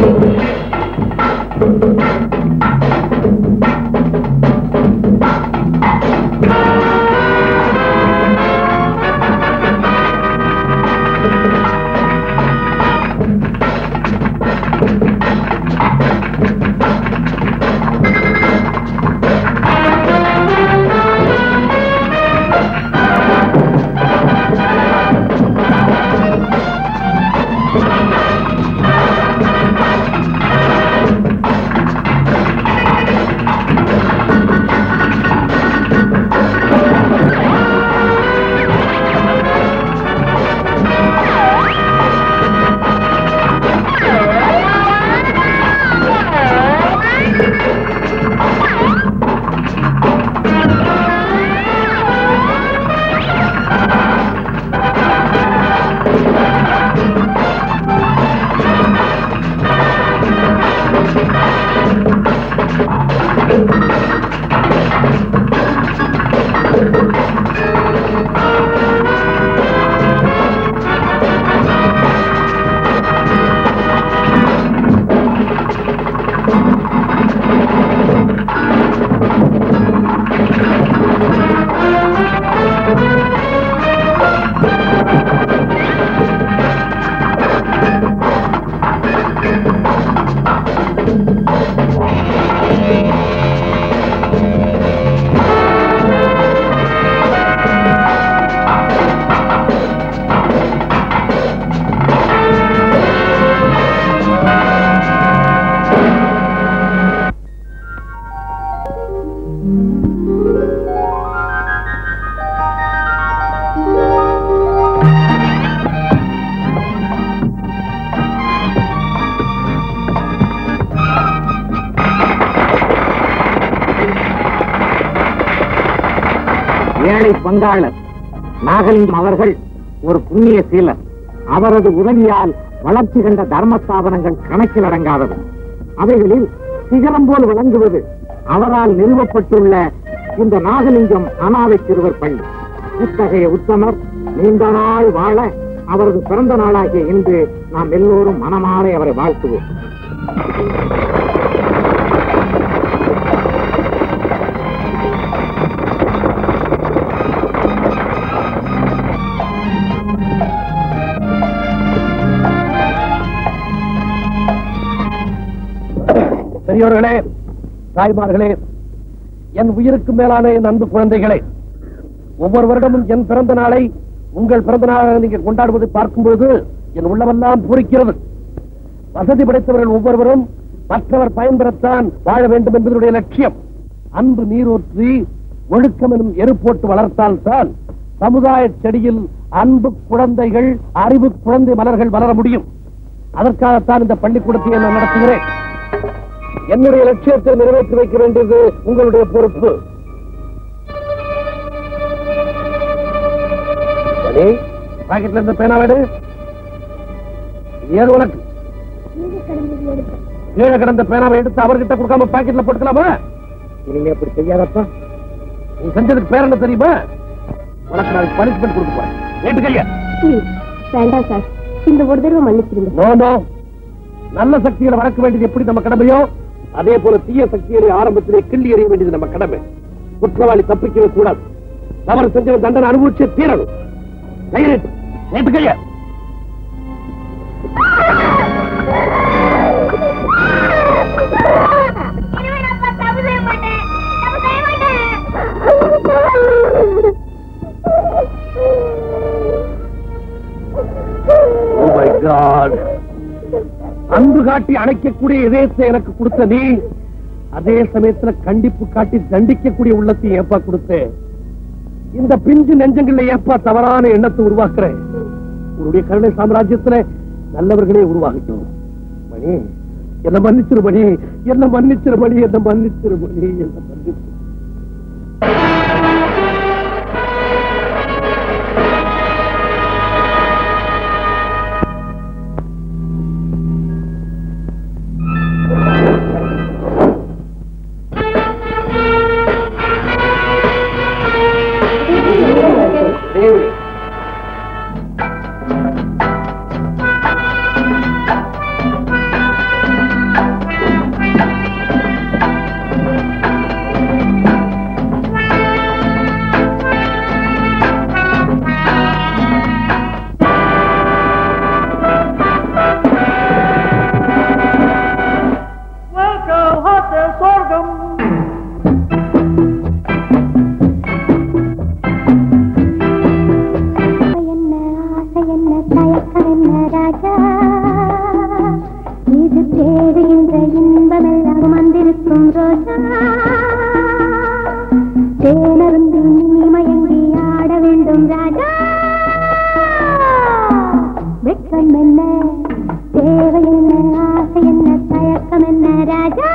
ஏழை பங்காளர் நாகலிங்கம் அவர்கள் ஒரு புண்ணிய சீலர். அவரது உதவியால் வளர்ச்சி கண்ட தர்ம ஸ்தாபனங்கள் கணக்கில் அடங்காதது. அவைகளில் சிகரம் போல் விளங்குவது அவரால் நிறுவப்பட்டுள்ள இந்த நாகலிங்கம் அனாதை சிறுவர் பள்ளி. இத்தகைய உத்தமர் நீண்ட நாள் வாழ அவரது பிறந்த நாளாகிய இன்று நாம் எல்லோரும் மனமாற அவரை வாழ்த்துவோம். பெரியோர்களே, தாய்மார்களே, என் உயிருக்கு மேலான என் அன்பு குழந்தைகளே, ஒவ்வொரு வருடமும் என் பிறந்த நாளை உங்கள் பிறந்த நாளாக நீங்கள் கொண்டாடுவதை பார்க்கும் பொழுது என் உள்ளமெல்லாம் பூரிக்கிறது. வசதி படைத்தவர்கள் ஒவ்வொருவரும் மற்றவர் பயன்பெறத்தான் வாழ வேண்டும் என்பதனுடைய லட்சியம். அன்பு நீரூற்றி ஒழுக்கம் எனும் எரு போட்டு வளர்த்தால்தான் சமுதாய செடியில் அன்பு குழந்தைகள், அறிவு குழந்தை மலர்கள் வளர முடியும். அதற்காகத்தான் இந்த பள்ளிக்கூடத்தை நான் நடத்துகிறேன். என்னுடைய லட்சியத்தை நிறைவேற்றி வைக்க வேண்டியது உங்களுடைய பொறுப்பு. பாக்கெட்ல இருந்த பேனா வேடு ஏது உனக்கு? கீழே கிடந்த பேனாவை எடுத்து அவர்கிட்ட கொடுக்காம பாக்கெட்ல போட்டுக்கலாமா? இனிமே அப்படி செய்யாதப்பா. நீ செஞ்சதுக்கு பேர் என்ன தெரியுமா? உனக்கு நான் பனிஷ்மெண்ட் கொடுக்க போறேன். கேட்டு கையா? வேண்டாம் சார், இந்த ஒரு தடவை மன்னிச்சிருங்க. நல்ல சக்திகளை வளர்க்க வேண்டியது எப்படி நம்ம கடமையோ, அதே போல தீய சக்திகளை ஆரம்பத்திலே கிள்ளி எறிய வேண்டியது நம்ம கடமை. குற்றவாளி தப்பிக்கவே கூடாது. தவறு செஞ்ச தண்டனை அனுபவிச்சே தீரணும். நேற்று கையா? Oh my God! அன்பு காட்டி அணைக்கக்கூடிய இதயத்தை எனக்கு கொடுத்த நீ, அதே சமயத்துல கண்டிப்பு காட்டி தண்டிக்கக்கூடிய உள்ளத்தை ஏப்பா கொடுத்த. இந்த பிஞ்சு நெஞ்சங்கள்ல ஏப்பா தவறான எண்ணத்தை உருவாக்குறேன். உன்னுடைய கருணை சாம்ராஜ்யத்துல நல்லவர்களே உருவாகட்டும். மணி, என்ன மன்னிச்சிரு மணி, என்ன மன்னிச்சிரு மணி, என்ன மன்னிச்சிரு மணி, என்ன மன்னிச்சிரு. இது தேடுகின்ற இன்பமெல்லாம் வந்திருக்கும் ரோஜா தேனருந்தி நீ மயங்கி ஆட வேண்டும் ராஜா வெட்கம் என்ன தேவை என்ன ஆசை என்ன தயக்கம் என்ன ராஜா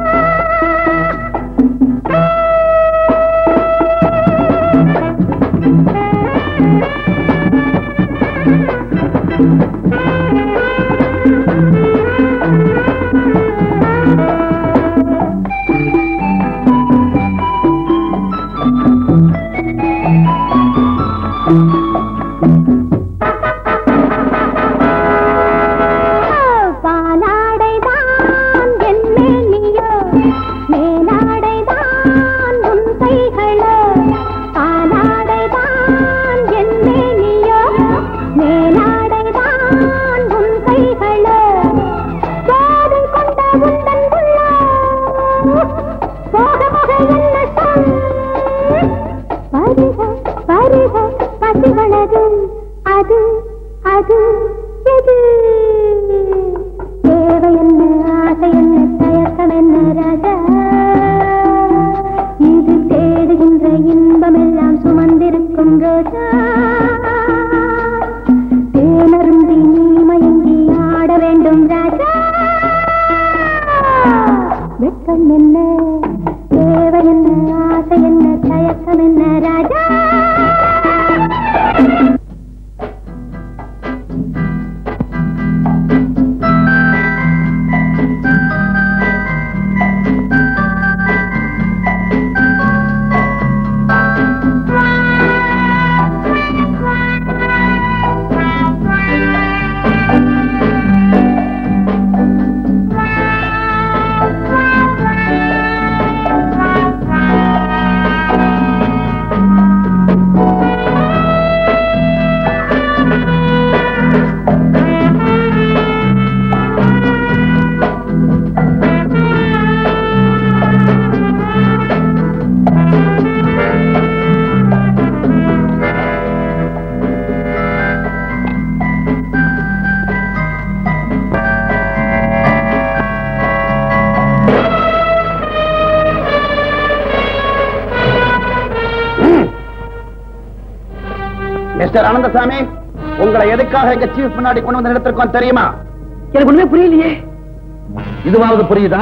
மிஸ்டர் அனந்தசாமி, உங்களை எதுக்காக எங்க சீஃப் முன்னாடி கொண்டு வந்து நிறுத்திருக்கோம் தெரியுமா? எனக்கு ஒண்ணுமே புரியலையே. இதுவாவது புரியுதா?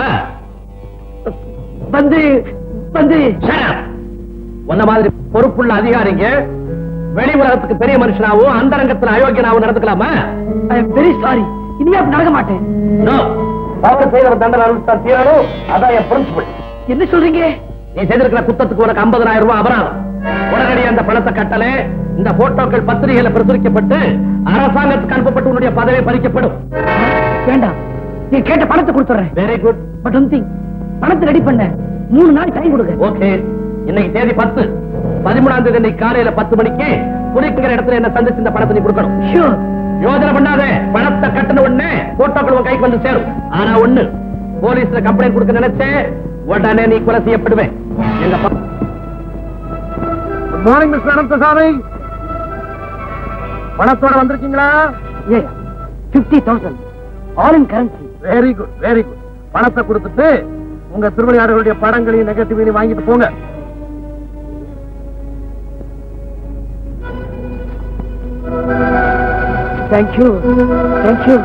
வந்து வந்து உன்ன மாதிரி பொறுப்புள்ள அதிகாரிங்க வெளி உலகத்துக்கு பெரிய மனுஷனாவும் அந்தரங்கத்தில் அயோக்கியனாவும் நடந்துக்கலாமா? வெரி சாரி, இனிமே அப்படி நடக்க மாட்டேன். தவறு செய்த தண்டனை அனுப்பித்தான் தீரணும். அதான் என் பிரின்சிபல். என்ன சொல்றீங்க? நீ செய்திருக்கிற குத்தத்துக்கு உனக்கு 50,000 ரூபாய் அபராதம். உடனடியாக அந்த பணத்தை கட்டலே இந்த போட்டோக்கள் பத்திரிகையில பிரசுரிக்கப்பட்டு அரசாங்கத்துக்கு அனுப்பப்பட்டு உன்னுடைய பதவி பறிக்கப்படும். வேண்டாம், நீ கேட்ட பணத்தை கொடுத்துறேன். Very good. But one thing, பணத்தை ரெடி பண்ண 3 நாள் டைம் கொடுங்க. ஓகே. இன்னைக்கு தேதி 10, 13ஆம் தேதி இன்னைக்கு காலையில 10 மணிக்கு புலிக்கிற இடத்துல என்ன சந்திச்சு இந்த பணத்தை நீ கொடுக்கணும். ஷூர். யோசனை பண்ணாதே, பணத்தை கட்டின உடனே போட்டோக்கள் உன் கைக்கு வந்து சேரும். ஆனா ஒண்ணு, போலீஸ்ல கம்ப்ளைண்ட் கொடுக்க நினைச்சே உடனே நீ கொலை செய்யப்படுவேன். எங்க குட் மார்னிங் மிஸ்டர் அனந்தசாமி. பணத்தோட வந்திருக்கீங்களா? 50,000 all in currency. Very good, very good. பணத்தை கொடுத்துட்டு உங்க திருவிளையாடர்களுடைய படங்களையும் நெகட்டிவையும் வாங்கிட்டு போங்க. Thank you, thank you.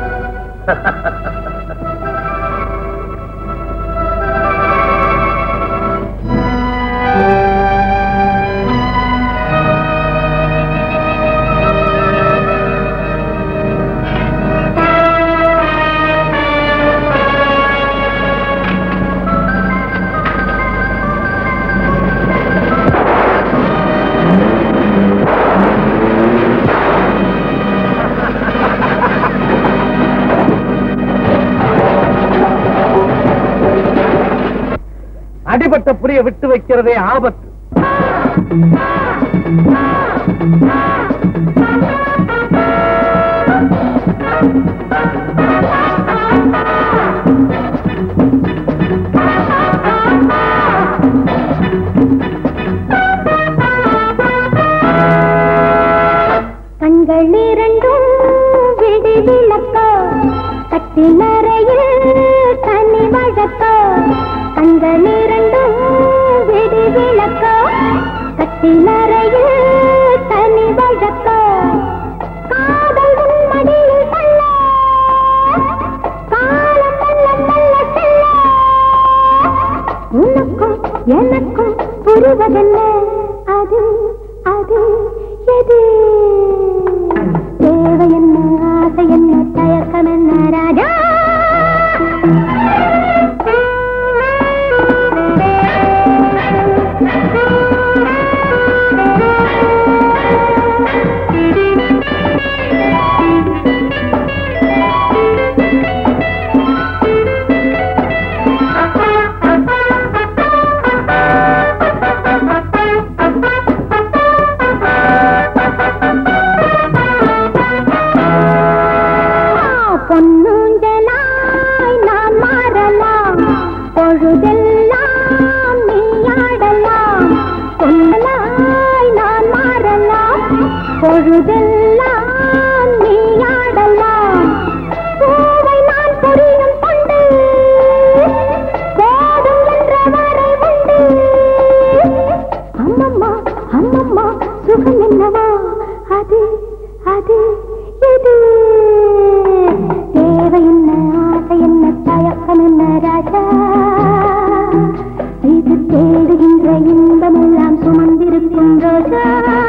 அடிபட்ட புரிய விட்டு வைக்கிறதே ஆபத்து. கண்கள் இரண்டும் விடி விளக்க கட்டி நிறைய கண்கள் இரண்டும் விடி விளக்கோ கட்டிலறையில் தனி வழக்கோ காதல் மடியில் பள்ள காலம் மெல்ல மெல்ல செல்ல உனக்கும் எனக்கும் புரிவதென்ன அது அது எது தேவை என்ன ஆசை என்ன தயக்கம் என்ன ராஜா பொன்னூஞ்சலாய் நாம் மாறலாம் பொழுதெல்லாம் நீயாடலாம் பொன்னலாய் நாம் மாறலாம் பொழுதெல்லாம் நீயாடலாம் பூவை நான் புரியும் கொண்டு போதும் என்ற வரை உண்டு அம்மம்மா அம்மம்மா சுகம் என்னவா அது அது எது தேவை என்ன ஆசை என்ன தயக்கம் என்ன ராஜா இது தேடுகின்ற இன்பமெல்லாம் சுமந்திருக்கும் ரோஜா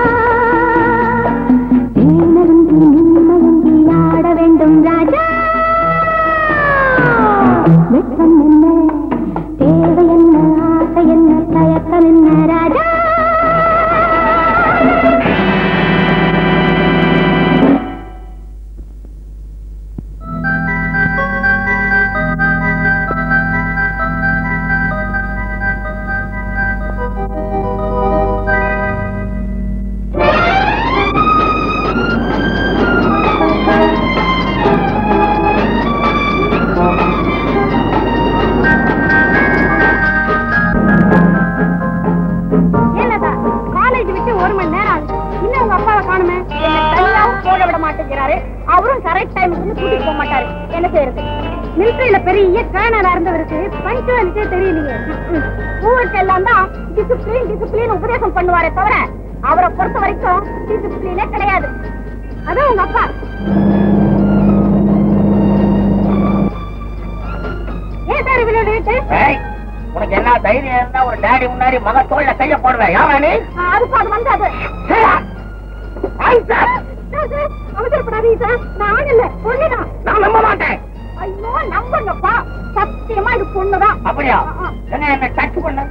தேனருந்தி நிம்மயந்தி ஆட வேண்டும் ராஜா வெட்கம் என்ன தேவை என்ன ஆசை என்ன தயக்கம் என்ன ராஜா அவரும் கரெக்ட் டைம் கூட்டிட்டு போக மாட்டாரு. என்ன செய்யறது? மிலிட்டரியில பெரிய கேர்னலா இருந்தவருக்கு பஞ்சுவாலிட்டியே தெரியலையே. ஊருக்கு எல்லாம் தான் டிசிப்ளின் டிசிப்ளின் உபதேசம் பண்ணுவாரே தவிர அவரை பொறுத்த வரைக்கும் டிசிப்ளினே கிடையாது. அதான் உங்க அப்பா. ஏன் சார் இவ்வளவு ரேட்டு? உனக்கு என்ன தைரியம் இருந்தா ஒரு டாடி முன்னாடி மக தோல்ல கைய போடுவேன். யாரா நீ? அதுக்கு அது வந்து அது அவசரப்படாதீங்க சார். நான் இல்ல பொண்ணுதான். நான் நம்ப மாட்டேன். ஐயோ நம்புங்கப்பா, சத்தியமா இது பொண்ணுதான். அப்படியா? என்ன டச் பண்ண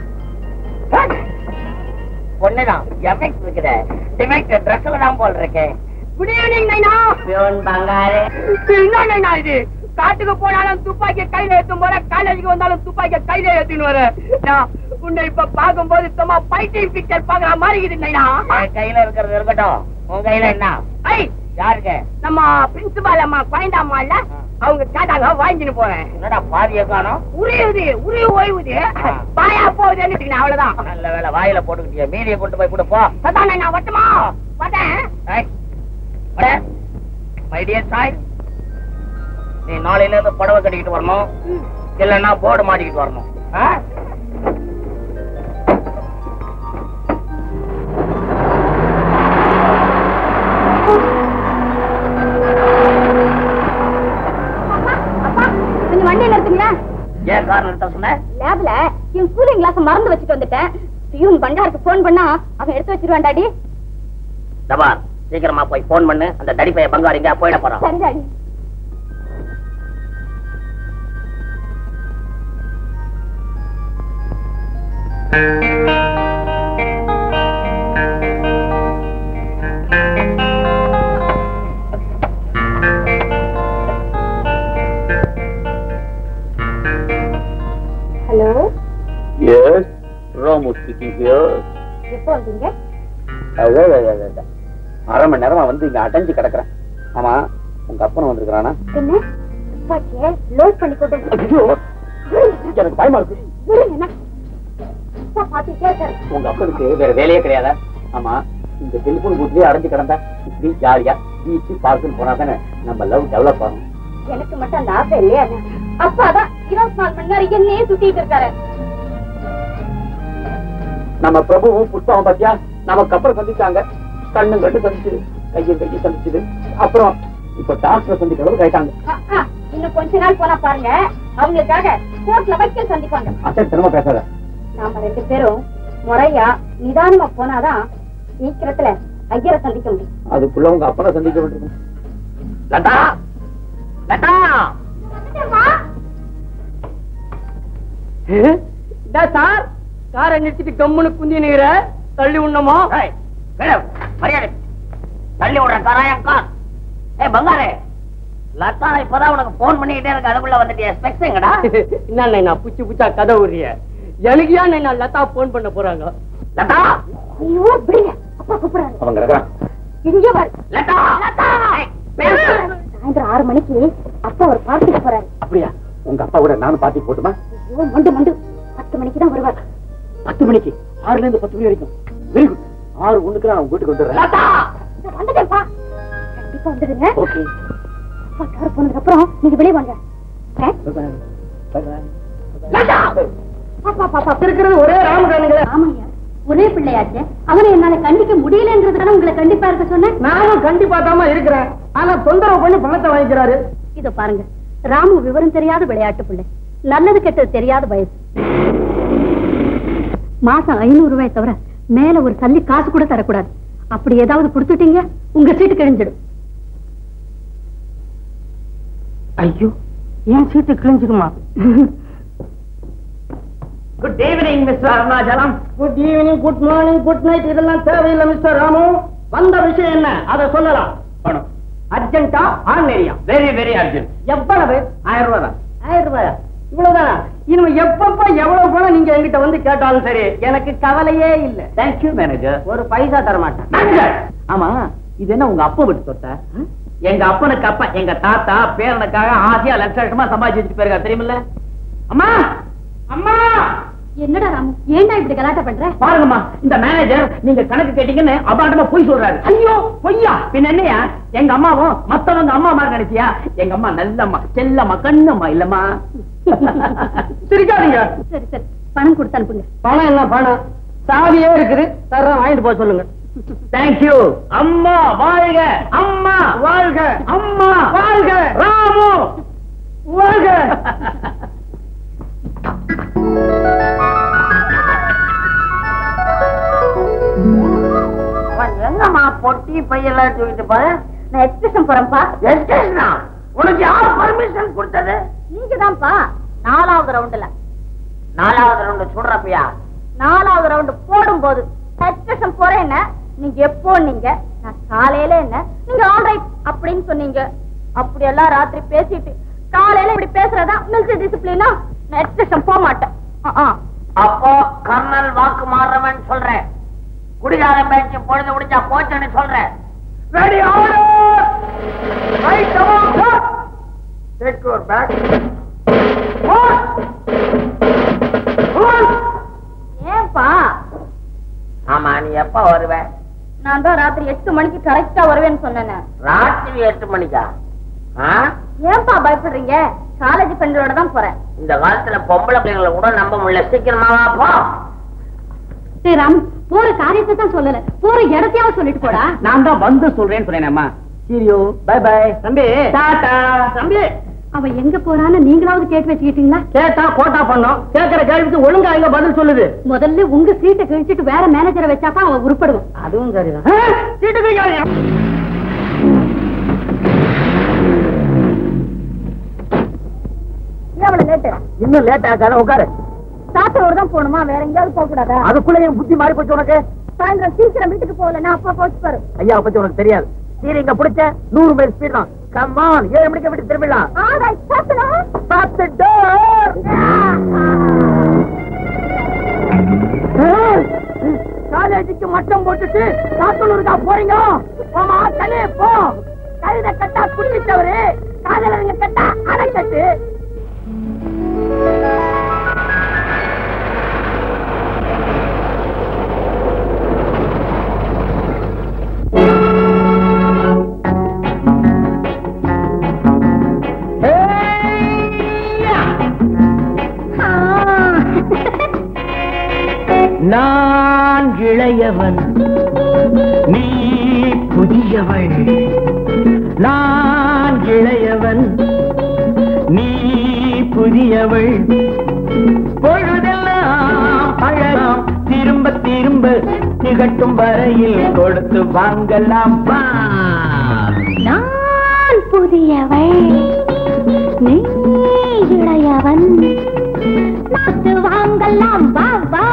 பொண்ணுதான். எஃபெக்ட் இருக்குத டிமெக்ட் ட்ரெஸ்ல தான் போல் இருக்கேன். குட் ஈவினிங் நைனா. பியோன் பங்காரு. என்ன நைனா இது? காட்டுக்கு போனாலும் துப்பாக்கிய கையில ஏத்தும் போல, காலேஜுக்கு வந்தாலும் துப்பாக்கிய கையில ஏத்தின்னு வர. உன்னை இப்ப பாக்கும்போது சும்மா பைட்டிங் பிக்சர் பாக்குற மாதிரி இருக்குது நைனா. கையில இருக்கிறது இருக்கட்டும், உன் கையில என்ன? ஐ யாருக்கு? நம்ம பிரின்சிபால் அம்மா குழந்தாம்மா இல்ல, அவங்க கேட்டாங்க வாங்கிட்டு போறேன். என்னடா பாதிய காணோம்? உரியுது உரிய ஓய்வுது பாயா போகுதுன்னு அவ்வளவுதான். நல்ல வேலை வாயில போட்டுக்கிட்டிய, மீதியை கொண்டு போய் கூட போ. அதான் நான் வட்டமா வட்டேன். மை டியர் சாய், நீ நாளையில இருந்து புடவை கட்டிக்கிட்டு வரணும், இல்லன்னா போர்டு மாட்டிக்கிட்டு வரணும். கொஞ்சம் வண்டியில இருக்குங்களா? ஏன் கார் நிறுத்த சொன்ன? லேப்ல என் கூலிங் கிளாஸ் மறந்து வச்சுட்டு வந்துட்டேன். பியூன் பண்டாருக்கு போன் பண்ணா அவன் எடுத்து வச்சிருவான் டாடி. தபார், சீக்கிரமா போய் போன் பண்ணு. அந்த தடிப்பைய பங்காரிங்க போயிட போறான். சரி daddy. Hello. Yes, Ramu speaking here. எப்போ வந்தீங்க? அரை மணி நேரமா வந்து இங்க அடைஞ்சு கிடக்குறேன். ஆமா, உங்க அப்பன் வந்திருக்கானா? என்ன துப்பாக்கிய லோட் பண்ணி கொண்டு எனக்கு பயமா இருக்கு. உங்க அப்பனுக்கு வேற வேலையே கிடையாதா? ஆமா, இந்த டெலிபோன் பூத்லயே அடைஞ்சு கிடந்தா இப்படி ஜாலியா பீச்சு பார்க்குன்னு போனா தானே நம்ம லவ் டெவலப் ஆகும். எனக்கு மட்டும் அந்த ஆசை இல்லையா? அப்பாதான் 24 மணி நேரம் என்னையே சுத்திட்டு இருக்காரு. நம்ம பிரபுவும் புஷ்பாவும் பாத்தியா நமக்கு அப்புறம் சந்திச்சாங்க. கண்ணு கட்டு சந்திச்சுது, கையும் கையை சந்திச்சுது. அப்புறம் இப்ப டாக்டர் சந்திக்கிற அளவுக்கு ஆயிட்டாங்க. இன்னும் கொஞ்ச நாள் போனா பாருங்க, அவங்களுக்காக கோர்ட்ல வைக்கல் சந்திப்பாங்க. அசத்தனமா பேசாத. நாம 2 பேரும் முறையா நிதானமா போனாதான் சீக்கிரத்துல ஐயரை சந்திக்க முடியும். அதுக்குள்ள உங்க அப்பனை சந்திக்க வேண்டியிருக்கும். லதா, லதா, சார் காரை நிறுத்திட்டு கம்முன்னு குந்தி நீர தள்ளி உண்ணமோ மரியாதை தள்ளி விடுற காராயம் கார். பங்காரே, லதா இப்பதான் உனக்கு போன் பண்ணிக்கிட்டே இருக்கு, அதுக்குள்ள வந்துட்டு எங்கடா? என்ன புச்சு புச்சா கதை உரிய எனக்குயா நான் லதா போன் பண்ண போறாங்க. லதா, ஐயோ விடுங்க, அப்பா கூப்பிடுறாரு. அவங்க இருக்கிறான். இங்க வர லதா, லதா, சாயந்தரம் 6 மணிக்கு அப்பா ஒரு பார்ட்டிக்கு போறாரு. அப்படியா? உங்க அப்பா கூட நானும் பாட்டி போட்டுமா? ஐயோ மண்டு மண்டு 10 மணிக்கு தான் வருவார். 10 மணிக்கு? 6ல இருந்து 10 மணி வரைக்கும். Very good. 6:01 நான் வீட்டுக்கு வந்துடுறேன். லதா, வந்துட்டேன்ப்பா, கண்டிப்பா வந்துடுங்க. ஓகே. அப்பா கார் போனதுக்கு அப்புறம் நீங்க வெளியே வாங்க. லதா, பாப்பா பாப்பா இருக்கிறது ஒரே ராமகானுங்களே. ஆமாய்யா, ஒரே பிள்ளையாச்சு. அவனை என்னால கண்டிக்க முடியலன்றதுனால உங்களை கண்டிப்பா இருக்க சொன்னேன். நானும் கண்டிப்பா தாமா இருக்கிறேன். ஆனா தொந்தரவு பண்ணி பணத்தை வாங்கிக்கிறாரு. இத பாருங்க, ராமு விவரம் தெரியாத விளையாட்டு பிள்ளை, நல்லது கெட்டது தெரியாத வயசு. மாசம் 500 ரூபாய் தவிர மேல ஒரு சல்லி காசு கூட தரக்கூடாது. அப்படி ஏதாவது கொடுத்துட்டீங்க உங்க சீட்டு கிழிஞ்சிடும். ஐயோ, ஏன் சீட்டு கிழிஞ்சிடுமா? Good evening mister Arunachalam. Good evening, good morning, good night இதெல்லாம் தேவையில்லை மிஸ்டர் ராமு. வந்த விஷயம் என்ன அதை சொல்லலாம். பணம் அர்ஜென்டா ஆன்லைனியா? Very very urgent. எவ்வளவு? 1000 ரூபாய் தான். 1000 ரூபாயா? இவ்வளவுதானா? இனிமே எப்பப்ப எவ்வளவு பணம் நீங்க என்கிட்ட வந்து கேட்டாலும் சரி, எனக்கு கவலையே இல்ல. Thank you manager. ஒரு பைசா தர மாட்டேன். மேனேஜர், ஆமா இது என்ன உங்க அப்பா விட்டு தொட்ட? எங்க அப்பனுக்கு அப்பா எங்க தாத்தா பேரனுக்காக ஆசையா லட்சமா சம்பாதிச்சு வச்சுட்டு போயிருக்கா தெரியுமில்ல? அம்மா, அம்மா, என்னடா ராமு, ஏன்டா இப்படி கலாட்டா பண்ற? பாருங்கம்மா, இந்த மேனேஜர் நீங்க கணக்கு கேட்டீங்கன்னு அபாண்டமா பொய் சொல்றாரு. ஐயோ பொய்யா? பின்ன என்னையா? எங்க அம்மாவும் மத்தவங்க அம்மா மாதிரி நினைச்சியா? எங்க அம்மா நல்லம்மா, செல்லம்மா, கண்ணம்மா இல்லம்மா. சிரிக்காதீங்க. சரி சரி, பணம் கொடுத்து அனுப்புங்க. பணம் என்ன பணம்? சாவியே இருக்குது, தர்றேன், வாங்கிட்டு போக சொல்லுங்க. தேங்க்யூ. அம்மா வாழ்க, அம்மா வாழ்க, அம்மா வாழ்க, ராமு வாழ்க. என்னம்மா பொட்டி பையெல்லாம் தூக்கிட்டு போற? நான் எக்ஸ்பிரஷன் போறேன்ப்பா. எஸ்டேஷனா? உனக்கு யார் பர்மிஷன் கொடுத்தது? நீங்க தான்ப்பா 4வது ரவுண்டுல 4வது ரவுண்டு சுடுறப்பயா? 4வது ரவுண்டு போடும்போது எக்ஸ்பிரஷன் போறேன் என்ன நீங்க எப்போ நீங்க நான் காலையில என்ன நீங்க ஆல்ரைட் அப்படின்னு சொன்னீங்க. அப்படி எல்லாம் ராத்திரி பேசிட்டு காலையில இப்படி பேசுறதா மிலிட்டரி டிசிப்ளினா? நான் எக்ஸ்பிரஷன் போக மாட்டேன். அப்போ கர்னல் வாக்கு மாறுறவன் சொல்றேன், குடிகார பேச்சு பொழுது முடிச்சா போச்சுன்னு சொல்றேன். Ready order, right award, take your bag. ஏன்பா? ஆமா, நீ எப்ப வருவ? நான் தான் ராத்திரி 8 மணிக்கு கரெக்டா வருவேன்னு சொன்னேன். ராத்திரி 8 மணிக்கா? ஏன்பா பயப்படுறீங்க? காலேஜ் ஃப்ரெண்டோட தான் போறேன். இந்த காலத்துல பொம்பளை பிள்ளைங்களை கூட நம்ப முடியல. சீக்கிரமாவா போ. சரி ராம், போற காரியத்தை தான் சொல்லல, போற இடத்தையாவது சொல்லிட்டு போடா. நான் தான் வந்து சொல்றேன்னு சொன்னேன்மா. Cheerio, by by. தம்பி, டாடா. தம்பி, அவ எங்க போறான்னு நீங்களாவது கேட்டு வச்சுக்கிட்டீங்களா? கேட்டா கோட்டா பண்ணோம். கேட்கிற கேள்விக்கு ஒழுங்கா எங்க பதில் சொல்லுது. முதல்ல உங்க சீட்டை கிழிச்சிட்டு வேற மேனேஜரை வச்சாதான் அவன் உருப்படுவான். அதுவும் சரிதான். சீட்டு கிழிக்காதீங்க. இன்னும் லேட் ஆகாத உட்காரு. சாத்தோடு தான் போகணுமா? வேற எங்கேயாவது போக கூடாதா? அதுக்குள்ள என் புத்தி மாறி போச்சு உனக்கு. சாயந்தரம் சீக்கிரம் வீட்டுக்கு போகலன்னா அப்பா போச்சு பாரு. ஐயா பத்தி உனக்கு தெரியாது. நீர் இங்க பிடிச்ச 100 மைல் ஸ்பீட் தான். கம் ஆன், 7 மணிக்கு விட்டு திரும்பிடலாம். காலேஜுக்கு மட்டம் போட்டுட்டு காத்தூருக்கா போறீங்க? போமா தலே போ. கழுத கட்டா குடிச்சவரு, காதலங்க கட்டா அடை கட்டு. நான் இளையவன் நீ புதியவள் நான் இளையவன் நீ புதியவள் பொழுதெல்லாம் பழகாம் திரும்ப திரும்ப திகட்டும் வரையில் கொடுத்து வாங்கலாம் வா நான் புதியவள் நீ இளையவன் கொடுத்து வாங்கலாம் வா வா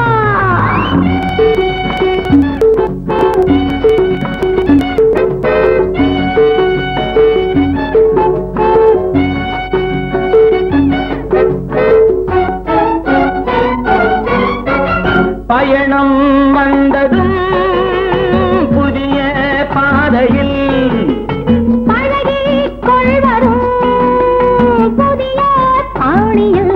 பயணம் வந்ததும் புதிய பாதையில் பழகிக் கொள்வதும் புதிய பாணியில்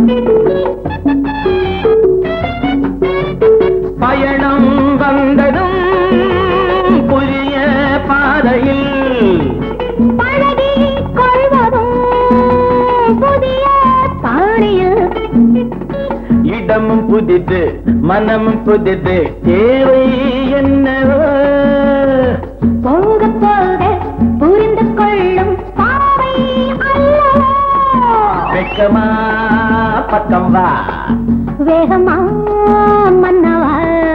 பயணம் வந்ததும் புதிய பாதையில் பழகிக் கொள்வதும் புதிய பாணியில் இடமும் புதிது மனமும் புதிது தேவை என்னவோ போக போக புரிந்து கொள்ளும் பாவை அல்லவோ வெட்கமா பக்கம் வா வேகமா மன்னவா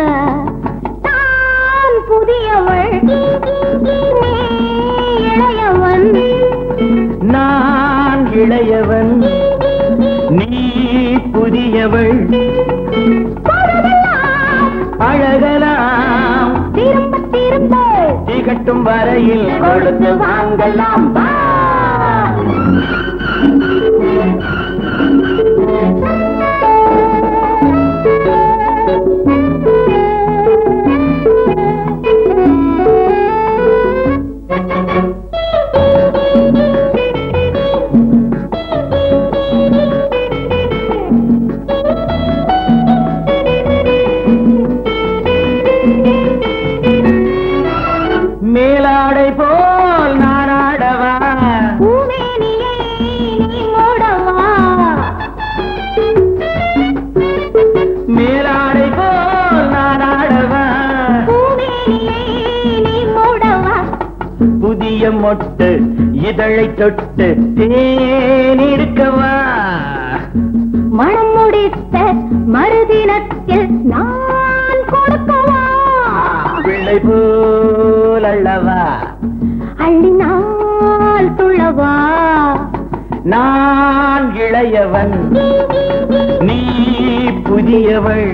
நான் புதியவள் நீ இளையவன் நான் இளையவன் நீ புதியவள் அழகலாம் திரும்ப திரும்ப திகட்டும் வரையில் கொடுத்து வாங்கலாம் வா மேலாடை போல் நானாடவா பூமேனியை நீ மூடவா மேலாடை போல் நானாடவா பூமேனியை நீ மூடவா புதிய மொட்டு இதழை தொட்டு தேனிருக்கவா மனம் முடித்த மறுதினத்தில் நான் கொடுக்கவா பிள்ளை போல் அல்லவா அள்ளினால் துள்ளவா நான் இளையவன் நீ புதியவள்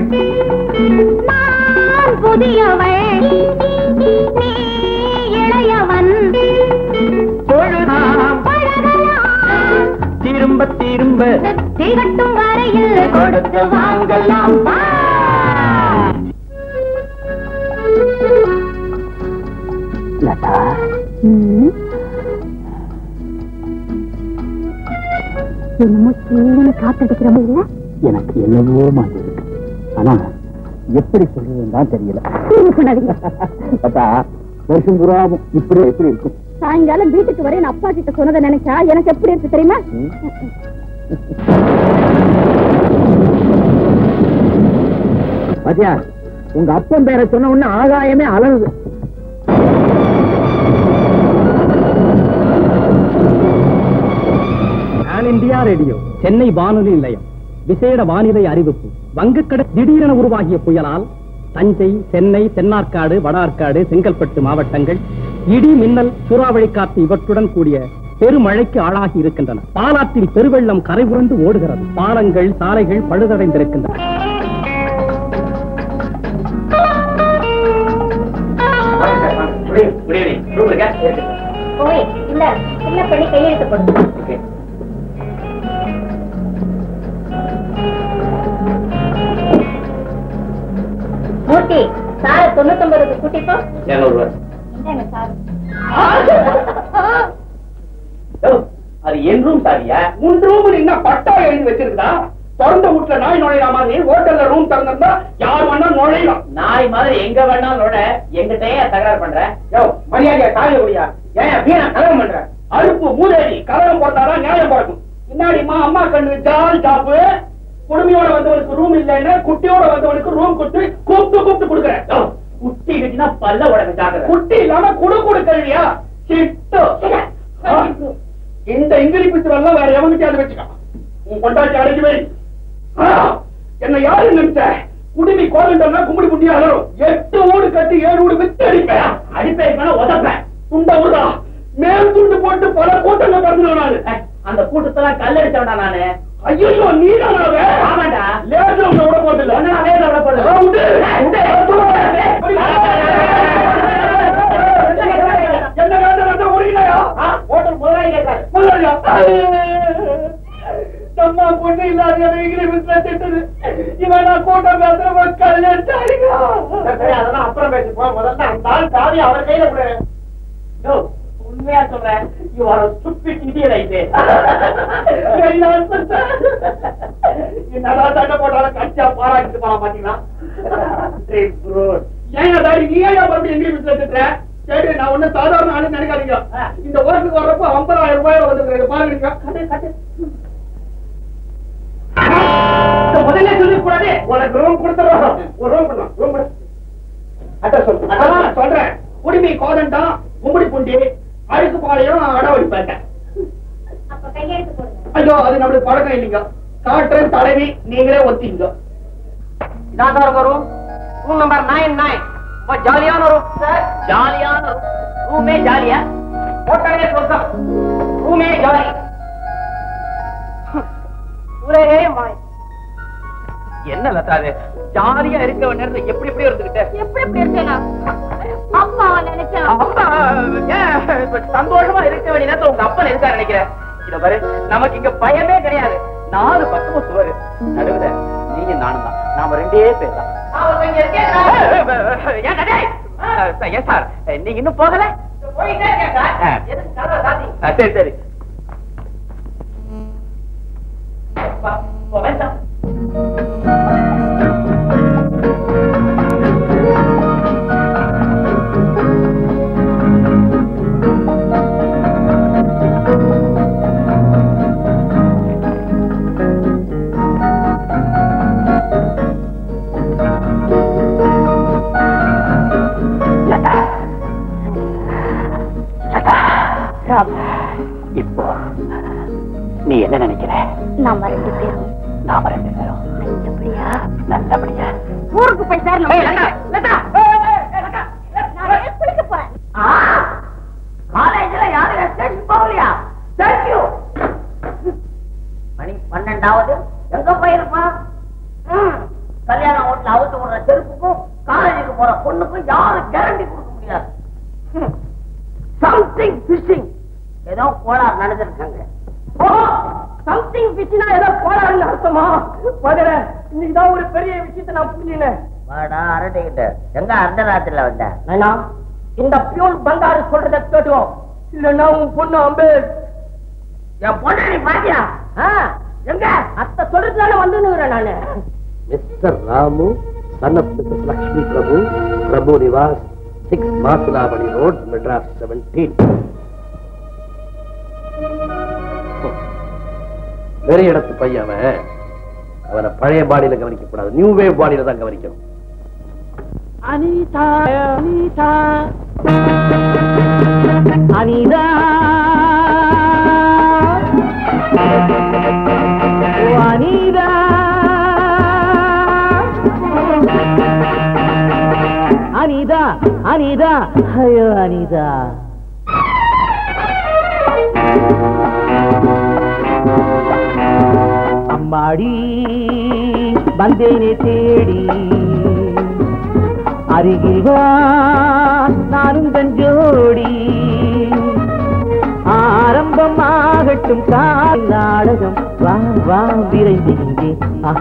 நான் புதியவள் நீ இளையவன் பொழுதாம் பழகலாம் திரும்ப திரும்ப திகட்டும் வரையில் கொடுத்து வாங்கலாம் வா லதா என்னமோ சின்ன காத்தடிக்கிற இல்ல எனக்கு என்னவோ மாதிரி இருக்கு ஆனா எப்படி சொல்றதுன்னு தான் தெரியல பார்த்தா வருஷம் புறாவும் இப்படி எப்படி இருக்கும் சாயங்காலம் வீட்டுக்கு வரை நான் அப்பா கிட்ட சொன்னதை நினைச்சா எனக்கு எப்படி இருக்கு தெரியுமா பாத்தியா உங்க அப்பன் பேரை சொன்ன உடனே ஆகாயமே அலறுது இந்தியா ரேடியோ சென்னை வானொலி நிலையம் விசேட வானிலை அறிவிப்பு வங்கக்கடல் திடீரென உருவாகிய புயலால் தஞ்சை சென்னை தென்னார்காடு வடார்காடு செங்கல்பட்டு மாவட்டங்கள் இடி மின்னல் சூறாவளி காற்று இவற்றுடன் கூடிய பெருமழைக்கு ஆளாகி இருக்கின்றன பாலாற்றில் பெருவெள்ளம் கரை புரண்டு ஓடுகிறது பாலங்கள் சாலைகள் பழுதடைந்திருக்கின்றன இல்ல சின்ன பண்ணி கையெழுத்து போடு மூர்த்தி சார 99 கூட்டிப்போ 200 ரூபாய் இந்தாங்க சார் அது என் ரூம் சாரியா உன் ரூம் என்ன பட்டா எழுதி வச்சிருக்கா திறந்த வீட்டுல நாய் நுழையிற மாதிரி ஹோட்டல்ல ரூம் திறந்திருந்தா யார் வேணா நுழையலாம் நாய் மாதிரி எங்க வேணாலும் நோட எங்கிட்டயே தகராறு பண்ற யோ மரியாதையா தாய முடியா ஏன் வீணா கலகம் பண்ற அறுப்பு மூதேவி கலகம் போட்டாதான் நியாயம் பிறக்கும் பின்னாடிமா அம்மா கண்ணு ஜால் சாப்பு குடுமையோட வந்தவனுக்கு ரூம் இல்லைன்னா குட்டியோட வந்தவனுக்கு ரூம் கொடுத்து கூப்பிட்டு கொடுக்குறேன். குட்டி கட்டினா பல்ல உடம்பு ஜாக்கிரதை. குட்டி இல்லாம குடு கழுவியா சிட்டு. இந்த இங்கிலி பிச்சர் வேற எவனுக்கு வச்சுக்கோ. உன் கொண்டாட்டி அடைஞ்சு போய் என்ன யாரு நினைச்ச? குடிமி கோலண்டா கும்பிடி குட்டியா அலரும். 8 வீடு கட்டி 7 வீடு வித்து அடிப்பேன். அடிப்பேன் உதப்பேன். துண்ட விடுதா மேல் துண்டு போட்டு பல கூட்டங்கள் பறந்துடும். நானு அந்த கூட்டத்தெல்லாம் கல்லடிச்சவனா நானு. ஐயோ நீதான் ஆமாண்டா. லேச உன்னை விட போதில்லை. லேச விட போதில்லை. என்ன வேண்டாம் ஒருங்கிணையா ஹோட்டல் முதலாளி கேட்காரு. முதலாளியா நம்ம பொண்ணு இல்லாத திட்டது இவன் நான் கூட்டம் பேசுற மக்கள் அதெல்லாம் அப்புறம் பேசி போ. முதல்ல அந்த ஆள் சாதி அவர் கையில கூட உண்மையா சொல்றேன். என்னடா சண்டை போட்டாலும் கட்சியா பாராட்டிட்டு போலாம் பாத்தீங்களா? சரி நான் ஒண்ணு சாதாரண ஆளு நினைக்காதீங்க. இந்த ஓட்டுக்கு வர்றப்ப 50,000 ரூபாய் வந்து பாருங்க. முதல்ல சொல்லி கூடாது. உனக்கு ரூம் கொடுத்துறோம். ஒரு ரூம் பண்ணலாம். சொல்றேன். குடிமை கோதண்டா கும்படி பூண்டி அழுக்கு பாளையம் அடவடிப்பேன். ஐயோ அது நம்மளுக்கு பழக்கம் இல்லைங்க. காட்டுறேன் தலைவி நீங்களே ஒத்திங்க. இதான் ரூம் நம்பர் 99. ஜாலியான ரூம் சார். ஜாலியான ரூமே ஜாலியா ஹோட்டலே சொர்க்கம். ரூமே ஜாலி. என்ன லதாது ஜாலியா இருக்க நேரத்துல எப்படி இருந்துகிட்ட? எப்படி இருக்கேனா அப்பா நினைச்சேன். சந்தோஷமா இருக்க வேண்டிய நேரத்துல உங்க அப்பா இருக்காரு நினைக்கிறேன். இத பாரு நமக்கு இங்க பயமே கிடையாது. 4 பக்கமும் சுவரு. நடுவுல நீங்க நானும் தான். நாம 2 பேர் தான். சார் நீங்க இன்னும் போகல? சரி சரி இப்போ நீ என்ன நினைக்கிற? நாம 2 பேரும் நல்லபடியா ஊருக்கு போய் சேரணும். குளிக்க போறேன். காலேஜ்ல யாரும் போகலையா? தேங்க்யூ. மணி 12வது எங்க போயிருப்பான்? கல்யாண வீட்டுல அவுத்து விடுற செருப்புக்கும் காலேஜுக்கு போற பொண்ணுக்கும் யாரும் கேரண்டி கொடுக்க முடியாது. சம்திங் பிஷிங் ஏதோ கோளாறு நடந்திருக்காங்க. சம்திங் பிச்சினா ஏதோ கோளாறுன்னு அர்த்தமா? இன்னைக்குதான் ஒரு பெரிய விஷயத்தை நான் புரியல. வாடா அரட்டிக்கிட்ட எங்க அர்த்தராத்திரில வந்த? இந்த பியூன் பங்காரு சொல்றத கேட்டுவோம். இல்லன்னா உன் பொண்ணு அம்பேர் என் பொண்ணு நீ பாத்தியா? எங்க அத்தை சொல்றதுனால வந்துன்னு நானு. Mister Ramu son of Mrs Lakshmi Prabhu Nivas 6 Masilamani road Madras 17. பெரிய இடத்து பையன் அவனை பழைய பாடியில கவனிக்கப்படாது. நியூ வேவ் பாடியில தான் கவனிக்கணும். அனிதா அனிதா அனிதா அனிதா அனிதா அனிதா ஐயோ அனிதா. அம்மாடி வந்தேனே தேடி அருகில் வா நானும் தஞ்சோடி ஆரம்பமாகட்டும் கால் நாடகம் வா வா விரைந்து இங்கே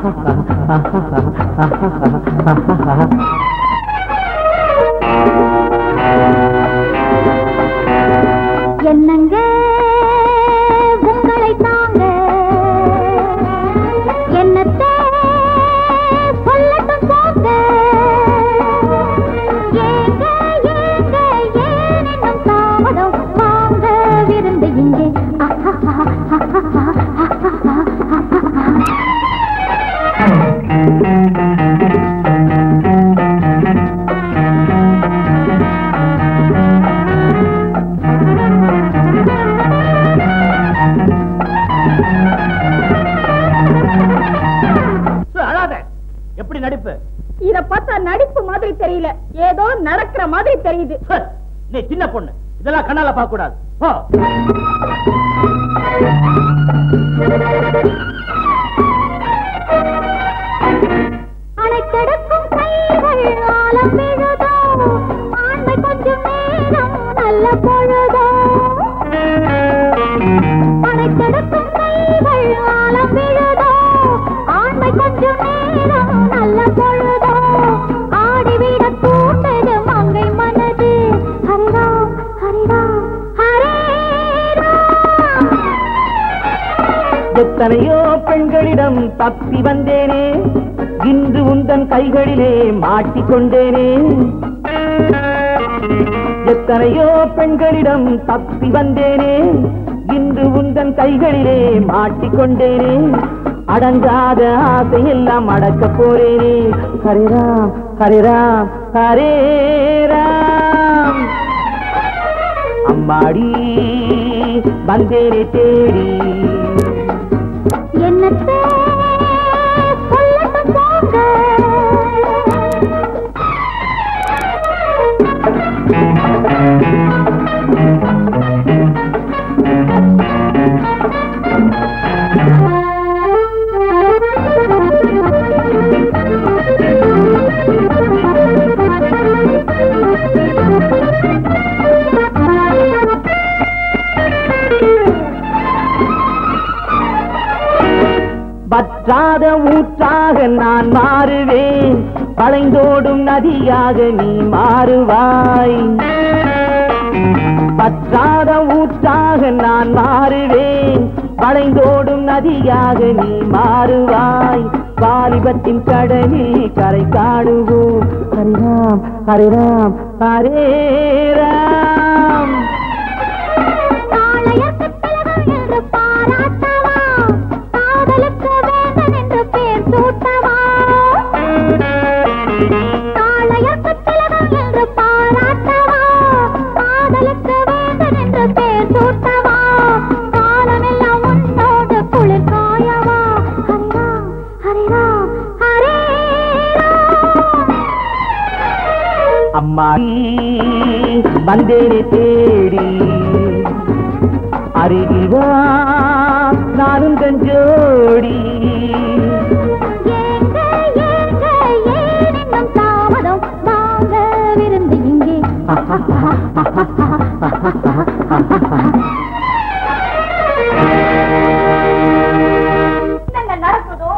என்னங்க உங்களை தாங்க என்னத்தை சொல்லட்டும் போங்க. ஏங்க ஏங்க ஏனென்னும் தாமதம் வாங்க விருந்து இங்கே. எப்படி நடிப்பு? இத பார்த்தா நடிப்பு மாதிரி தெரியல, ஏதோ நடக்கிற மாதிரி தெரியுது. நீ சின்ன பொண்ணு, இதெல்லாம் கண்ணால பார்க்க கூடாது. அணைத்தெடுக்கும் கைகள் ஆலம் விழுதோ, ஆண்மை கொஞ்சம் நேரம் நல்ல பொழுதோ. அணைத்தெடுக்கும் கைகள் ஆலம் விழுதோ, ஆண்மை கொஞ்சம் நேரம் நல்ல பொழுதோ. ஆடிவிட தூண்டது மங்கை மனது. ஹரிராம் ஹரிராம் ஹரேராம். எத்தனையோ பெண்களிடம் தப்பி வந்தேனே, இன்று உந்தன் கைகளிலே மாட்டிக்கொண்டேனே. எத்தனையோ பெண்களிடம் தப்பி வந்தேனே, இன்று உந்தன் கைகளிலே மாட்டிக்கொண்டேனே. அடங்காத ஆசையெல்லாம் அடக்க போறேனே. ஹரிராம் ஹரிராம் ஹரேராம். அம்மாடி வந்தேனே தேடி, என்னத்தை சொல்லட்டும் போங்க. வற்றாத ஊற்றாக நான் மாறுவேன், வளைந்தோடும் நதியாக நீ மாறுவாய். வற்றாத ஊற்றாக நான் மாறுவேன், வளைந்தோடும் நதியாக நீ மாறுவாய். வாலிபத்தின் கடலில் கரை காணுவோம். ஹரிராம் ஹரிராம் ஹரேராம். அம்மா வந்தேனே தேடி, அருகில் வா நானும் கஞ்சோடி. தாமதம் வாங்க விருந்து இங்கே. நடக்குதோ?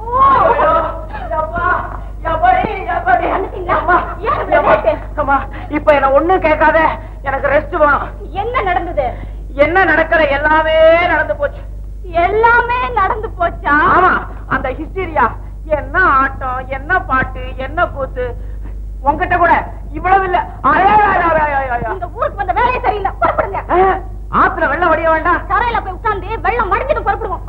இப்ப என்ன ஒண்ணு கேட்காத, எனக்கு ரெஸ்ட் வேணும். என்ன நடந்தது? என்ன நடக்கிற எல்லாமே நடந்து போச்சு. எல்லாமே நடந்து போச்சா? ஆமா, அந்த ஹிஸ்டீரியா, என்ன ஆட்டம், என்ன பாட்டு, என்ன கூத்து. உங்ககிட்ட கூட இவ்வளவு இல்ல. இந்த ஊருக்கு வந்த வேலையே சரியில்லை, புறப்படுங்க. ஆத்துல வெள்ளம் வடிய வேண்டாம், கரையில போய் உட்கார்ந்து வெள்ளம் மடிஞ்சிட்டு புறப்படுவோம்.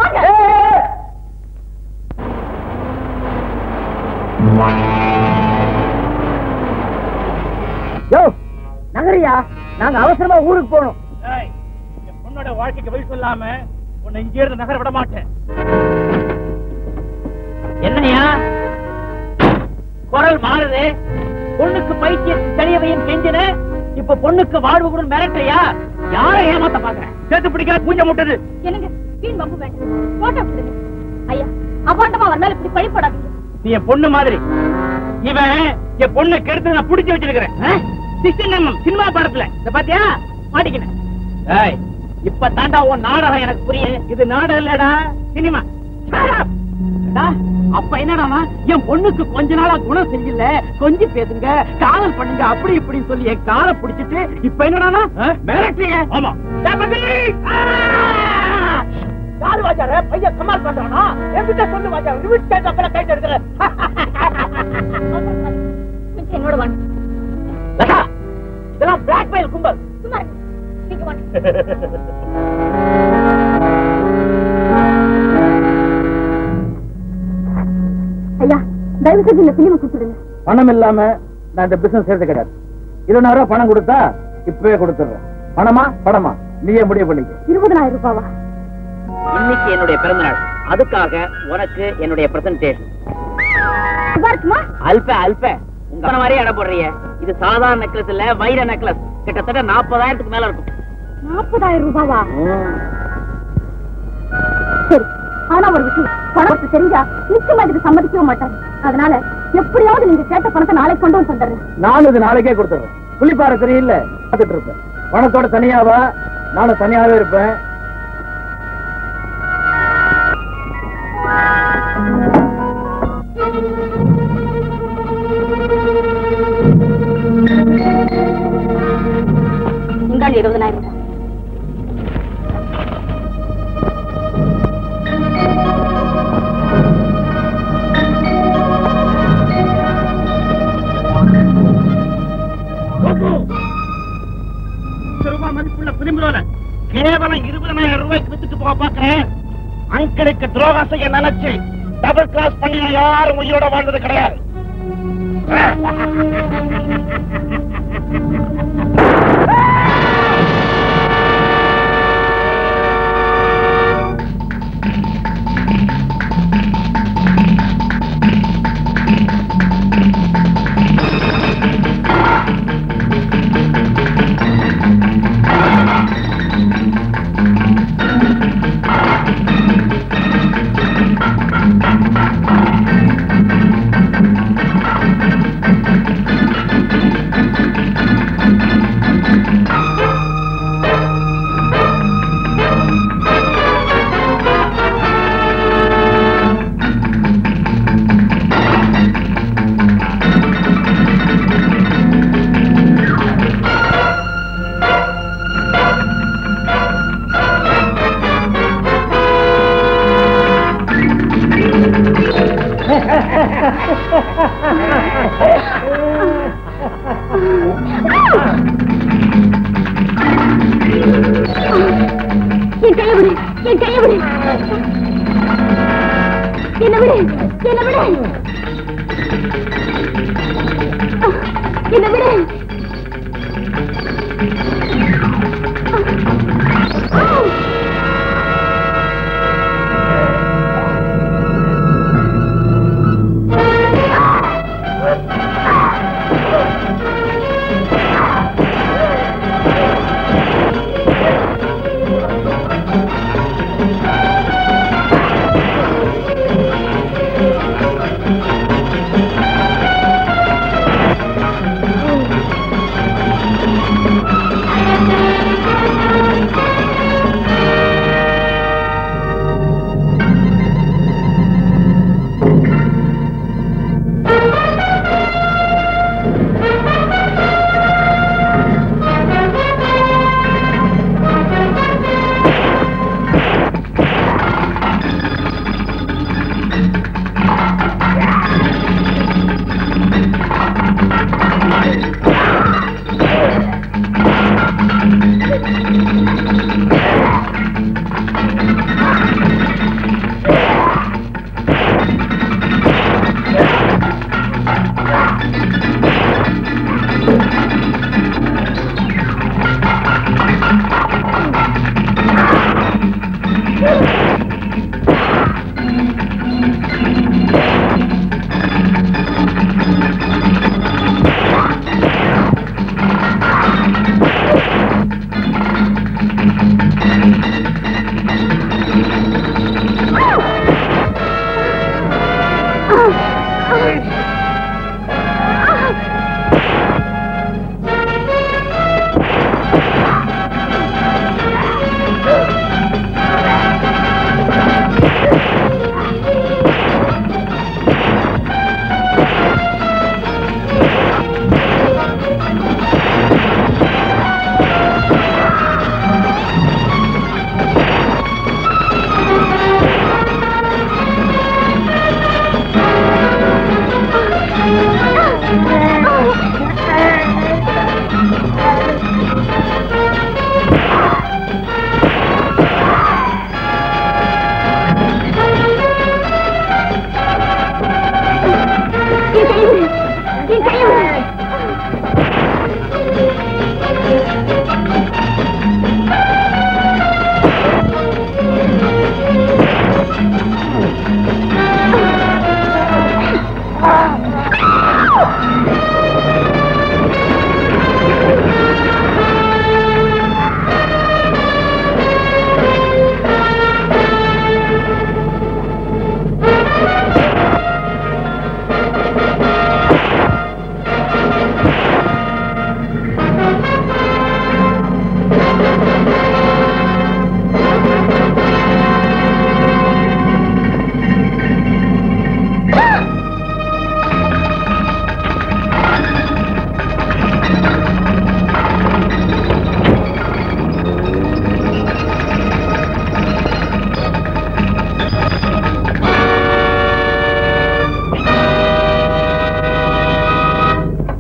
நகரியா, நாங்க அவசரமா ஊருக்கு போகணும். என் பொண்ணோட வாழ்க்கைக்கு வழி சொல்லாம உன்னை இங்கே இருந்து நகர விட மாட்டேன். என்னையா குரல் மாறுது? பொண்ணுக்கு பைத்தியத்துக்கு தெளியவையும் கெஞ்சின, இப்ப பொண்ணுக்கு வாழ்வு கூட மிரட்டையா? யாரை ஏமாத்த பாக்குறேன்? சேர்த்து பிடிக்கிற பூஜை முட்டது. என்னங்க வீண் வம்பு வேண்டாம், போட்டோ விடுங்க. ஐயா, அபாண்டமா வந்தாலும் இப்படி பழிப்படாதீங்க. நீ என் பொண்ணு மாதிரி, இவன் என் பொண்ணு கெடுத்து நான் பிடிச்சு வச்சிருக்கிறேன். சினிமா படத்துல இந்த பாத்தியா மாட்டிக்கினேன். இப்ப தாண்டா உன் நாடகம் எனக்கு புரியும். இது நாடகம் இல்லடா, சினிமா. அப்ப என்னடா, என் பொண்ணுக்கு கொஞ்ச நாளா குணம் செஞ்சில்ல, கொஞ்சம் பேசுங்க, காதல் பண்ணுங்க, அப்படி இப்படின்னு சொல்லி என் காலை பிடிச்சிட்டு இப்ப என்னடா மிரட்டுறீங்க? ஆமா, யாரு வாஜார பையன் கமால் பண்றானா? என்கிட்ட சொல்லு வாஜார, ரிவிட் கேட்ட அப்புறம் கைட்டு எடுக்கிற. என்னோட வாங்க. இதெல்லாம் பிளாக்மெயில் கும்பல். சும்மா நீங்க வாங்க. ஐயா, தயவு செஞ்சு இந்த பிலிமை கொடுத்துடுங்க. பணம் இல்லாம நான் இந்த பிசினஸ் செய்யறது கிடையாது. 20,000 பணம் கொடுத்தா இப்பவே கொடுத்துடுறேன். பணமா பணமா நீயே முடிவு பண்ணிக்க. 20,000 ரூபாவா? இன்னைக்கு என்னுடைய பிறந்த நாள், அதுக்காக உனக்கு என்னுடைய பிரசன்டேஷன். அல்வா இருக்குமா? அல்ப அல்ப உங்க மாதிரியே இடம் போடுறீங்க. இது சாதாரண நெக்லஸ் இல்ல, வைர நெக்லஸ். கிட்டத்தட்ட 40,000க்கு மேல இருக்கும். 40,000 ரூபாவா? சரி, ஆனா ஒரு விஷயம், பணத்தை தெரிஞ்சா நிச்சயமா இதுக்கு சம்மதிக்கவே மாட்டாங்க. அதனால எப்படியாவது நீங்க கேட்ட பணத்தை நாளைக்கு கொண்டு வந்து தந்துடுறேன். நானும் இது நாளைக்கே கொடுத்துறேன். புள்ளிப்பாறை சரியில்லை, பார்த்துட்டு இருப்பேன். பணத்தோட தனியாவா? நானும் தனியாவே இருப்பேன். இந்தாண்டி 20,000 ரூபாய். ரூபாய் மதிப்புள்ள பிலிம்ரோல கேவலம் 20,000 ரூபாய்க்கு வித்துட்டு போக பாக்குறேன். அங்கிளுக்கு துரோகம் செய்ய நினைச்சு டபுள் கிராஸ் பண்ணி யாரும் உயிரோட வாழ்ந்தது கிடையாது.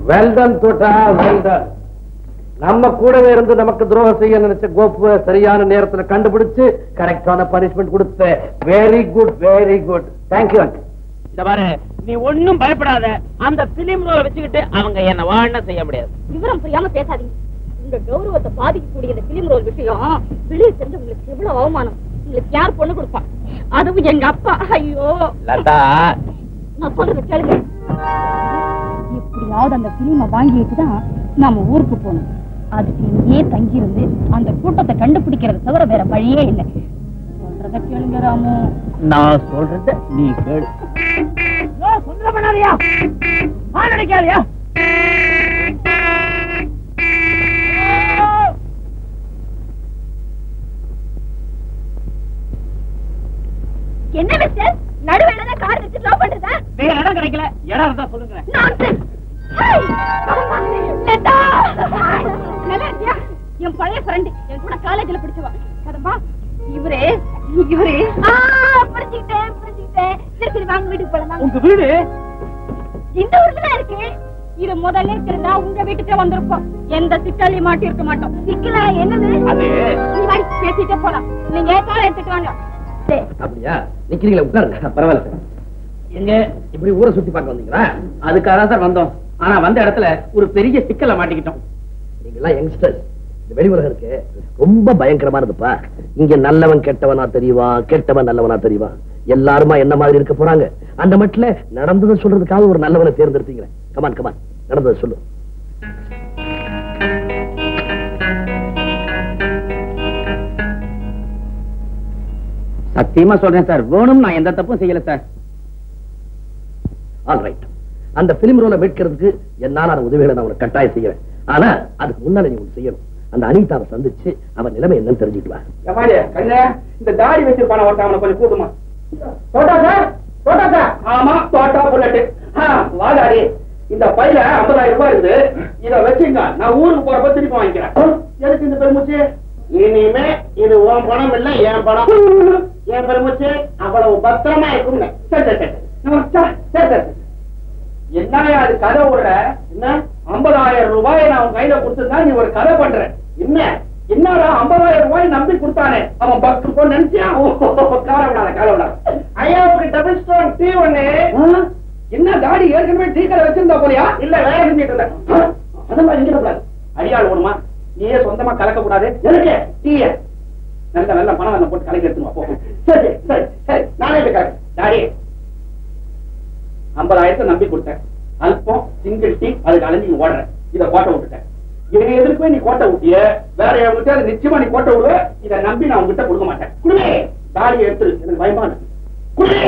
வெல்டன் தோட்டா வெல்டன். நம்ம கூடவே இருந்து நமக்கு துரோகம் செய்ய நினைச்ச கோப்புவை சரியான நேரத்துல கண்டுபிடிச்சு கரெக்டான பனிஷ்மெண்ட் கொடுத்த. Very good very good. Thank you uncle. இந்த பாரு, நீ ஒண்ணும் பயப்படாத. அந்த பிலிம் ரோல வச்சுக்கிட்டு அவங்க என்ன வாழ செய்ய முடியாது. விவரம் புரியாம பேசாதீங்க. உங்க கௌரவத்தை பாதிக்கக்கூடிய இந்த பிலிம் ரோல் விஷயம் வெளியே தெரிஞ்சு உங்களுக்கு எவ்வளவு அவமானம். உங்களுக்கு யார் பொண்ணு கொடுப்பா? அதுவும் எங்க அப்பா. ஐயோ லதா, நான் சொல்றது கேளுங்க. எப்படியாவது அந்த பிலிமை வாங்கிட்டுதான் நாம ஊருக்கு போகணும். அதுக்கு இங்கேயே தங்கி இருந்து அந்த கூட்டத்தை கண்டுபிடிக்கிறது தவிர வேற வழியே இல்லை. சொல்றத கேளுங்க ராமு. நான் சொல்றத நீ கேளு. சொல்ல பண்ணாரியா? நினைக்காதியா? என்ன மிஸ்டர், நடுவேளை கார் வச்சு லோ பண்றதா? வேற இடம் கிடைக்கல. இடம் இருந்தா சொல்லுங்க. என் பழைய ஃப்ரெண்ட், என் கூட காலேஜ்ல படிச்சவா கடம்பா. இவரே புரிஞ்சுக்கிட்டேன். சரி வாங்க, வீட்டுக்கு போலாம். உங்க வீடு இந்த ஊர்ல தான் இருக்கு. இது முதல்ல இருக்கிறதா உங்க வீட்டுக்கே வந்திருப்போம். எந்த சிக்கலையும் மாட்டி இருக்க மாட்டோம். சிக்கலா என்னது? நீ வாடி பேசிட்டே போலாம். நீங்க காலை எடுத்துட்டு வாங்க. அப்படியா? நிக்கிறீங்களா? உட்காருங்க. பரவாயில்ல சார். எங்க இப்படி ஊரை சுத்தி பார்க்க வந்தீங்களா? அதுக்காக தான் சார் வந்தோம். ஆனா வந்த இடத்துல ஒரு பெரிய சிக்கலை மாட்டிக்கிட்டோம். நீங்கெல்லாம் யங்ஸ்டர்ஸ். இந்த வெளி உலகம் இருக்கு, ரொம்ப பயங்கரமானதுப்பா. இங்க நல்லவன் கெட்டவனா தெரியவான், கெட்டவன் நல்லவனா தெரியவான். எல்லாருமா என்ன மாதிரி இருக்க போறாங்க. அந்த மட்டும் நடந்ததை சொல்றதுக்காக ஒரு நல்லவனை தேர்ந்தெடுத்தீங்க. கமான் கமான், நடந்ததை சொல்லு. சத்தியமா சொல்றேன் சார், வேணும் நான் எந்த தப்பும் செய்யல சார். All right. அந்த பிலிம் ரோலை மீட்கிறதுக்கு என்னால உதவிகளை நான் உனக்கு கட்டாயம் செய்யறேன். ஆனா அதுக்கு முன்னால நீ ஒண்ணு செய்யணும். அந்த அனிதாவை சந்திச்சு அவன் நிலைமை என்னன்னு தெரிஞ்சுட்டு வா. இந்த தாடி வச்சிருப்பான ஒருத்த அவனை கொஞ்சம் கூட்டுமா. தோட்டா சார், தோட்டா சார். ஆமா, தோட்டா புல்லட்டு. வாடாடி, இந்த பையில 50,000 ரூபாய் இருக்குது. இத வச்சுங்க, நான் ஊருக்கு போறப்ப திருப்பி வாங்கிக்கிறேன். எதுக்கு இந்த பெருமூச்சு? இனிமே இது உன் பணம் இல்ல, என் பணம். என் பெருமூச்சு அவ்வளவு பத்திரமா இருக்கும். என்னையா அது கதை விடுற? என்ன 50,000 ரூபாயை நான் உன் கையில கொடுத்துதான் நீ ஒரு கதை பண்ற? என்னடா 50,000 ரூபாய் நம்பி கொடுத்தானே அவன் பக்து போன்னு நினைச்சியா? காலவிடாத. ஐயா, டபுள் ஸ்டோன் டீ ஒண்ணு. என்ன தாடி ஏற்கனவே டீ கடை வச்சிருந்தா போலியா? இல்ல, வேலை செஞ்சுட்டு இருந்தேன். அதெல்லாம் செஞ்சிடக்கூடாது. அடியாள் ஓடுமா? நீயே சொந்தமா கலக்க கூடாது. எதுக்கு டீய நல்ல நல்ல பணம் வெள்ளம் போட்டு கலக்கி எடுத்துமா போ. சரி சரி சரி, நானே இருக்காரு. தாடி 50,000 நம்பி கொடுத்தேன். அல்பம் சிங்கிள் டீ, அதுக்கு அலைஞ்சி ஓடுறேன். இதை கோட்டை விட்டுட்டேன். இவங்க எதிர்க்கு நீ கோட்டை விட்டிய, வேற எவங்கிட்ட நிச்சயமா நீ கோட்டை விடுவ. இதை நம்பி நான் உங்ககிட்ட கொடுக்க மாட்டேன். குடுமே, தாடியை எடுத்துரு. எனக்கு பயமா இருக்கு. குடுமே.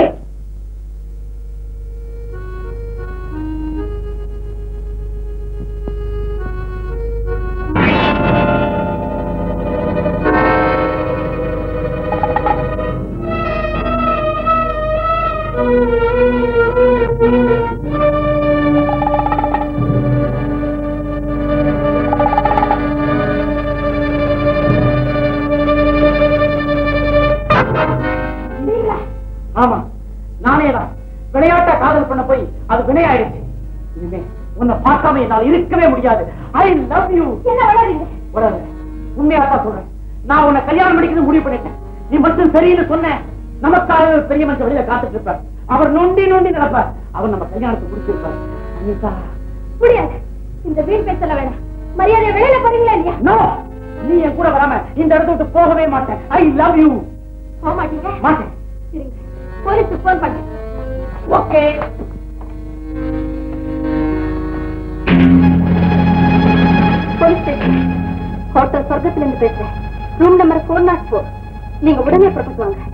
ஆமா, நானேதான் விளையாட்டா காதல் பண்ண போய் அது வினையாயிடுச்சு. இனிமே உன்னை பார்க்காம என்னால் இருக்கவே முடியாது. I love you. என்ன வளரீங்க? உண்மையாத்தான் சொல்றேன். நான் உன்னை கல்யாணம் பண்ணிக்கிறது முடிவு பண்ணிட்டேன். நீ மட்டும் சரின்னு சொன்ன, நமக்காக பெரிய மனுஷன் வெளியில காத்துட்டு இருப்பார். அவர் நொண்டி நொண்டி நடப்பார். அவர் நம்ம கல்யாணத்தை முடிச்சிருப்பார். அனிதா, முடியாது. இந்த வீண் பேசல வேணாம். மரியாதை வெளியில போறீங்களா இல்லையா? நோ, நீ என் கூட வராம இந்த இடத்த விட்டு போகவே மாட்டேன். I love you. போக மாட்டீங்க? மாட்டேன். சரிங்க, போலீஸுக்கு போன் பண்ணேன். ஓகே. போலீஸ் ஸ்டேஷன், ஹோட்டல் சொர்க்கத்துல இருந்து பேசுறேன். Room number 404. நீங்க உடனே புறப்பட்டு வாங்க.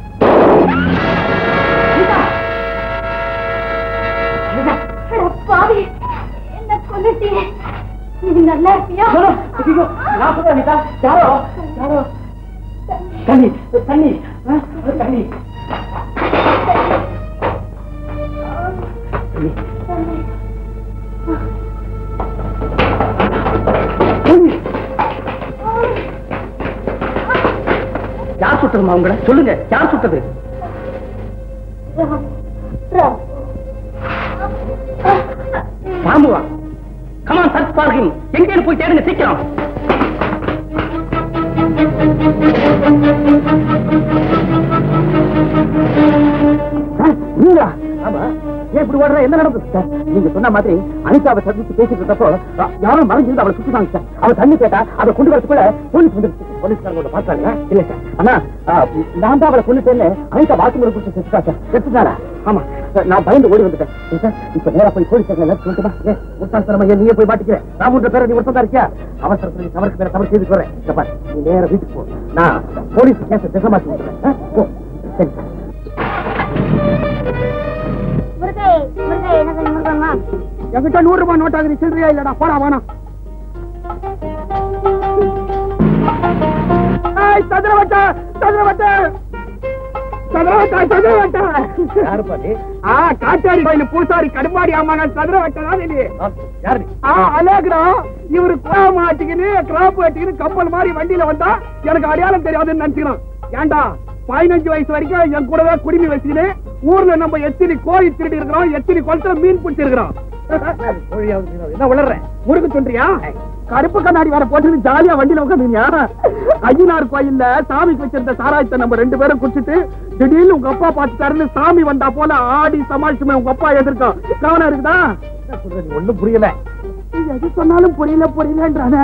பாவி, என்ன கொண்டுட்டீங்க? நீ நல்லா இருப்பியா? நான் சொல்றேன் அனிதா. யாரோ யாரோ தண்ணி தண்ணி தண்ணி. யார் சுட்டதுமா உங்களை? சொல்லுங்க, யார் சுட்டது? பாம்புவா? Come on search for him. எங்கேயும் போய் தேடுங்க சீக்கிரம். ஆமா, ஏன் இப்படி ஓடுற? என்ன நடந்தது சார்? நீங்க சொன்ன மாதிரி அனிதாவை சந்திச்சு பேசிட்டு இருந்தப்போ யாரும் மறைஞ்சிருந்து அவளை சுத்திட்டாங்க சார். அவ தண்ணி கேட்டா அதை கொண்டு வரதுக்குள்ள போலீஸ் வந்துருச்சு. போலீஸ்காரங்க பாத்தாங்க. இல்ல சார், ஆனா நான் தான் அவளை கொண்டுட்டேன்னு அனிதா வாக்குமூலம் கொடுத்து செத்துட்டா சார். செத்துட்டாரா? ஆமா, நான் பயந்து ஓடி வந்துட்டேன் சார். இப்ப நேரா போய் போலீஸ் சொல்லிட்டுமா? நீயே போய் மாட்டிக்கிறேன். ராமுன்ற பேர நீ ஒருத்தம் தான் இருக்கியா? அவசரத்துல தவறுக்கு மேல தவறு செய்து போறேன். நீ நேரம் வீட்டுக்கு போ. நான் போலீஸ் கேஸ திசை மாற்றி விட்டுறேன். சரி சார். என்கிட்ட 100 ரூபாய் நோட் ஆகுது, சில்லறையா இல்லடா? போடா வானா. சதுரவட்ட சதுரவட்ட சதுரவட்ட சதுரவட்ட காட்டாரி கோயில் பூசாரி கடுமாடி ஆமாங்க. சதுரவட்ட அழகுடா. இவரு மாட்டிக்கின்னு கிராப் வெட்டிக்கின்னு கப்பல் மாதிரி வண்டியில வந்தா எனக்கு அடையாளம் தெரியாதுன்னு நினைச்சுக்கலாம். ஏண்டா 15 வயசு வரைக்கும் என் கூடவே குடிமை வச்சுக்கின்னு ஊர்ல நம்ம எத்தனை கோழி திருடி இருக்கிறோம், எத்தனை குளத்துல மீன் பிடிச்சிருக்கிறோம். என்ன வளர்ற முறுக்கு சொல்றியா? கருப்பு கண்ணாடி வர போட்டு ஜாலியா வண்டியில உட்காந்துருக்கியா? ஐயனார் கோயில்ல சாமிக்கு வச்சிருந்த சாராயத்தை நம்ம 2 பேரும் குடிச்சிட்டு திடீர்னு உங்க அப்பா பார்த்துட்டாருன்னு சாமி வந்தா போல ஆடி சமாளிச்சுமே உங்க அப்பா எதிர்க்கும். கவனம் இருக்குதா? ஒண்ணும் புரியல. எது சொன்னாலும் புரியலன்றானே.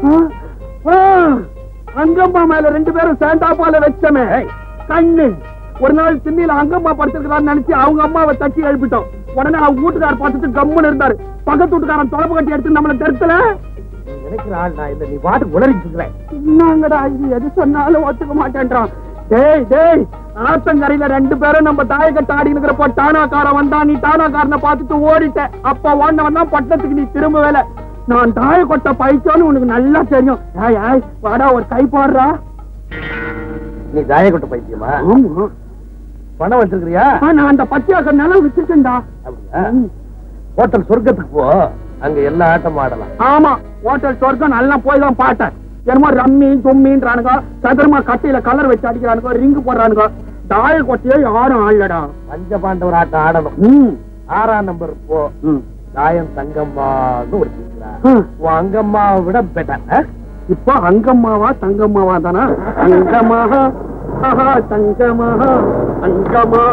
அங்கம்மா மேல 2 பேரும் சேண்டா போல வச்சமே கண்ணு. ஒரு நாள் திண்ணில அங்கம்மா படுத்திருக்கிறான்னு நினைச்சு அவங்க அம்மாவை தட்டி எழுப்பிட்டோம். உடனே அவங்க வீட்டுக்காரர் பார்த்துட்டு கம்முன்னு இருந்தாரு. பக்கத்து வீட்டுக்காரன் தொலைப்பு கட்டி எடுத்து நம்மள தெருத்துல நினைக்கிறாள். நான் இல்ல, நீ வாட்டுக்கு உளறிட்டு இருக்கிறேன். என்னங்கடா இது? எது சொன்னாலும் ஒத்துக்க மாட்டேன்றான். டேய் டேய், ஆத்தங்கரையில 2 பேரும் நம்ம தாயக்கட்ட ஆடி இருக்கிறப்போ டானாக்காரன் வந்தா, நீ டானாக்காரனை பார்த்துட்டு ஓடிட்ட. அப்ப ஓண்டவன் தான் பட்டத்துக்கு நீ திரும்ப வேலை. நான் தாய கொட்ட பயிச்சோன்னு உனக்கு நல்லா தெரியும். வாடா ஒரு கை போடுறா. நீ தாய கொட்ட பைத்தியமா? பணம் வச்சிருக்கிறியா? நான் அந்த பச்சையாக்க நிலம் வச்சிருக்கேன்டா. ஹோட்டல் சொர்க்கத்துக்கு போ, அங்க எல்லா ஆட்டம் ஆடலாம். ஆமா, ஹோட்டல் சொர்க்கம் நல்லா போய் தான் பாட்டேன். என்னமோ ரம்மி தொம்மின்றானுங்க, சதுரமா கட்டையில கலர் வச்சு அடிக்கிறானுங்க, ரிங்கு போடுறானுங்க. தாய கொட்டையே யாரும் ஆடலடா. பஞ்ச பாண்டவர் ஆட்டம் ஆடணும். 6ஆம் நம்பர் போ. தாயம் தங்கம்மான்னு ஒரு அங்கம்மாவை விட பெட்டர். இப்ப அங்கம்மாவா தங்கம்மாவா தானா? அங்கம்மாவா தங்கம்மா அங்கம்மா.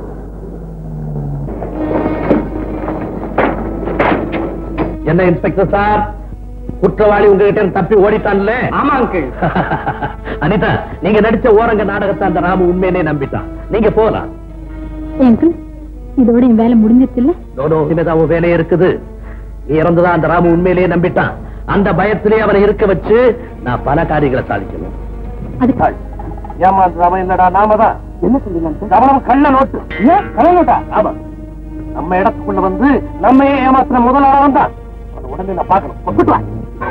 என்ன இன்ஸ்பெக்டர் சார், குற்றவாளி உங்ககிட்ட தப்பி ஓடிட்டான்ல? ஆமா அங்கிள். அனிதா, நீங்க நடிச்ச ஓரங்க நாடகத்தை அந்த ராமு உண்மையிலே நம்பிட்டான். நீங்க போலாம். அங்கிள், இதோட என் வேலை முடிஞ்சிருச்சு இல்ல? இனிமேதான் வேலையே இருக்குது. இறந்துதான் அந்த ராமு உண்மையிலேயே நம்பிட்டான். அந்த பயத்திலே அவனை இருக்க வச்சு நான் பல காரியங்களை சாதிக்கணும். ஏமாத்துறவன் இல்லடா, நாம தான். என்ன சொல்றீங்க? கள்ள நோட்டு. கள்ள நோட்டா? ஆமா. நம்ம இடத்துக்குள்ள வந்து நம்ம ஏமாத்துற முதலாளவன் தான். உடனே நான் பார்க்கணும்.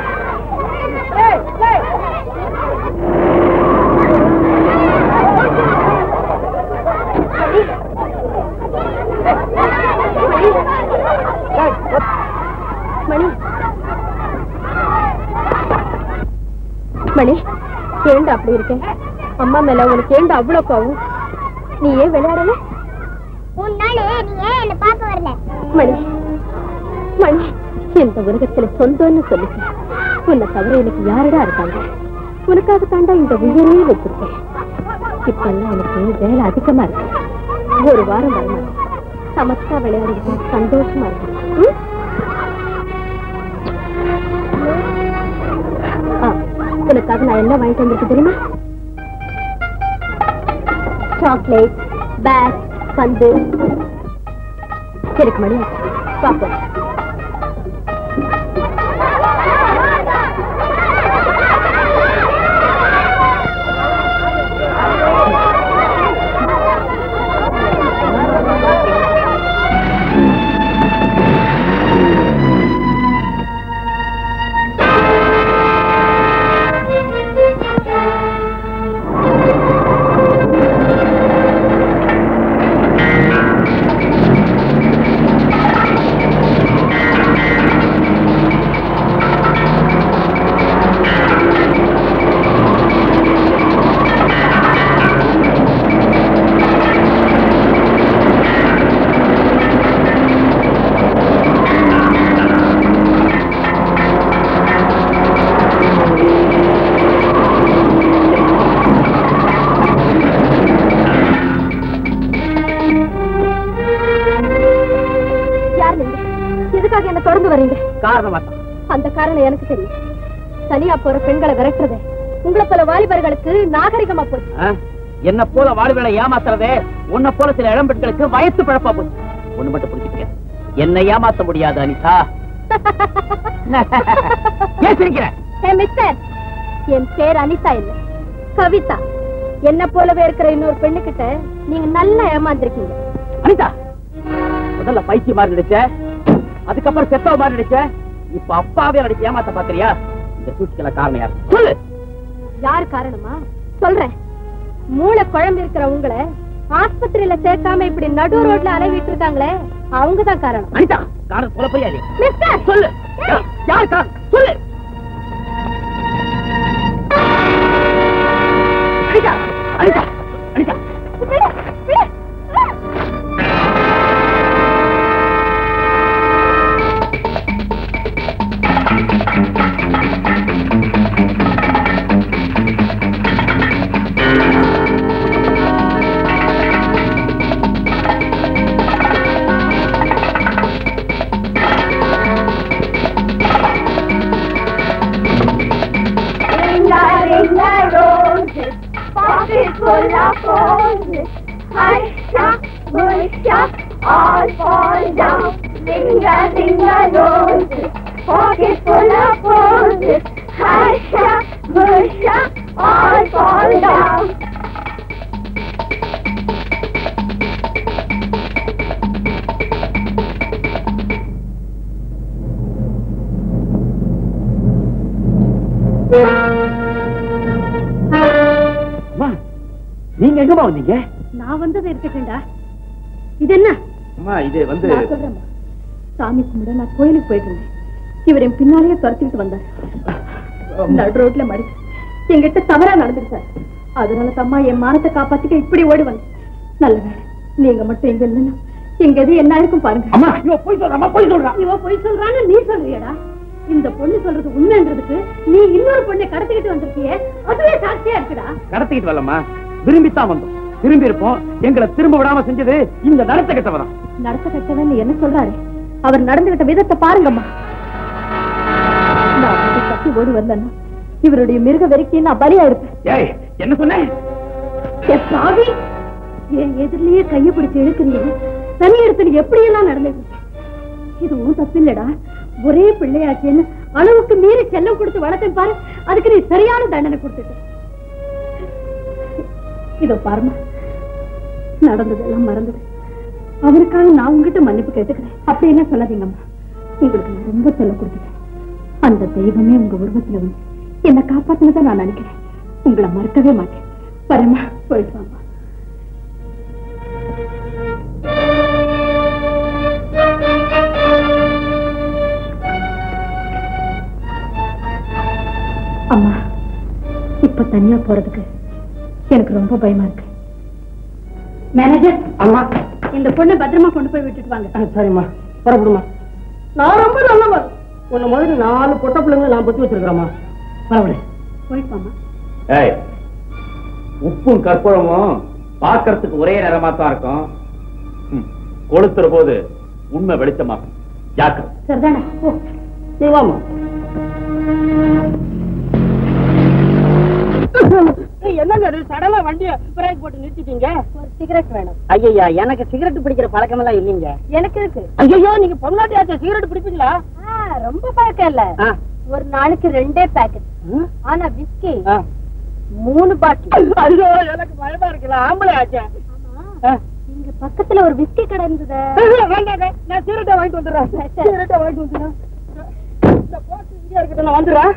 மணி, ஏண்டா அப்படி இருக்க? அம்மா மேல உனக்கு ஏண்டா அவ்வளவு கோவம்? நீ ஏன் விளையாடல? மணி மணி, இந்த உலகத்துல சொந்தம்னு சொல்லிக்க உன்னை தவிர எனக்கு யாரடா இருக்காங்க? உனக்காக தாண்டா இந்த உயிரே வச்சிருக்கேன். இப்ப எல்லாம் எனக்கு வேலை அதிகமா இருக்கு. ஒரு வாரம் வரணும், சமத்தா விளையாடிட்டு சந்தோஷமா இருக்கு. உனக்காக நான் என்ன வாங்கிட்டு வந்திருக்கு தெரியுமா? சாக்லேட், பேக், பந்து. எனக்கு மணி பாப்போம். எதுக்காக என்ன தொடர்ந்து வரீங்க? காரணமா அந்த காரணம் எனக்கு தெரியும். தனியா போற பெண்களை விரட்டுறதே உங்களை போல வாலிபர்களுக்கு நாகரிகமா போச்சு. என்ன போல வாலிபர்களை ஏமாத்துறதே உன்னை போல சில இளம் பெண்களுக்கு வயசு பழப்பா போச்சு. ஒண்ணு மட்டும் புரிஞ்சுக்க, என்னை ஏமாத்த முடியாது அனிதா. மிஸ்டர், என் பேர் அனிதா இல்ல, கவிதா. என்ன போலவே இருக்கிற இன்னொரு பெண்ணு கிட்ட நீங்க நல்லா ஏமாந்துருக்கீங்க. அனிதா, முதல்ல பைத்திய மாதிரி நடிச்ச, அதுக்கப்புறம் செத்தவ மாதிரி நடிச்ச, இப்ப அப்பாவே நடிச்சு ஏமாத்த பாக்குறியா? இந்த சூழ்ச்சிக்கல காரணம் யாரு சொல்லு? யார் காரணமா? சொல்றேன். மூளை குழம்பு இருக்கிற உங்களை ஆஸ்பத்திரியில சேர்க்காம இப்படி நடு ரோட்ல அலைவிட்டு இருக்காங்களே, அவங்கதான் காரணம். அனிதா, காரணம் சொல்ல போறியா? மிஸ்டர், சொல்லு. யார் காரணம் சொல்லு? Anitha, Anitha, Anitha. Full of roses, Harsha, Bursha, all fall down. Ringa, ringa, roses, pocket full of roses, Harsha, Bursha, all fall down. நீங்க எங்கம்மா வந்தீங்க? நான் வந்தது இருக்கட்டும்டா. இது என்ன? அம்மா, இது வந்து நான் சொல்றேன்மா. சாமி கும்பிட நான் கோயிலுக்கு போயிட்டு இருந்தேன். இவர் என் பின்னாலேயே துரத்திட்டு வந்தார். நடு ரோட்ல மடி என்கிட்ட தவறா நடந்துருச்சார். அதனால தம்மா என் மானத்தை காப்பாத்திக்க இப்படி ஓடி வந்தேன். நல்ல வேலை நீங்க மட்டும் எங்க இல்லைன்னா எங்க எது என்ன இருக்கும் பாருங்க. அம்மா, இவ போய் சொல்றா, போய் சொல்றா. இவ போய் சொல்றான்னு நீ சொல்றியடா? இந்த பொண்ணு சொல்றது உண்மைன்றதுக்கு நீ இன்னொரு பொண்ணை கடத்திக்கிட்டு வந்திருக்கியே, அதுவே சாட்சியா இருக்குடா. கடத்திக்கிட்டு வரலம்மா, விரும்பித்தான் வந்தோம். திரும்பி இருப்போம். எங்களை திரும்ப விடாம செஞ்சது இந்த நடத்த கட்டவதான். நடத்த கட்டவன் என்ன சொல்றாரு? அவர் நடந்துகிட்ட விதத்தை பாருங்கம்மா. நான் கட்டி ஓடி வந்தேன்னா இவருடைய மிருக வெறிக்கு நான் பலியா இருப்பேன். ஏய், என்ன சொன்னேன்? என் எதிரிலேயே கையை பிடிச்சு இழுக்கிறீங்க. தனி இடத்துல எப்படியெல்லாம் நடந்துட்டு இதுவும் தப்பு இல்லடா. ஒரே பிள்ளையாச்சேன்னு அளவுக்கு மீறி செல்லம் கொடுத்து வளர்த்தேன் பாரு, அதுக்கு நீ சரியான தண்டனை கொடுத்துட்ட. இதோ பாருமா, நடந்ததெல்லாம் மறந்தது. அவருக்காக நான் உங்ககிட்ட மன்னிப்பு கேட்டுக்கிறேன். அப்படி என்ன சொல்லாதீங்கம்மா. உங்களுக்கு நான் ரொம்ப செல்லம் கொடுத்துட்டேன். அந்த தெய்வமே உங்க உருவத்துல வந்து என்னை காப்பாத்தினதான் நான் நினைக்கிறேன். உங்களை மறக்கவே மாட்டேன். வரமா, போயிட்டு வாமா. அம்மா, இப்ப தனியா போறதுக்கு எனக்கு ரொம்ப பயமா இருக்கு. மேனேஜர், அம்மா, இந்த பொண்ணை பத்திரமா கொண்டு போய் விட்டுட்டு வாங்க. சரிம்மா, புறப்படுமா. நான் ரொம்ப நல்லவன். உன்ன மாதிரி 4 பொட்ட பிள்ளைங்களை நான் பத்தி வச்சிருக்கிறேம்மா. பரவாயில்ல, போயிட்டு வாமா. ஏய், உப்பும் கற்பூரமும் பார்க்கறதுக்கு ஒரே நேரமா தான் இருக்கும். கொளுத்துற போது உண்மை வெளிச்சமாகும். ஜாக்கிரதை. சரிதானே? ஓ, நீ வாமா. என்னங்க சடலா வண்டிய பிரேக் போட்டு நிறுத்திட்டீங்க? ஒரு சிகரெட் வேணும். ஐயா, எனக்கு சிகரெட் பிடிக்கிற பழக்கம் எல்லாம் இல்லைங்க. எனக்கு இருக்கு. ஐயோ, நீங்க பொம்னாட்டியாச்சே, சிகரெட் பிடிப்பீங்களா? ரொம்ப பழக்கம் இல்ல. ஒரு நாளைக்கு 2 பாக்கெட். ஆனா விஸ்கி 3 பாட்டில். ஐயோ, எனக்கு பயமா இருக்குல்ல, ஆம்பளை ஆச்சே. இங்க பக்கத்துல ஒரு விஸ்கி கடை இருந்தது. நான் சிகரெட்டை வாங்கிட்டு வந்துடுறேன். சிகரெட்டை வாங்கிட்டு வந்துடுறேன். இந்த போட்டு இங்கே இருக்கட்டும், நான் வந்துடுறேன்.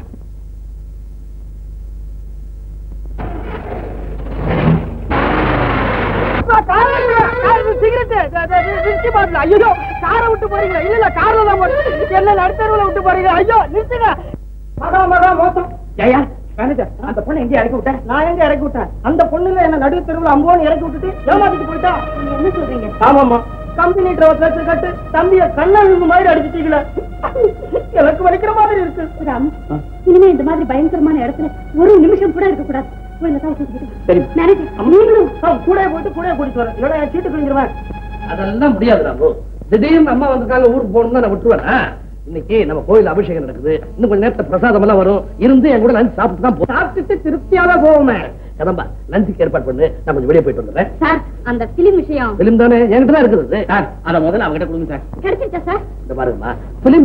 ஐயோ, காரை விட்டு போறீங்களா? இல்ல, கார்ல தான் போறீங்க. என்ன நடுத்தருவுல விட்டு போறீங்க? ஐயோ, நிறுத்துங்க. மகா மோசம். ஜெயா, மேனேஜர், அந்த பொண்ணை எங்கே இறக்கி விட்டேன்? நான் எங்க இறக்கி விட்டேன்? அந்த பொண்ணுல என்ன நடு தெருவுல அம்போன்னு இறக்கி விட்டுட்டு ஏமாத்திட்டு போயிட்டா. நீங்க என்ன சொல்றீங்க? ஆமாமா, கம்பெனி டிரைவர் கட்டு தம்பிய கண்ணாங்க மாதிரி அடிச்சுட்டீங்களே. எனக்கு வலிக்கிற மாதிரி இருக்கு. ராம், இனிமே இந்த மாதிரி பயங்கரமான இடத்துல ஒரு நிமிஷம் கூட இருக்க கூடாது. சரி மேனேஜர், நீங்களும் கூட போயிட்டு கூட கூட்டிட்டு வரேன். இல்ல, சீட்டு கிழிஞ்சிருவேன். அதெல்லாம் முடியாது ராமு. திடீர்னு அம்மா வந்திருக்காங்க ஊருக்கு போகணும்னா நான் விட்டுருவேன். இன்னைக்கு நம்ம கோயில் அபிஷேகம் நடக்குது. இன்னும் கொஞ்சம் நேரத்துல பிரசாதம் எல்லாம் வரும். இருந்து என் கூட லஞ்ச் சாப்பிட்டு தான் சாப்பிட்டுட்டு திருப்தியாவே போவோமே. கதம்பா லஞ்சுக்கு ஏற்பாடு பண்ணு. நான் கொஞ்சம் வெளியே போயிட்டு வந்துடுறேன். சார் அந்த பிலிம் விஷயம். பிலிம் தானே என்கிட்ட தான் இருக்குது சார். அத முதல்ல அவங்கிட்ட கொடுங்க சார். கிடைச்சிருச்சா சார்? இந்த பாருங்கம்மா பிலிம்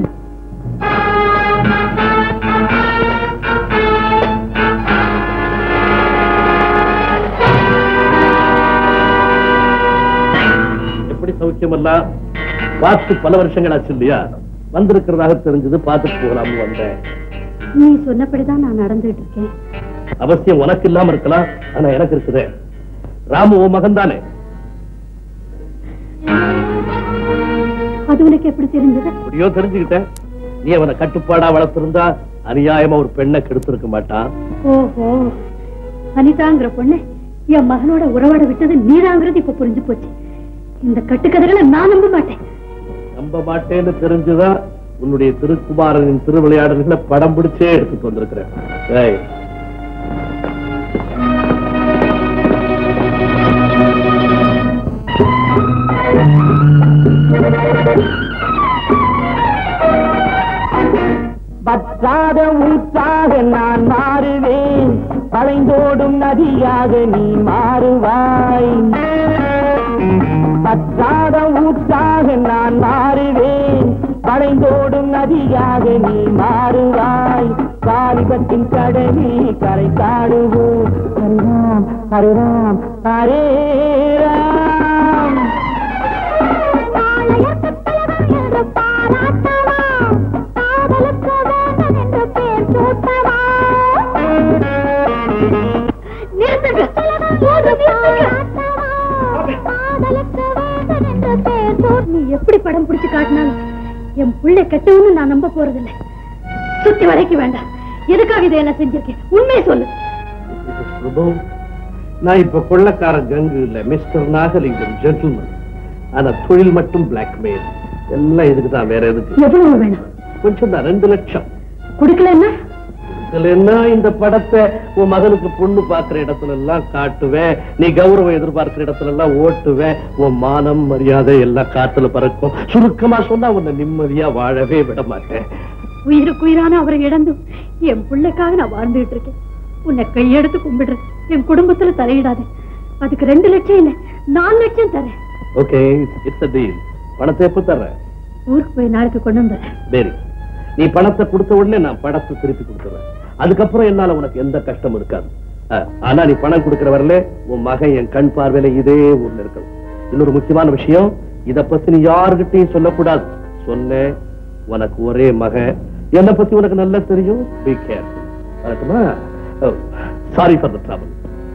எப்படி சௌக்கியமெல்லாம் பார்த்து பல வருஷங்கள் ஆச்சு இல்லையா? வந்திருக்கிறதாக தெரிஞ்சது, பார்த்துட்டு போகலாம்னு வந்தேன். நீ சொன்னபடிதான் நான் நடந்துட்டு இருக்கேன். அவசியம் உனக்கு இல்லாம இருக்கலாம், ஆனா எனக்கு இருக்குது. ராமு உன் மகன் தானே? அது உனக்கு எப்படி தெரிஞ்சது? எப்படியோ தெரிஞ்சுக்கிட்டேன். நீ அவனை கட்டுப்பாடா வளர்த்திருந்தா அநியாயமா ஒரு பெண்ணை கெடுத்திருக்க மாட்டான். ஓஹோ, அனிதாங்கிற பொண்ணு என் மகனோட உறவாட விட்டது நீதாங்கிறது இப்ப புரிஞ்சு போச்சு. இந்த கட்டுக்கதைகளை நான் நம்ப மாட்டேன். நம்ப மாட்டேன்னு தெரிஞ்சுதான் உன்னுடைய திருக்குமாரனின் திருவிளையாடல்களை படம் பிடிச்சே எடுத்துட்டு வந்திருக்கிறேன். பற்றாத ஊற்றாக நான் மாறுவேன், களைந்தோடும் நதியாக நீ மாறுவாய். பற்றாத ஊற்றாக நான் மாறுவேன், களைந்தோடும் நதியாக நீ மாறுவாய். காலிபத்தின் கடலில் கரை காடுவோம். ஹரிராம் ஹரிராம் ஹரே ராம். நீ எப்படி படம் பிடிச்சு காட்டினாலும் என் பிள்ளை கெட்டவன்னு நான் நம்ப போறதில்லை. சுத்தி வரைக்கும் வேண்டாம். எதுக்காக இதை என்ன செஞ்சிருக்கேன்? உண்மையை சொல்லு. நான் இப்ப கொள்ளக்கார கங்கு இல்ல, மிஸ்டர் நாகலிங்கம், ஜென்டில்மேன். ஆனா தொழில் மட்டும் பிளாக்மெயில். எல்லாம் இதுக்கு தான், வேற எதுக்கு? எவ்வளவு வேணும்? கொஞ்சம் தான், 2 லட்சம். குடுக்கலன்னா இந்த படத்தை உன் மகனுக்கு பொண்ணு பாக்குற இடத்துல எல்லாம் காட்டுவேன். நீ கௌரவம் எதிர்பார்க்கிற இடத்துல எல்லாம் ஓட்டுவேன். உன் மானம் மரியாதை எல்லாம் காத்துல பறக்கும். சுருக்கமா சொன்னா உன்னை நிம்மதியா வாழவே விட மாட்டேன். உயிருக்கு உயிரான அவரை இழந்து என் பிள்ளைக்காக நான் வாழ்ந்துட்டு இருக்கேன். உன்னை கையெடுத்து கும்பிடுறேன். என் குடும்பத்துல தலையிடாத. அதுக்கு 2 லட்சம் இல்ல, 4 லட்சம் தரேன். Okay, it's a deal. பணத்தை எப்ப தர்றேன்? ஊருக்கு போய் நாளைக்கு கொண்டு வந்துடுறேன். சரி, நீ பணத்தை கொடுத்த உடனே நான் பணத்தை திருப்பி கொடுத்துறேன். அதுக்கப்புறம் என்னால உனக்கு எந்த கஷ்டம் இருக்காது. ஆனா நீ பணம் கொடுக்கிற வரல உன் மகன் என் கண் பார்வையில இதே ஊர்ல இருக்கணும். இன்னொரு முக்கியமான விஷயம், இத பத்தி நீ யாருகிட்டையும் சொல்லக்கூடாது. சொன்ன உனக்கு ஒரே மகன், என்னை பத்தி உனக்கு நல்லா தெரியும். Be careful. Sorry for the trouble.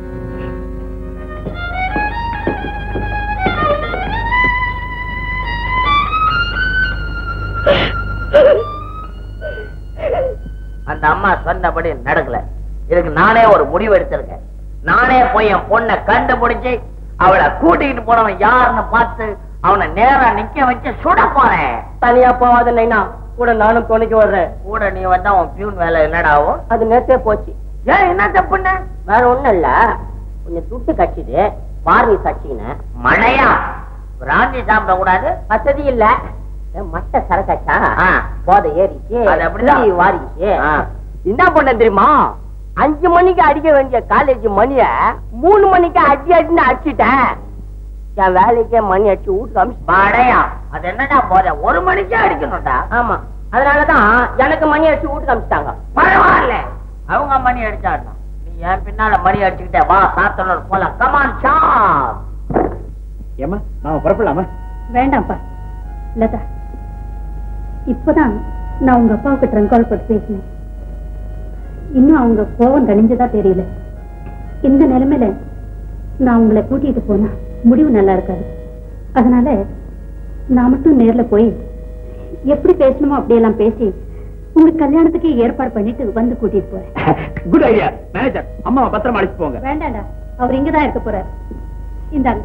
அந்த அம்மா சொன்னபடி நடக்கல. இதுக்கு நானே ஒரு முடிவு எடுத்திருக்கேன். நானே போய் என் பொண்ணை கண்டுபிடிச்சு அவளை கூட்டிக்கிட்டு போனவன் யாருன்னு பார்த்து அவனை நேரா நிக்க வச்சு சுட போறேன். தனியா போவாத நைனா, கூட நானும் துணைக்கு வர்றேன். கூட நீ வந்தா உன் பியூன் வேலை என்னடாவும்? அது நேத்தே போச்சு. ஏன், என்ன தப்புன்னு? வேற ஒண்ணும் இல்ல, கொஞ்சம் துட்டு கட்சிது பார்வை கட்சின்னு. மழையா பிராந்தி சாப்பிட கூடாது, வசதி இல்ல. மட்ட சரக்காச்சா போதை ஏறிச்சு, அது அப்படிதான் வாரிச்சு. என்ன பண்ண தெரியுமா, 5 மணிக்கு அடிக்க வேண்டிய காலேஜ் மணிய 3 மணிக்கு அடின்னு அடிச்சுட்டேன். என் வேலைக்கே மணி அடிச்சு வீட்டுக்கு அமிச்சு. மழையா அது என்னடா போத, 1 மணிக்கே அடிக்கணும்டா. ஆமா, அதனாலதான் எனக்கு மணி அடிச்சு வீட்டுக்கு அமிச்சிட்டாங்க. பரவாயில்ல, அவங்க மணி அடிச்சாடா. நீ என் பின்னால மணி அடிச்சுக்கிட்டே வா, சாத்தனூர் போலாம். Come on shop. ஏமா நாம புறப்படலாமா? வேண்டாம்ப்பா லதா, இப்பதான் நான் உங்க அப்பாவுக்கு ட்ரங்க் கால் போட்டு பேசினேன். இன்னும் அவங்க கோவம் தணிஞ்சதா தெரியல. இந்த நிலைமையில நான் உங்களை கூட்டிட்டு போனா முடிவு நல்லா இருக்காது. அதனால நான் மட்டும் நேர்ல போய் எப்படி பேசணுமோ அப்படியெல்லாம் பேசி உங்க கல்யாணத்துக்கு ஏற்பாடு பண்ணிட்டு வந்து கூட்டிட்டு போறேன். Good idea manager. அம்மாவை பத்திரமா அழைச்சு போங்க. வேண்டாண்டா, அவர் இங்கதான் இருக்க போறாரு. இந்தாங்க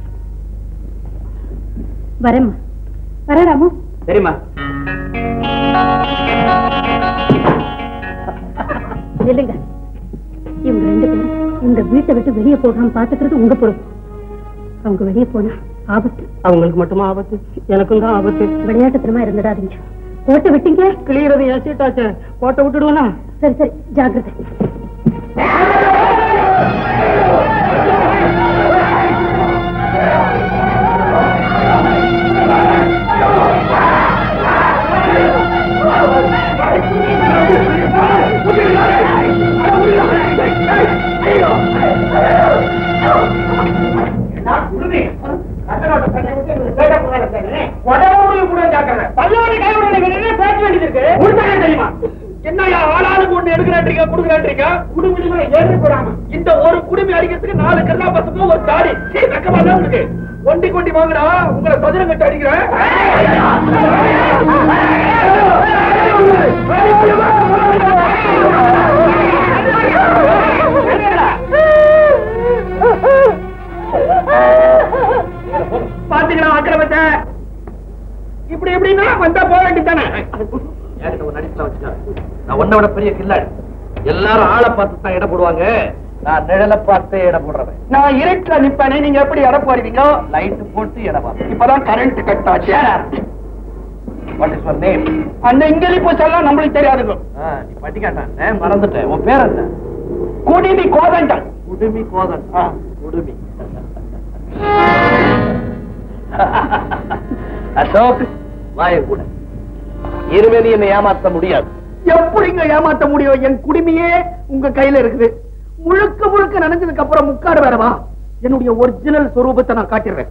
வரேம்மா. வர ராமு. சரிம்மா. இல்லைங்க, இவங்க 2 பேரும் இந்த வீட்டை விட்டு வெளியே போகாம பாத்துக்கிறது உங்க பொறுப்பு. அவங்க வெளியே போனா ஆபத்து. அவங்களுக்கு மட்டுமா ஆபத்து? எனக்கும் தான் ஆபத்து. விளையாட்டுத்தனமா இருந்துடாதீங்க. கோட்டை விட்டீங்க, கிளியறது என் சீட்டாச்சே. கோட்டை விட்டுடுவேனா? சரி சரி, ஜாக்கிரதை. என்னையா ஆளாளுக்கு ஒண்ணு எடுக்கிறான்றீங்க, குடுக்குறான்றீங்க. குடும்பம் ஏறி போடாம இந்த ஒரு குடுமி அடிக்கிறதுக்கு 4 கல்லா பசங்க ஒரு தாடி வெக்கமா தான் உங்களுக்கு. ஒண்டி கொண்டி வாங்கடா, உங்களை சதுரம் கட்டு அடிக்கிறேன். பாத்தீங்களா அக்கிரமத்தை? இப்படி எப்படின்னா வந்தா போக வேண்டியதானே. நான் ஒன்ன விட பெரிய கில்லாடி. எல்லாரும் ஆளை பார்த்து தான் இடம் போடுவாங்க, நான் நிழலை பார்த்து இடம் போடுறேன். நான் இருட்டுல நிப்பேனே, நீங்க எப்படி இடம் போடுவீங்க? லைட் போட்டு இடம். இப்பதான் கரண்ட் கட் ஆச்சு. What is your name? அந்த இங்கிலி பூச்செல்லாம் நம்மளுக்கு தெரியாதுங்க. நீ படிக்காட்டான், மறந்துட்டேன். உன் பேர் என்ன? குடிமி கோதண்டம். குடுமி கோதண்டம். குடுமி அசோக், வாய கூட. இனிமே நீ என்னை ஏமாத்த முடியாது. எப்படிங்க ஏமாத்த முடியும்? என் குடுமையே உங்க கையில இருக்குது. முழுக்க முழுக்க நினைஞ்சதுக்கு அப்புறம் முக்காடு வேறவா? என்னுடைய ஒரிஜினல் சொரூபத்தை நான் காட்டிடுறேன்.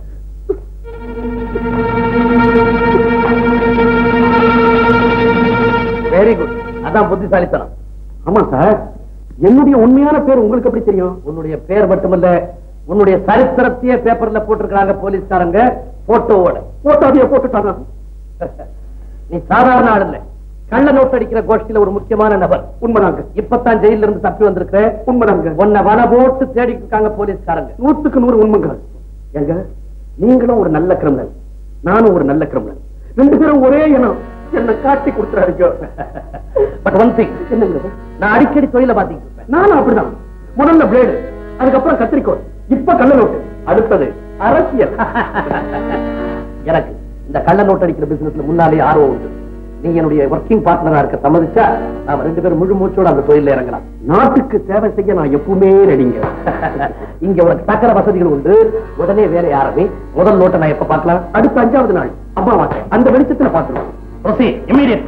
வெரி குட், அதான் புத்திசாலித்தனம். ஆமா சார், என்னுடைய உண்மையான பேர் உங்களுக்கு எப்படி தெரியும்? உன்னுடைய பேர் மட்டுமல்ல, உன்னுடைய சரித்திரத்தையே பேப்பர்ல போட்டிருக்காங்க போலீஸ்காரங்க, போட்டோவோட. போட்டோவையே போட்டுட்டாங்க. நீ சாதாரண ஆள் இல்ல, கள்ள நோட்டு அடிக்கிற கோஷ்டியில ஒரு முக்கியமான நபர். உண்மைதாங்க. இப்பதான் ஜெயில இருந்து தப்பி வந்திருக்க. உண்மைதாங்க. உன்னை வலை போட்டு தேடிட்டு இருக்காங்க போலீஸ்காரங்க. 100க்கு 100 உண்மைங்க. எங்க நீங்களும் ஒரு நல்ல கிரிமினல், நானும் ஒரு நல்ல கிரிமினல். 2 பேரும் ஒரே இனம். என்ன காட்டி கொடுத்துறாரு. பட் ஒன் திங், என்னங்க, நான் அடிக்கடி தொழில பாத்தீங்க. நானும் அப்படிதான். முதல்ல பிளேடு, அதுக்கப்புறம் கத்திரிக்கோள், இப்ப கள்ள நோட்டு, அடுத்தது அரசியல். எனக்கு இந்த கள்ள நோட்டு அடிக்கிற பிசினஸ்ல முன்னாலே ஆர்வம் உண்டு. நீ என்னுடைய ஒர்க்கிங் பார்ட்னரா இருக்க சம்மதிச்சா நாம 2 பேரும் முழு மூச்சோட அந்த தொழில இறங்கலாம். நாட்டுக்கு சேவை செய்ய நான் எப்பவுமே ரெடிங்க. இங்க உனக்கு சக்கர வசதிகள் உண்டு. உடனே வேலை ஆரம்பி. முதல் நோட்டை நான் எப்ப பார்க்கலாம்? அடுத்த 5வது நாள் அம்மா அந்த வெளிச்சத்துல பார்த்துருவோம். Proceed immediate.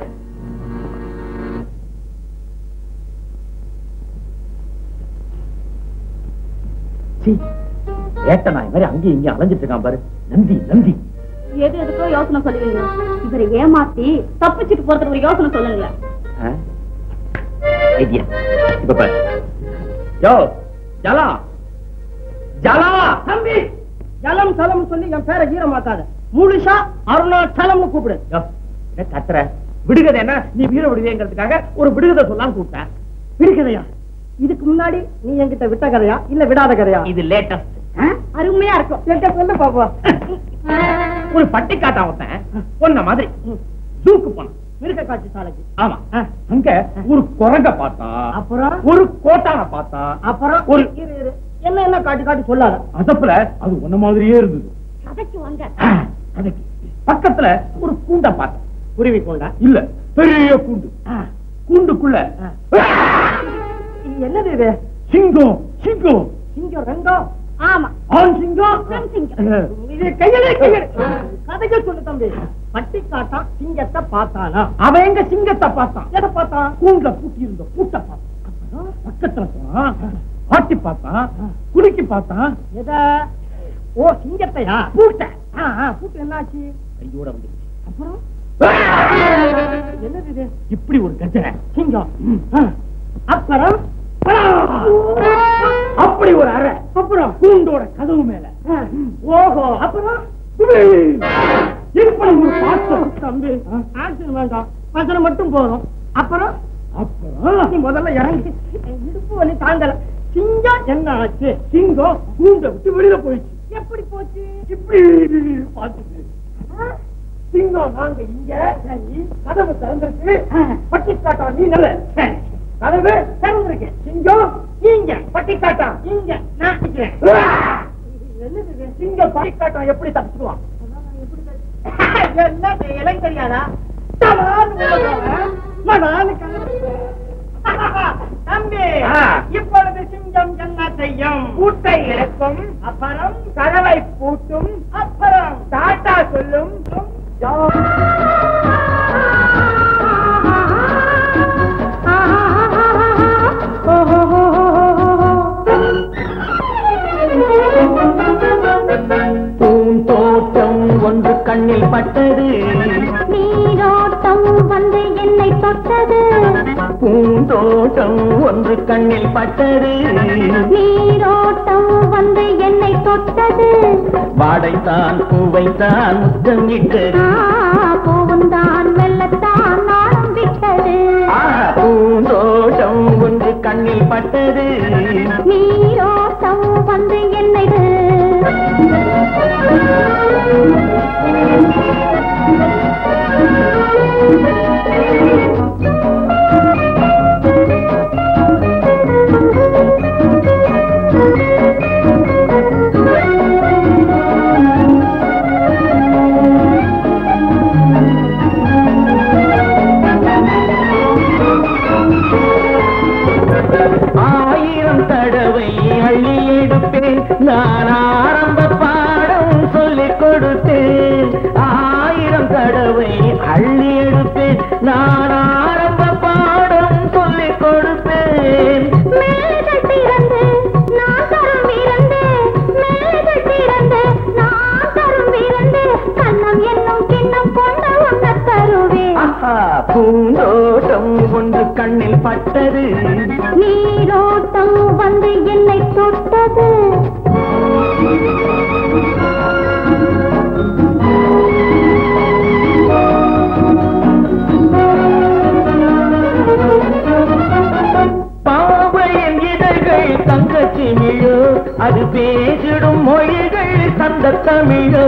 ஏட்ட நாய் மாதிரி அங்கேயும் இங்கே அலைஞ்சிட்டு இருக்கான் பாரு. நந்தி நந்தி. எது எதுக்கோ யோசனை சொல்லுவீங்க. இவரை ஏமாத்தி தப்பிச்சுட்டு போறதுக்கு ஒரு யோசனை சொல்லுங்க. ஐடியா. இப்ப பாரு. யோ ஜலா ஜலா தம்பி, ஜலம் சலம் சொல்லி என் பேரை ஈர மாத்தாத. முழுசா அருணாச்சலம்னு கூப்பிடு. கத்துற விடுகதை என்ன? நீ வீர விடுவேங்கிறதுக்காக ஒரு விடுகதை சொல்லான்னு கூப்பிட்டேன். விடுகதையா? இதுக்கு முன்னாடி நீ என்கிட்ட விட்ட கதையா இல்ல விடாத கதையா? இது லேட்டஸ்ட். அருமையா இருக்கும். என்கிட்ட சொல்லு பாப்பா. ஒரு பட்டிக்காட்டா ஒருத்தன் பொண்ண மாதிரி ஜூக்கு போனான். மிருக காட்சி சாலைக்கு. ஆமா, அங்க ஒரு குரங்க பார்த்தா, அப்புறம் ஒரு கோட்டான பார்த்தா, அப்புறம் ஒரு என்ன என்ன காட்டி காட்டி சொல்லாத. அதப்புல அது ஒன்ன மாதிரியே இருந்தது. கதைக்கு வாங்க. அதுக்கு பக்கத்துல ஒரு கூண்ட பார்த்தேன். குருவி கூண்டா? இல்ல, பெரிய கூண்டு. கூண்டுக்குள்ள என்னது இது? சிங்கம். சிங்கம் சிங்கம் ரெங்கம்? ஆமா, ஆண் சிங்கம். பெண் சிங்கம். இது கையலே கையலே. கதைக்கு சொல்லு தம்பி. பட்டி காட்டா சிங்கத்தை பார்த்தானா? அவன் எங்க சிங்கத்தை பார்த்தான்? எதை பார்த்தான்? கூண்டுல பூட்டி இருந்த பூட்டை பார்த்தான். பக்கத்துல போனான், ஆட்டி பார்த்தான், குலுக்கி பார்த்தான். எதை? ஓ, சிங்கத்தையா? பூட்ட. பூட்டு என்னாச்சு? கையோட வந்துருச்சு. அப்புறம் என்னது இது? இப்படி ஒரு கஜை சிங்கம். அப்புறம் அப்படி ஒரு அறை. அப்புறம் கூண்டோட கதவு மேல. ஓஹோ, அப்புறம் இப்படி ஒரு பாத்திரம். தம்பி, ஆக்சன் வேண்டாம், வசனம் மட்டும் போதும். அப்புறம் அப்புறம் நீ முதல்ல இறங்கி. இடுப்பு வலி தாங்கல. சிங்கம் என்ன ஆச்சு? சிங்கம் கூண்டை விட்டு வெளியில போயிடுச்சு. எப்படி போச்சு? இப்படி பார்த்துச்சு. சிங்கம் நாங்க இங்க, கதவு திறந்திருக்கு. பட்டிக்காட்டா நீ நல்ல கதவு திறந்திருக்கு. சிங்கம் நீங்க, பட்டிக்காட்டா இங்க, நான் சிங்க பறிக்காட்டம் எப்படி தப்பிச்சுக்குவான்? என்ன இலை தெரியாதா? தம்பி, இப்பொழுது சிங்கம் என்ன செய்யும்? பூட்டை இழக்கும், அப்புறம் கதவை பூட்டும், அப்புறம் டாட்டா சொல்லும். பூந்தோட்டம் ஒன்று கண்ணில் பட்டது, நீரோட்டம் வந்து என்னை தொட்டது. பூந்தோட்டம் ஒன்று கண்ணில் பட்டது, நீரோட்டம் வந்து என்னை தொட்டது. வாடைத்தான் பூவைத்தான் முத்தம் இட்டது, பூவுந்தான் வெள்ளத்தான் நாளும் விட்டது. பூந்தோட்டம் ஒன்று கண்ணில் பட்டது, நீரோட்டம் வந்து என்னை ஆயிரம் தடவை அள்ளி எடுப்பேன், நான் ஆரம்ப பாடம் சொல்லிக் கொடுத்தேன். ஆயிரம் தடவை அள்ளி எடுப்பேன், நான் ஆரம்ப பாடம் சொல்லிக் கொடுப்பேன். மேலகட்டிறந்து நான் தரும் இறந்து, மேலகட்டிறந்து நான் தரும் இறந்து, கண்ணம் என்னும் கிண்ணம் கொண்டு உன்ன தருவேன். பூந்தோட்டம் ஒன்று கண்ணில் பட்டது, நீரோட்டம் வந்து என்னை தொட்டது. பாவையின் இதழ்கள் தங்கச்சி மிழோ, அது பேசிடும் மொழிகள் சந்த தமிழோ.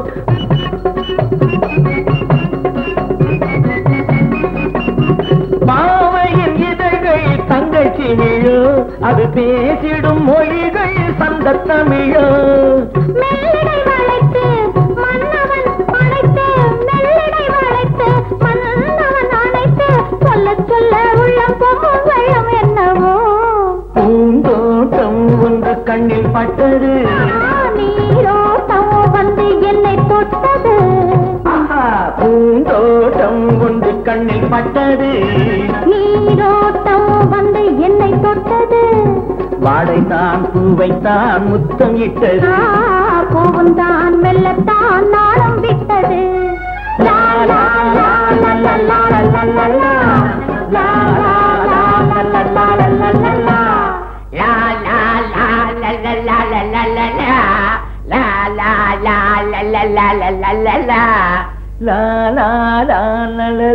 பாவையின் இதழ்கள் தங்கச்சி மிழோ, அது பேசிடும் மொழிகள் சந்த தமிழோ. மெல்லிடை வளைத்து மன்னவன் அணைத்து, மெல்லிடை வளைத்து மன்னவன் அணைத்து, சொல்ல சொல்ல உள்ளம் போகும் வெள்ளம் என்னவோ. பூந்தோட்டம் ஒன்று கண்ணில் பட்டது, நீரோட்டம் வந்து என்னை தொட்டது. பூந்தோட்டம் ஒன்று கண்ணில் பட்டது, நீரோட்டம் வந்து என்னை தொட்டது. வாடைத்தான் பூவைத்தான் முத்தம் இட்டது, பூவுந்தான் மெல்லத்தான் நாளும் விட்டது. லா லா லா லா லா லா லா லா லா. லா லா லா லா லா லா லா லா லா. லா லா லா லா லா லா லா லா லா. லா லா லா லா லா லா லா லா லா லா. லா லா லா லா லா.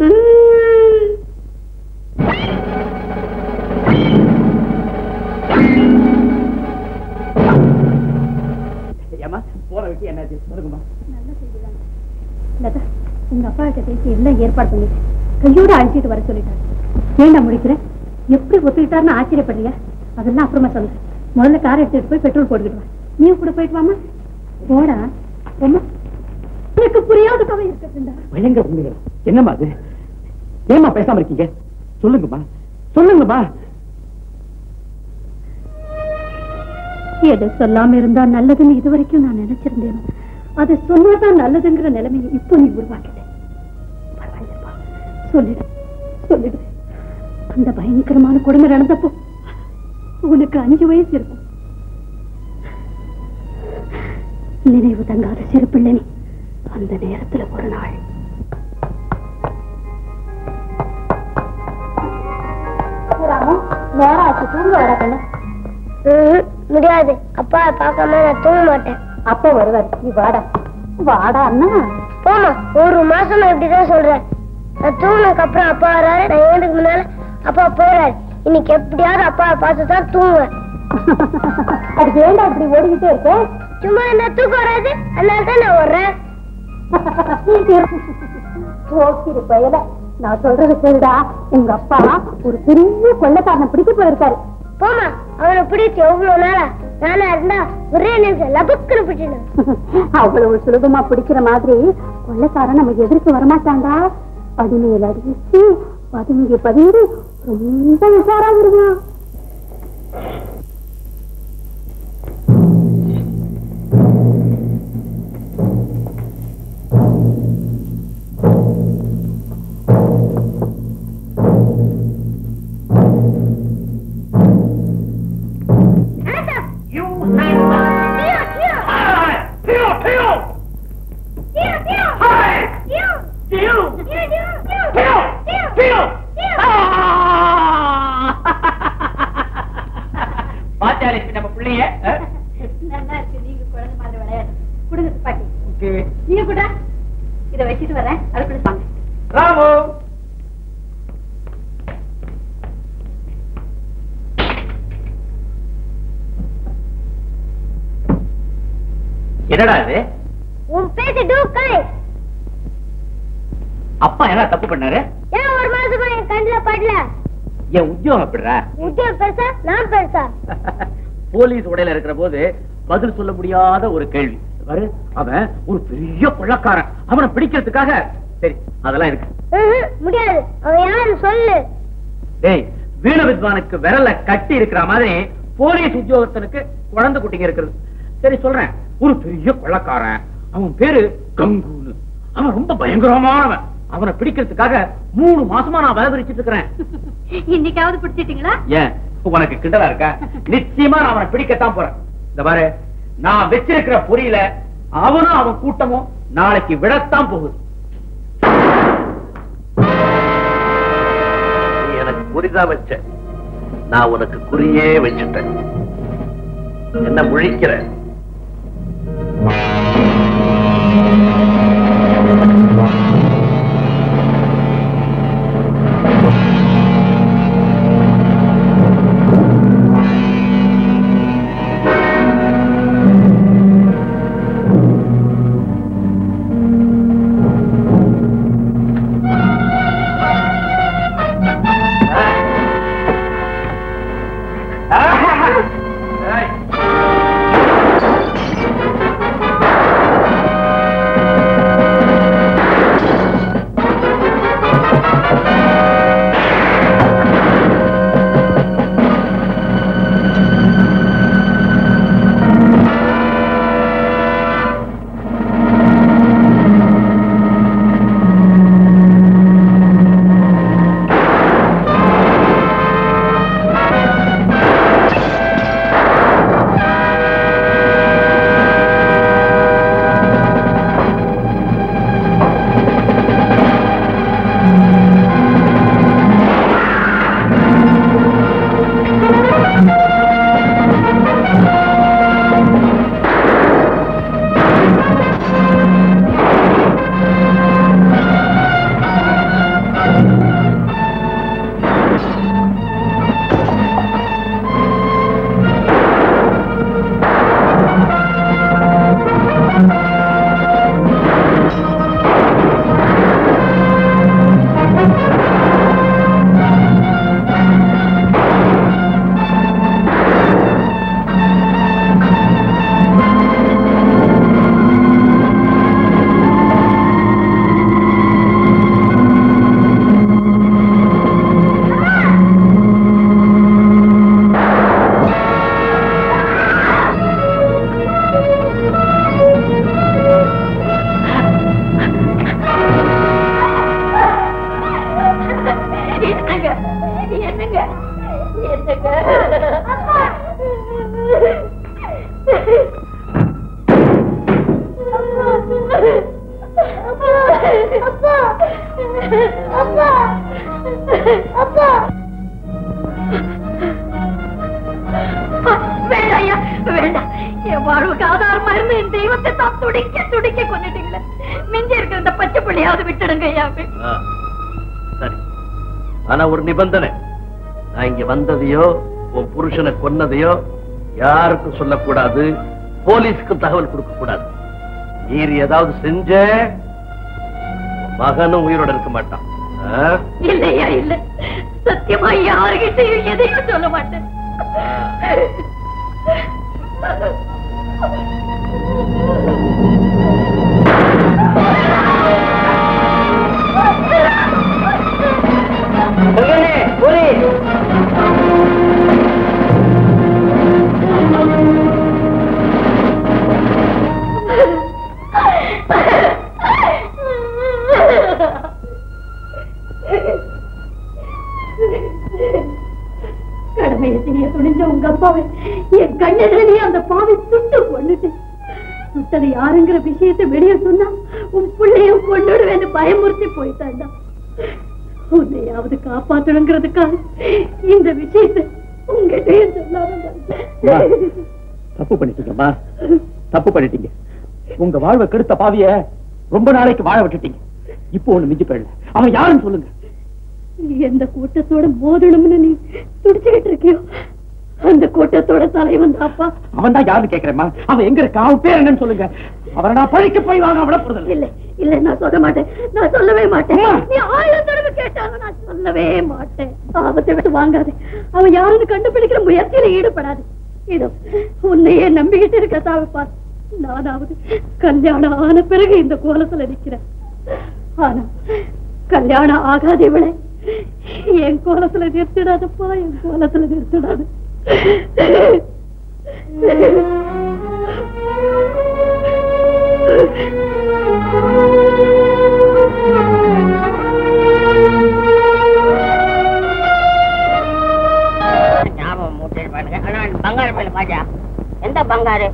ஏமா போற விஷயம் என்னாச்சு சொல்லுங்கம்மா. லதா, உங்க அப்பா கிட்ட பேசி எல்லாம் ஏற்பாடு பண்ணிட்டு கையோட அழைச்சிட்டு வர சொல்லிட்டாரு. ஏண்டா முடிக்கிறேன்? எப்படி ஒத்துக்கிட்டாருன்னு ஆச்சரியப்படுறியா? அதெல்லாம் அப்புறமா சொல்றேன். முதல்ல கார் எடுத்துட்டு போய் பெட்ரோல் போட்டுக்கிட்டு வா. நீ கூட போயிட்டு வாமா. போடா. ரொம்ப எனக்கு புரியாத கதை இருக்குதுண்டா. பயங்கர உண்மைகள். என்னம்மா அது? ஏமா பேசாம இருக்கீங்க? சொல்லுங்கம்மா, சொல்லுங்கம்மா. எதை சொல்லாம இருந்தா நல்லதுன்னு இதுவரைக்கும் நான் நினைச்சிருந்தேன். அதை சொன்னாதான் நல்லதுங்கிற நிலைமையை இப்போ நீ உருவாக்கிட்ட. பரவாயில்லப்பா, சொல்லிடு சொல்லிடு. அந்த பயங்கரமான கொடுமை நடந்தப்போ உனக்கு 5 வயசு இருக்கும். நினைவு தங்காத சிறு பிள்ளை நீ. அந்த நேரத்துல ஒரு நாள் நேரம் ஆச்சு, தூங்க வர கண்ணு. முடியாது, அப்பா பார்க்காம நான் தூங்க மாட்டேன். அப்பா வருவார், நீ வாடா. வாடா அண்ணா. போமா, 1 மாசமா இப்படிதான் சொல்றேன். நான் தூங்கினதுக்கு அப்புறம் அப்பா வராரு, நான் ஏழுக்கு முன்னால அப்பா போறாரு. இன்னைக்கு எப்படியாவது அப்பாவை பார்த்துதான் தூங்குவேன். அதுக்கு ஏண்டா இப்படி ஓடிக்கிட்டே இருக்க? சும்மா என்ன தூக்கம் வராது, அதனால தான் நான் ஓடுறேன். போக்கிரு பயல, நான் சொல்றது கேளுடா. உங்க அப்பா ஒரு பெரிய கொள்ளைக்காரனை பிடிக்க போயிருக்காரு. போமா, அவனை பிடிச்சு எவ்வளவு நாளா நானா இருந்தா ஒரே நிமிஷம் லபக்குன்னு பிடிச்சிடும். அவ்வளவு சுலபமா பிடிக்கிற மாதிரி கொள்ளைக்காரன் நம்ம எதிர்க்கு வரமாட்டாண்டா. 17 அடி 15 ரொம்ப உஷாரா வருவான். நம்ம பிள்ளைய நல்லா இருக்கு. நீங்க குழந்தை மாதிரி விளையாடு. குடுங்க துப்பாக்கி. நீங்க கூட இதை வச்சுட்டு வரேன். அதுக்குள்ள வாங்க. ராமு என்னடா இது? உன் பேச்சு டூக்கை. அப்பா என்ன தப்பு பண்ணாரு? ஏன் ஒரு மாசமா என் கண்ணுல படல? என் உத்தியோகம் எப்படிடா? உத்தியோகம் பெருசா நான் பெருசா? போலீஸ் உடையில இருக்கிற போது பதில் சொல்ல முடியாத ஒரு கேள்வி. பாரு, அவன் ஒரு பெரிய கொள்ளக்காரன். அவனை பிடிக்கிறதுக்காக சரி அதெல்லாம் இருக்கு. முடியாது. அவன் யாரு சொல்லு. டேய், வீண வித்வானுக்கு விரல கட்டி இருக்கிற மாதிரி போலீஸ் உத்தியோகத்தனுக்கு குழந்தை குட்டிங்க இருக்கிறது. சரி சொல்றேன். ஒரு பெரிய கொள்ளக்காரன். அவன் பேரு கங்குன்னு. அவன் ரொம்ப பயங்கரமானவன். அவனை பிடிக்கிறதுக்காக 3 மாசமா நான் வேலை விரிச்சிட்டு இருக்கிறேன். இன்னைக்காவது பிடிச்சிட்டீங்களா? ஏன் உனக்கு கிண்டலா இருக்கா? நிச்சயமா நான் அவனை பிடிக்கத்தான் போறேன். இந்த பாரு, நான் வச்சிருக்கிற பொறியில அவனும் அவன் கூட்டமும் நாளைக்கு விடத்தான் போகுது. எனக்கு குறிதா வச்ச, நான் உனக்கு குறியே வச்சுட்டேன். என்ன முழிக்கிற? வாழ்வுக்கு ஆதாரமா இருந்து என் தெய்வத்தை தான் துடிக்க துடிக்க கொண்டுட்டீங்களே. மிஞ்சி இருக்கிற இந்த பச்சை பிள்ளையாவது விட்டுடுங்க ஐயாவே. சரி, ஆனா ஒரு நிபந்தனை. நான் இங்க வந்ததையோ உன் புருஷனை கொன்னதையோ யாருக்கும் சொல்லக்கூடாது, போலீஸ்க்கு தகவல் கொடுக்க கூடாது. நீர் ஏதாவது செஞ்ச மகனும் உயிரோட இருக்க மாட்டான். இல்லையா இல்ல, சத்தியமா யாருகிட்டையும் எதையும் சொல்ல மாட்டேன். கடமையை செய்ய துணிஞ்ச உங்க அப்பாவை என் கண்ணெதிரே அந்த பாவை சுட்டு கொண்டுட்டு சுட்டது யாருங்கிற விஷயத்தை வெளியே சொன்னா உன் பிள்ளையும் கொண்டுடுவேன்னு பயமுறுத்தி போயிட்டாண்டா. உன்னையாவது காப்பாற்றணுங்கிறதுக்காக இந்த விஷயத்தை உங்ககிட்டயும் சொல்லாம தப்பு பண்ணிட்டீங்கம்மா, தப்பு பண்ணிட்டீங்க. உங்க வாழ்வை கெடுத்த பாவிய ரொம்ப நாளைக்கு வாழ விட்டுட்டீங்க. இப்போ ஒண்ணு மிஞ்சி போயிடல. அவன் யாருன்னு சொல்லுங்க. எந்த கூட்டத்தோட மோதணும்னு நீ துடிச்சுக்கிட்டு இருக்கியோ அந்த கூட்டத்தோட தலைவன் தாப்பா. அவன் தான் யாருன்னு கேக்குறேம்மா. அவன் எங்க இருக்கா? அவன் பேர் என்னன்னு சொல்லுங்க. அவரை நான் பழிக்க போய் வாங்க விட போறது இல்ல இல்ல, நான் சொல்ல மாட்டேன், நான் சொல்லவே மாட்டேன். நீ 1000 தடவை கேட்டாலும் நான் சொல்லவே மாட்டேன். ஆபத்தை விட்டு வாங்காது. அவன் யாருன்னு கண்டுபிடிக்கிற முயற்சியில ஈடுபடாது. இதோ உன்னையே நம்பிக்கிட்டு இருக்க தாவப்பா. நானாவது கல்யாணம் ஆன பிறகு இந்த கோலத்துல நிக்கிறேன். ஆனா கல்யாணம் ஆகாதே விட என் கோலத்துல நிறுத்திடாதப்பா, என் கோலத்துல நிறுத்திடாது. ஞாபகம் மூட்டை பாருங்க. பங்காரு மேல பாஜா. எந்த பங்காரு?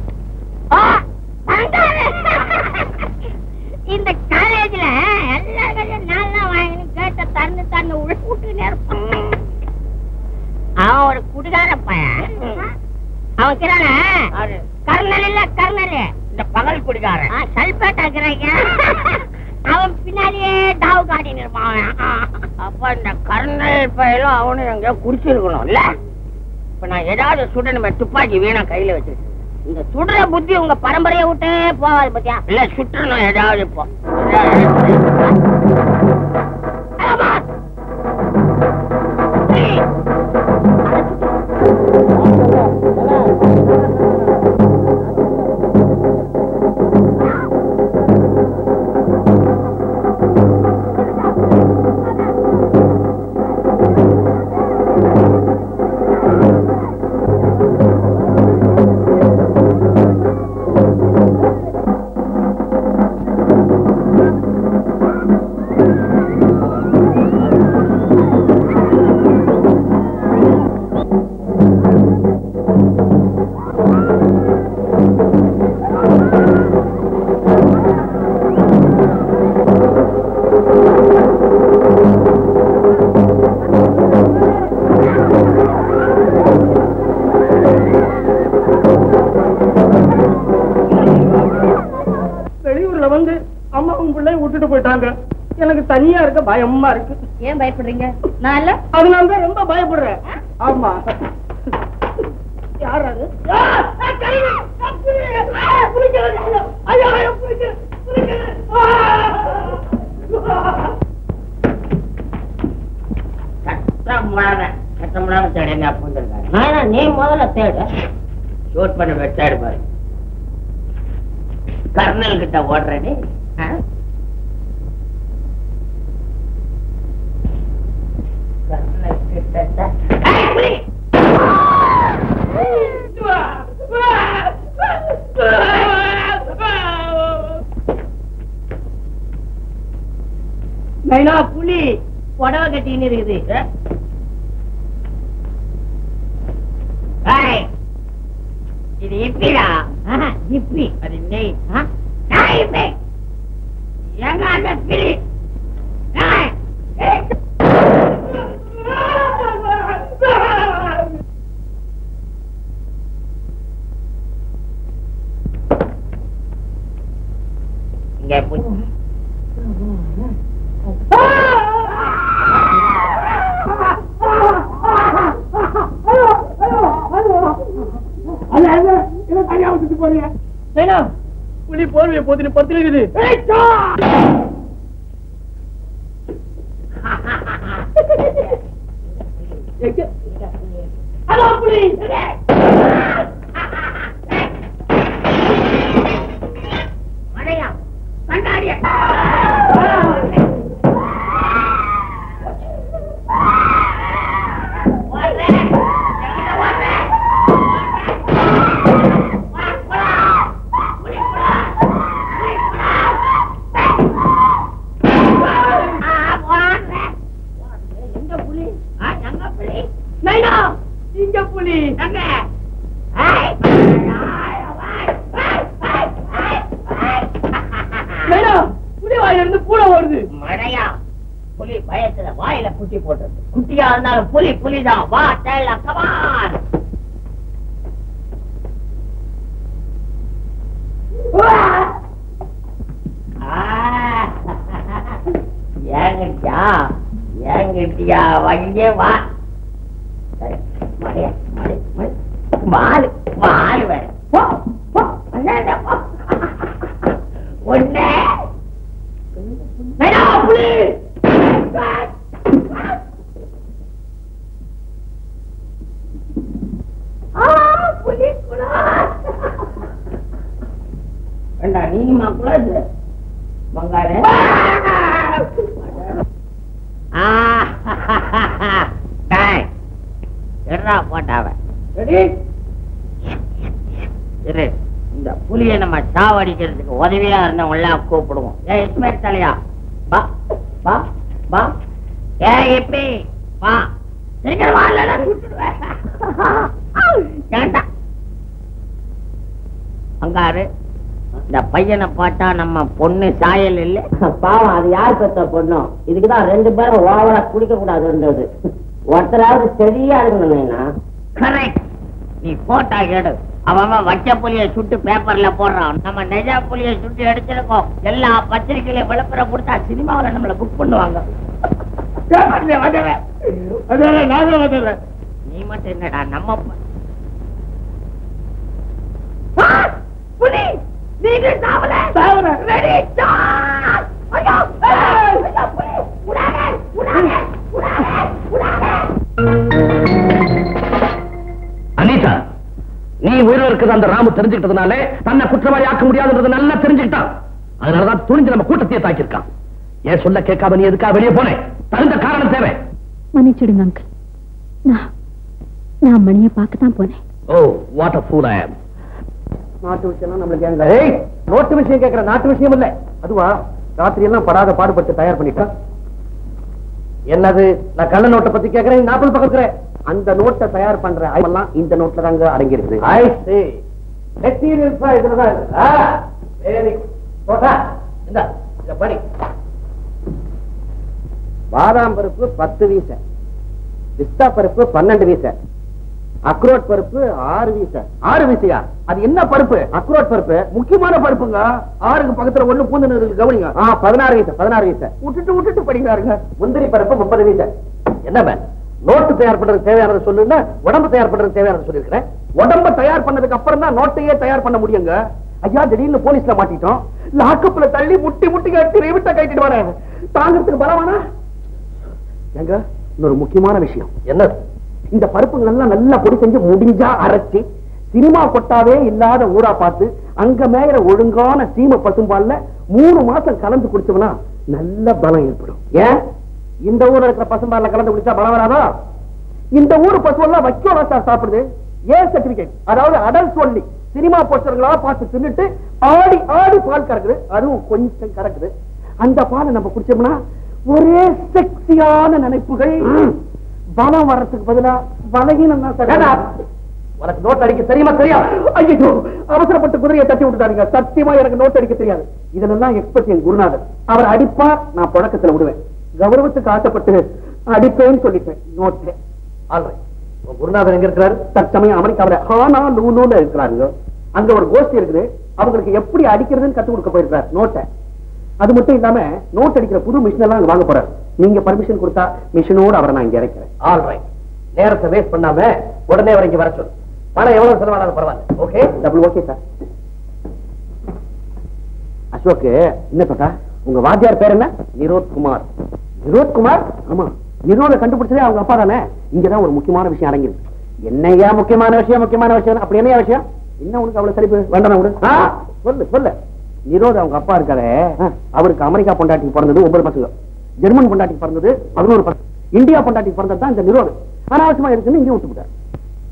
இந்த காலேஜ்ல எல்லாரும் நல்லா வாங்கி கேட்ட தண்ணு தண்ணு உழுட்டு நேர்ப்பான். அவன் ஒரு குடிகார பையன். அவன் கிரான கர்னல் இல்ல, கர்னல் இந்த பகல் குடிகாரன் சல்பேட்டாக்குறாங்க. அவன் பின்னாடியே டாவு காட்டி நிற்பான். அப்ப இந்த கர்னல் பையலும் அவனும் எங்க குடிச்சிருக்கணும் இல்ல. இப்ப நான் ஏதாவது சுடணுமே, துப்பாக்கி வீணா கையில வச்சிருக்கேன். இந்த சுடுற புத்தி உங்க பரம்பரையை விட்டே போவாது பத்தியா? இல்ல சுற்றணும் ஏதாவது. இப்போ எனக்கு தனியா இருக்க பயமா இருக்கு. ஏன் பயப்படுறீங்க? நான் இல்ல, அதனால தான் ரொம்ப பயப்படுறேன். ஆமா. யாராரு? நீ முதல்ல தேடு. ஷூட் பண்ண வெட்டாடு பாரு. கர்னல் கிட்ட ஓடுறேன்னு புலி புடவை கட்டின்னு இருக்குது. இது இப்பிடா, இப்பி அது நெய். எங்க அந்த பிரி இங்க போய் புலி போர்வையை போத்திட்டு படுத்துருக்குது. புலி வாயில இருந்து பூனை ஓடுது. மழையா புலி பயத்துல வாயில குட்டி போட்டது. குட்டியா இருந்தாலும் புலி புலிதான். வா டேலா கமான். ஏங்கிட்டியா வங்கே வா. வாலு வாலு வேற போ போ ஒண்ணே புலி புலி குலா வேண்டா நீமா குலாது மங்காரு எடா போட்டாவ இந்த புலியை நம்ம சாவடிக்கிறதுக்கு உதவியா இருந்தவங்கள கூப்பிடுவோம். இஸ்மேல் தலையா பா பா பா. எப்படி வா சீக்கிரம் வாழ கூப்பிடுவேன். அங்காரு இந்த பையனை பார்த்தா நம்ம பொண்ணு சாயல் இல்ல. பாவம் அது யார் பெற்ற பொண்ணும். இதுக்குதான் 2 பேரும் ஓவரா குடிக்க கூடாதுன்றது. ஒருத்தராவது சரியா இருக்கணும்னா கரெக்ட். நீ போட்டா கேடு. அவன் வச்ச புலியை சுட்டு பேப்பர்ல போடுறான். நம்ம நெஜா புலியை சுட்டு எடுத்திருக்கோம். எல்லா பத்திரிகையில விளம்பரம் கொடுத்தா சினிமாவில நம்மள புக் பண்ணுவாங்க. நீ மட்டும் என்னடா நம்ம புலி நீங்க சாவல சாவல ரெடி சார். ஐயோ புலி உடாதே உடாதே உடாதே உடாதே. அனிதா, நீ உயிரோட இருக்கிறது அந்த ராமு தெரிஞ்சுக்கிட்டதுனால தன்னை குற்றவாளி ஆக்க முடியாதுன்றது நல்லா தெரிஞ்சுக்கிட்டான். அதனாலதான் துணிஞ்சு நம்ம கூட்டத்தையே தாக்கியிருக்கான். ஏன் சொல்ல கேட்காம நீ எதுக்காக வெளியே போனேன்? தகுந்த காரணம் தேவை. மன்னிச்சிடுங்க அங்கிள். நான் மணியை பார்க்கத்தான் போனேன். Oh what a fool I am. நாட்டு விஷயம் நம்மளுக்கு ஏய் நோட்டு விஷயம் கேட்கிற நாட்டு விஷயம் இல்ல. அதுவா ராத்திரி எல்லாம் படாத பாடுபட்டு தயார் பண்ணிட்டான். என்னது நான் கள்ள நோட்டை பத்தி கேட்கிறேன். நாற்பது பக்கத்துல அந்த நோட்டை தயார் பண்ற எல்லாம் இந்த நோட்ல தாங்க அடங்கி இருக்குது. ஐ சே மெட்டீரியல்ஸா இதுலதான் இருக்கு. வெரி போடா இந்த இத படி. பாதாம் பருப்பு 10 வீசை, பிஸ்தா பருப்பு 12 வீசை, அக்ரோட் பருப்பு 6 வீசை. 6 வீசையா? அது என்ன பருப்பு? அக்ரோட் பருப்பு முக்கியமான பருப்புங்க. 6க்கு பக்கத்துல ஒண்ணு பூந்து கவனிங்க. 16 வீசை 16 வீசை. விட்டுட்டு படிக்கிறாருங்க. முந்திரி பருப்பு 30 வீசை. என்ன நோட்டு தயார் பண்றது தேவையானது சொல்லுன்னா உடம்பு தயார் பண்றது தேவையானது சொல்லிருக்கிறேன். உடம்ப தயார் பண்ணதுக்கு அப்புறம் தான் நோட்டையே தயார் பண்ண முடியுங்க. ஐயா திடீர்னு போலீஸ்ல மாட்டிட்டோம். லாக்கப்ல தள்ளி முட்டி முட்டி கட்டி ரிவிட்ட கட்டிட்டு வர தாங்கிறதுக்கு பலவானா? எங்க இன்னொரு முக்கியமான விஷயம் என்ன? இந்த பருப்புகள் எல்லாம் நல்லா பொடி செஞ்சு முடிஞ்சா அரைச்சி சினிமா கொட்டாவே இல்லாத ஊரா பார்த்து அங்க மேயிற ஒழுங்கான சீம பசும்பால்ல 3 மாசம் கலந்து குடிச்சோம்னா நல்ல பலம் ஏற்படும். ஏன் இந்த ஊர்ல இருக்கிற பசும்பால்ல கலந்து குடிச்சா பலம் வராதா? இந்த ஊர் பசுவெல்லாம் வைக்கோல சாப்பிடுது. ஏன் சர்டிபிகேட், அதாவது அடல்ட் ஒன்லி. சினிமா போஸ்டர்களா பார்த்து தின்னுட்டு ஆடி ஆடி பால் கறக்குது. அதுவும் கொஞ்சம் கறக்குது. அந்த பாலை நம்ம குடிச்சோம்னா ஒரே செக்ஸியான நினைப்புகள். பலம் வர்றதுக்கு பதிலா பலகீனம் தான். உனக்கு நோட் அடிக்க தெரியுமா? தெரியாது. ஐயோ அவசரப்பட்டு குதிரையை தட்டி விட்டுட்டாருங்க. சத்தியமா எனக்கு நோட் அடிக்க தெரியாது. இதெல்லாம் எக்ஸ்பர்ட் என் குருநாதர். அவர் அடிப்பார், நான் புழக்கத்துல விடுவேன். கௌரவத்துக்கு ஆசைப்பட்டு அடிப்பேன்னு சொல்லிட்டேன். Note alright. குருநாதர் எங்க இருக்கிறாரு? தற்சமயம் அமெரிக்காவில் ஹானாலூலுல இருக்கிறாருங்க. அங்க ஒரு கோஷ்டி இருக்குது. அவங்களுக்கு எப்படி அடிக்கிறதுன்னு கத்து கொடுக்க போயிருக்காரு நோட்டை. அது மட்டும் இல்லாம நோட் அடிக்கிற புது மிஷின் எல்லாம் வாங்க போறாரு. நீங்க பர்மிஷன் கொடுத்தா மிஷினோட அவரை நான் இங்க இறக்கிறேன். ஆல்ரைட். நேரத்தை வேஸ்ட் பண்ணாம உடனே அவரை இங்க வர சொல்லு. பணம் எவ்வளவு செலவானாலும் பரவாயில்ல. Okay double okay sir. Ashok என்ன சொல்றா? உங்க வாத்தியார் பேர் என்ன? நிரோத்குமார். நிரோத்குமார்? ஆமா, நிரோத கண்டுபிடிச்சதே அவங்க அப்பா தானே. இங்கதான் ஒரு முக்கியமான விஷயம் அடங்கிருக்கு. என்னையா முக்கியமான விஷயம்? முக்கியமான விஷயம் அப்படி என்னையா விஷயம்? என்ன உனக்கு அவ்வளவு சலிப்பு? வேண்டாம் விடு. சொல்லு சொல்லு. நிரோத் அவங்க அப்பா இருக்காரு, அவருக்கு அமெரிக்கா பொண்டாட்டி பிறந்தது 9 பசங்க, ஜெர்மன் பொண்டாட்டி பிறந்தது 11 பசங்க, இந்தியா பொண்டாட்டி பிறந்தது தான் இந்த நிரோத். அனாவசியமா இருக்குன்னு இங்கே விட்டு போட்டார்.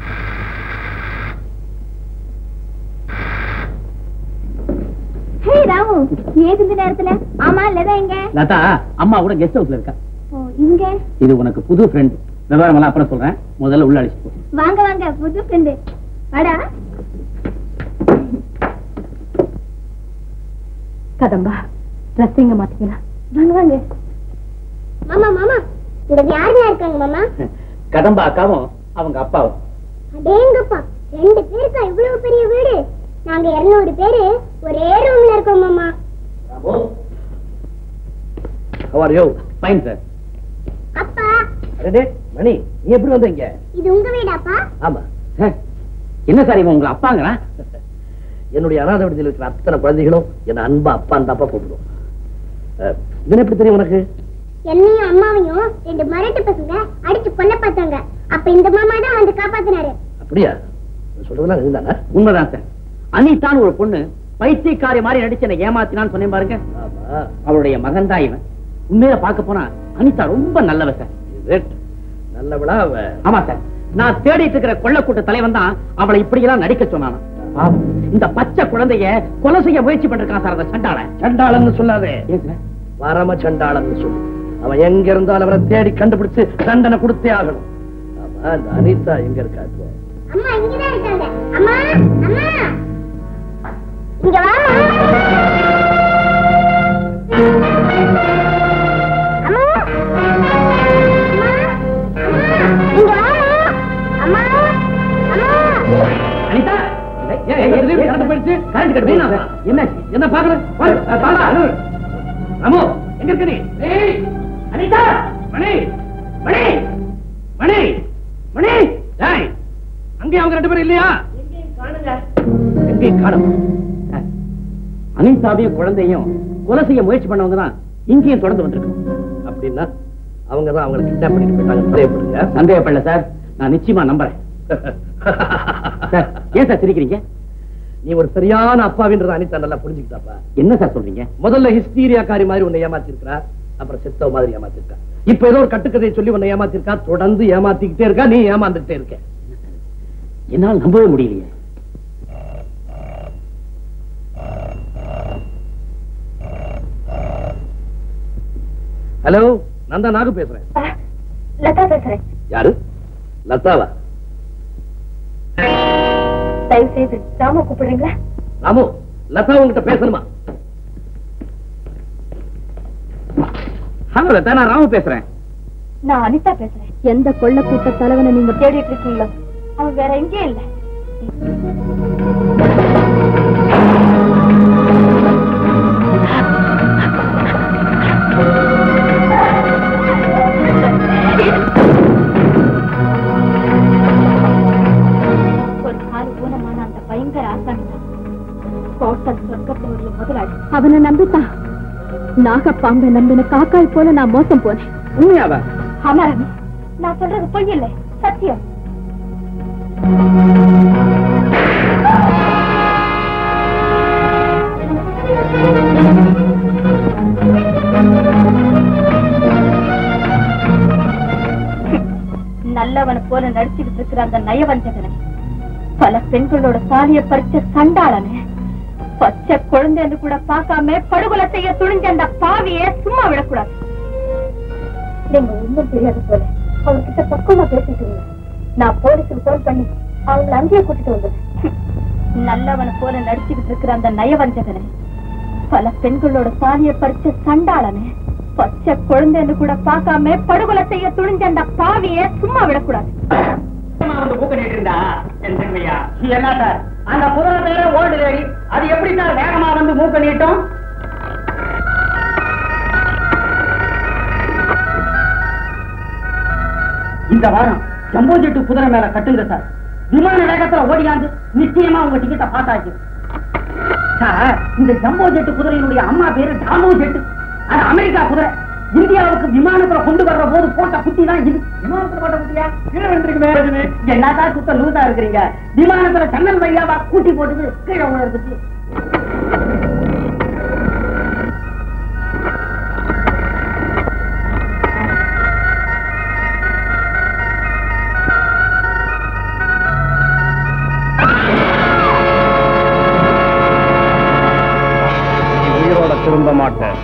அம்மா கூட கெஸ்ட் ஹவுஸ்ல இருக்கா. இங்க இது உனக்கு புது ஃப்ரெண்ட். விவரம் எல்லாம் அப்புறம் சொல்றேன். முதல்ல உள்ள அழைச்சிட்டு போ. வாங்க வாங்க, புது ஃப்ரெண்ட். வாடா கதம்பா, ட்ரெஸ்ஸிங்க மாத்திக்கலாம். வாங்க வாங்க. மாமா மாமா இங்க யாருங்க இருக்காங்க மாமா? கதம்பா அக்காவும் அவங்க அப்பாவும். அடேங்கப்பா 2 பேருக்கா இவ்வளவு பெரிய வீடு? நாங்க 200 பேரு ஒரே ரூம்ல இருக்கோம் மாமா. How are you? Fine sir. அப்பா அடடே மணி, நீ எப்படி வந்தீங்க? இது உங்க வீடாப்பா? ஆமா. என்ன சார் இவன் உங்க அப்பாங்களா? என்னுடைய அனாதை விடுதியில் இருக்கிற அத்தனை குழந்தைகளும் என்ன அன்பா அப்பா அந்த அப்பா கூப்பிடுவோம். இது எப்படி தெரியும் உனக்கு? என்னையும் அம்மாவையும் 2 மரட்டு பசங்க அடிச்சு கொல்ல பார்த்தாங்க. அப்ப இந்த மாமா தான் வந்து காப்பாத்தினாரு. அப்படியா? சொல்றதெல்லாம் இதுதானா? உண்மைதான் சார். அனிதான் ஒரு பொண்ணு பைத்தியக்காரி மாதிரி நடிச்சு என்ன ஏமாத்தினான்னு சொன்னேன் பாருங்க. ஆமா. அவளுடைய மகன் தான் இவன். உண்மையில பார்க்க போனா அனிதா ரொம்ப நல்லவ சார். நல்லவளா அவ? ஆமா சார். நான் தேடிட்டு இருக்கிற கொள்ளக்கூட்ட தலைவன் தான் அவளை இப்படி எல்லாம் நடிக்க சொன்னானா. இந்த பச்சை குழந்தைய கொலை செய்ய முயற்சி பண்ணிருக்கான் சார் அந்த சண்டாளன். சண்டாளன்னு சொல்லாதே, வரம சண்டாளன்னு சொல்லு. அவன் எங்க இருந்தாலும் அவரை தேடி கண்டுபிடிச்சு தண்டனை கொடுத்தே ஆகணும். ஆமா, இந்த அனிதா எங்க இருக்கா? அம்மா இங்கதான் இருக்காங்க. அம்மா அம்மா இங்க வா. அம்மா இங்க வா. அம்மா அம்மா அனிதா என்ன பாக்கல? ராமு எங்க இருக்க நீ? அனிதா மணி மணி மணி மணி அங்கே அவங்க 2 பேரும் இல்லையா? எங்கேயும் காணும். அனிதாவையும் குழந்தையும் கொலை செய்ய முயற்சி பண்ணவங்க தான் இங்கேயும் தொடர்ந்து வந்திருக்கோம். அப்படின்னா அவங்க தான் அவங்களை கிட்னாப் பண்ணிட்டு போயிட்டாங்க. சந்தேகப்படுங்க? சந்தேகப்படல சார், நான் நிச்சயமா நம்புறேன். சார் ஏன் சார் சிரிக்கிறீங்க? நீ ஒரு சரியான அப்பாவின்றத அனிதா நல்லா புரிஞ்சுக்கிட்டாப்பா. என்ன சார் சொல்றீங்க? முதல்ல ஹிஸ்டீரியாக்காரி மாதிரி உன்னை ஏமாத்திருக்கா, அப்புறம் செத்தவ மாதிரி ஏமாத்திருக்கா. இப்ப ஏதோ ஒரு கட்டுக்கதையை சொல்லி உன்னை ஏமாத்திருக்கா. தொடர்ந்து ஏமாத்திக்கிட்டே இருக்கா, நீ ஏமாந்துட்டே இருக்க. என்னால் நம்பவே முடியலையே. ஹலோ, நான் தான் நாகு பேசுறேன். லதா பேசுறேன். யாரு? லதாவா? தயவு செய்து ராம கூப்பிடுறீங்களா? ராமு, லதா உங்ககிட்ட பேசணுமா? ஹலோ லதா, நான் ராமு பேசுறேன். நான் அனிதா பேசுறேன். எந்த கொள்ள கூட்ட தலைவனை நீங்க தேடிட்டு இருக்கீங்களோ அவன் வேற எங்கேயும் இல்ல. ஒரு கால் ஊனமான அந்த பயங்கர ஆசாமி கோட்டல் சொர்க்கத்தினுடைய முதலாளி. அவனை நம்பித்தான் நாகப்பாம்பை நம்பின காக்காய் போல நான் மோசம் போனேன். உண்மையாவா? ஆமா ரவி, நான் சொல்றது பொய் இல்லை, சத்தியம். நல்லவனை போல நடிச்சுக்கிட்டு இருக்கிற அந்த நயவஞ்சகனை, பல பெண்களோட சாலிய பறிச்ச சண்டாளனை, பச்சை குழந்தைன்னு கூட பார்க்காம படுகொலை செய்ய துணிஞ்ச அந்த பாவியை சும்மா விடக்கூடாது. நீங்க ஒன்றும் தெரியாது போல அவர்கிட்ட பக்கமா பேசிட்டு நான் போலீஸுக்கு போன் பண்ணி அவங்களை அங்கேயே கூட்டிட்டு வந்தேன். நல்லவனை போல நடிச்சுக்கிட்டு இருக்கிற அந்த நயவஞ்சகனை, பல பெண்களோட சாலிய பறிச்ச சண்டாளனை, பச்சை குழந்தைன்னு கூட பார்க்காம படுகொலை செய்ய துணிஞ்ச அந்த பாவியை சும்மா விடக்கூடாது. என்ன சார் அந்த முதல் பேர ஓல்டு லேடி, அது எப்படி சார் வேகமா வந்து மூக்க நீட்டும்? இந்த வாரம் ஜம்போ ஜெட்டு குதிரை மேல கட்டுங்க சார். விமான வேகத்துல ஓடியாந்து நிச்சயமா உங்க டிக்கெட்டை பாஸ் ஆச்சு சார். இந்த ஜம்போ ஜெட்டு குதிரையினுடைய அம்மா பேரு டாமோ ஜெட்டு. அது அமெரிக்கா குதிரை. இந்தியாவுக்கு விமானத்துல கொண்டு வர்ற போது போட்ட குட்டி தான் இது. விமானத்துல போட்ட குட்டியா? கீழே வந்துருக்கு. என்னதான் சுத்த லூசா இருக்கிறீங்க. விமானத்துல ஜன்னல் வழியாவா கூட்டி போட்டுது கீழே உணர்ந்துச்சு. உயிரோட திரும்ப மாட்டேன்.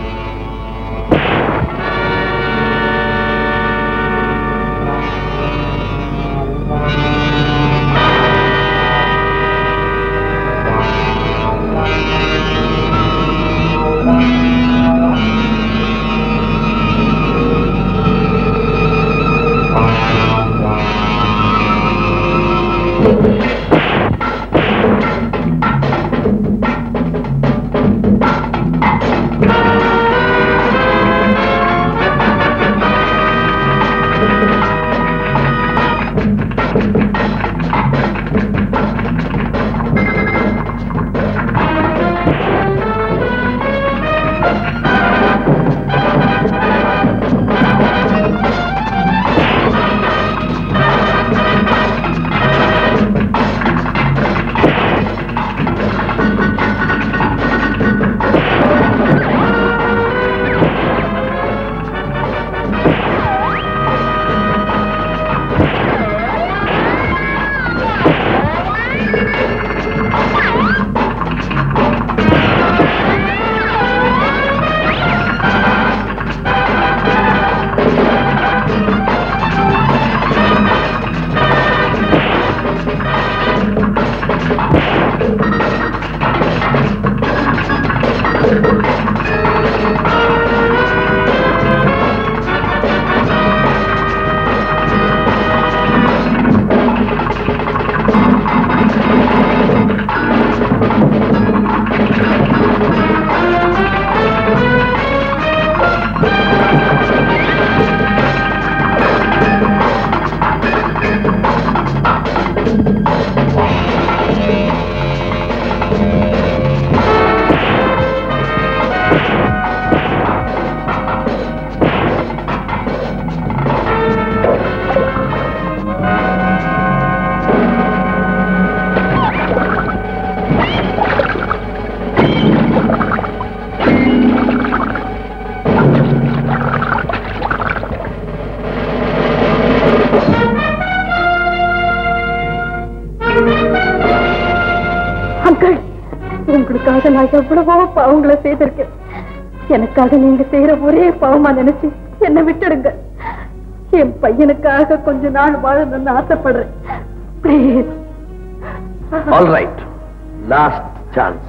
நான் எவ்வளவோ பாவங்களை செய்திருக்கேன். எனக்காக நீங்க செய்யற ஒரே பாவமா நினைச்சு என்ன விட்டுடுங்க. என் பையனுக்காக கொஞ்ச நாள் வாழணும்னு ஆசைப்படுறேன். Please. All right. Last chance.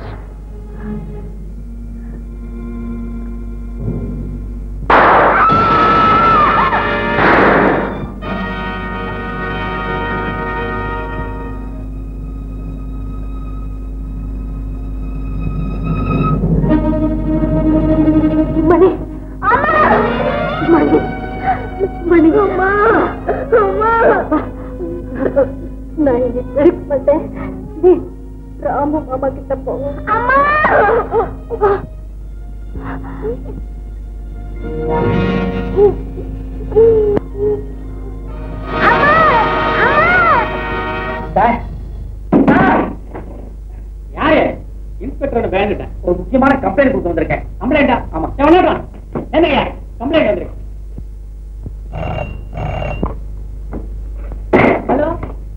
மணி, மணி, மணி, அம்மா, அம்மா, நான் இனி வெயிட் பண்ணேன். நீ ராமு மாமா கிட்ட போ. அம்மா, யாரு? இன்ஸ்பெக்டர் வேண்டுட்டேன். ஒரு முக்கியமான கம்ப்ளைண்ட் கொடுத்து வந்திருக்கேன். கம்ப்ளைண்டா? ஆமா. என்னங்க கம்ப்ளைண்ட் வந்திருக்கு? ஹலோ,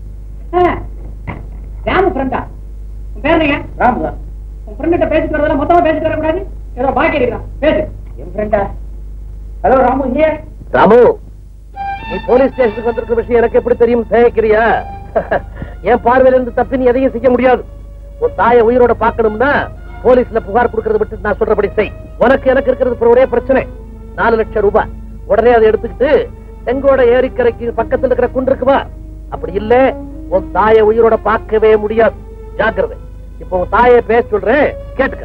ராமு ஃப்ரெண்டா? உன் பேர் என்னங்க? ராமு தான். உன் ஃப்ரெண்ட பேசிட்டு வரதெல்லாம் மொத்தமா பேசிட்டு வரக்கூடாது. ஏதோ பாக்கி இருக்கான் பேசு. என் ஃப்ரெண்டா? Hello Ramu here. ராமு, நீ போலீஸ் ஸ்டேஷனுக்கு வந்திருக்கிற விஷயம் எனக்கு எப்படி தெரியும் சேகிரியா? என் பார்வையில இருந்து தப்பி நீ எதையும் செய்ய முடியாது. உன் தாயை உயிரோட பார்க்கணும்னா போலீஸ்ல புகார் கொடுக்கறத விட்டு நான் சொல்றபடி செய். உனக்கு எனக்கு இருக்கிறது ஒரே பிரச்சனை, 4 லட்சம் ரூபாய். உடனே அதை எடுத்துக்கிட்டு செங்கோட ஏரிக்கரைக்கு பக்கத்தில் இருக்கிற குன்றுக்கு வா. அப்படி இல்ல உன் தாயை உயிரோட பார்க்கவே முடியாது. ஜாக்கிரதை. இப்போ உன் தாயை பேச சொல்றேன், கேட்டுக்க.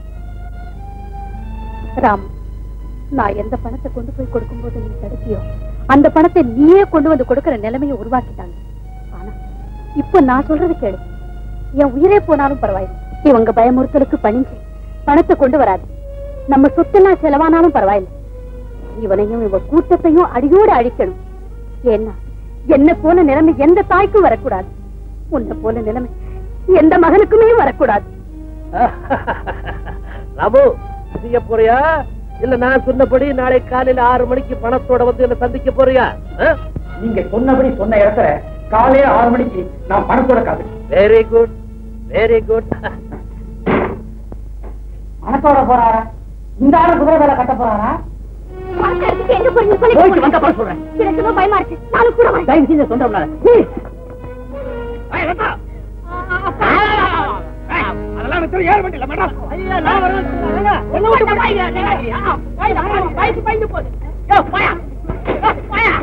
ராம், நான் எந்த பணத்தை கொண்டு போய் கொடுக்கும் போது நீ தடுத்தியோ அந்த பணத்தை நீயே கொண்டு வந்து கொடுக்கிற நிலைமையை உருவாக்கிட்டாங்க. ஆனா இப்ப நான் சொல்றது கேளு. என் உயிரே போனாலும் பரவாயில்லை, இவங்க பயமுறுத்தலுக்கு பணிஞ்சு பணத்தை கொண்டு வராது. நம்ம சொத்தெல்லாம் செலவானாலும் பரவாயில்லை, இவனையும் இவ கூட்டத்தையும் அடியோடு அழிக்கணும். ஏன்னா என்ன போல நிலைமை எந்த தாய்க்கும் வரக்கூடாது. உன்னை போல நிலைமை எந்த மகனுக்குமே வரக்கூடாது. ராமு, செய்ய போறியா இல்ல நான் சொன்னபடி நாளை காலையில 6 மணிக்கு பணத்தோட வந்து என்ன சந்திக்க போறியா? நீங்க சொன்னபடி சொன்ன இடத்துல காலையில 6 மணிக்கு நான் பணத்தோட காது. Very good, very good. பணத்தோட போறாரா? இந்த ஆளு குதிரை வேலை கட்ட போறாரா? சொல்றேன். பயமா இருக்கு. நானும் கூட வரேன். தயவு செஞ்சு சொல்றேன். அதெல்லாம் 7 மணில மேடம். ஐயா நான் வரேன். ஒண்ணு விட்டு போய்யா. போய் போகுது. யோ போயா. போயா.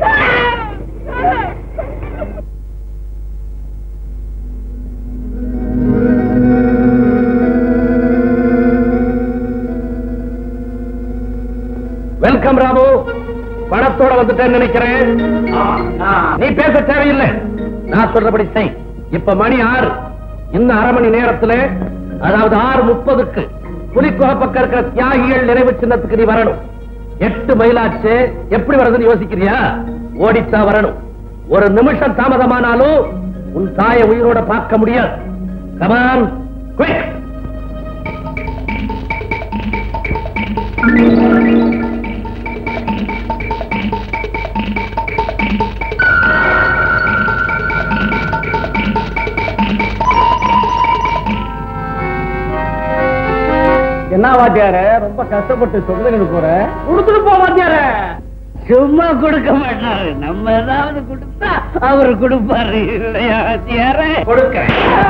வெல்கம் ராமு. பணத்தோட வந்துட்டேன்னு நினைக்கிறேன். நீ பேச தேவையில்லை, நான் சொல்றபடி செய். இப்ப மணி 6. இன்னும் 1/2 மணி நேரத்துல, அதாவது 6:30க்கு புலிக்குகை பக்கம் இருக்கிற தியாகிகள் நினைவு சின்னத்துக்கு நீ வரணும். 8 மைலாச்சு. எப்படி வரதுன்னு யோசிக்கிறியா? ஓடித்தான் வரணும். ஒரு நிமிஷம் தாமதமானாலும் உன் தாயை உயிரோட பார்க்க முடியாது. Come on, quick. என்ன வாத்தியார ரொம்ப கஷ்டப்பட்டு சொல்லுங்க போற? கொடுத்துட்டு போ வாத்தியார. சும்மா கொடுக்க மாட்டாரு, நம்ம ஏதாவது கொடுத்தா அவரு கொடுப்பாரு. இல்லையா வாத்தியார? கொடுக்க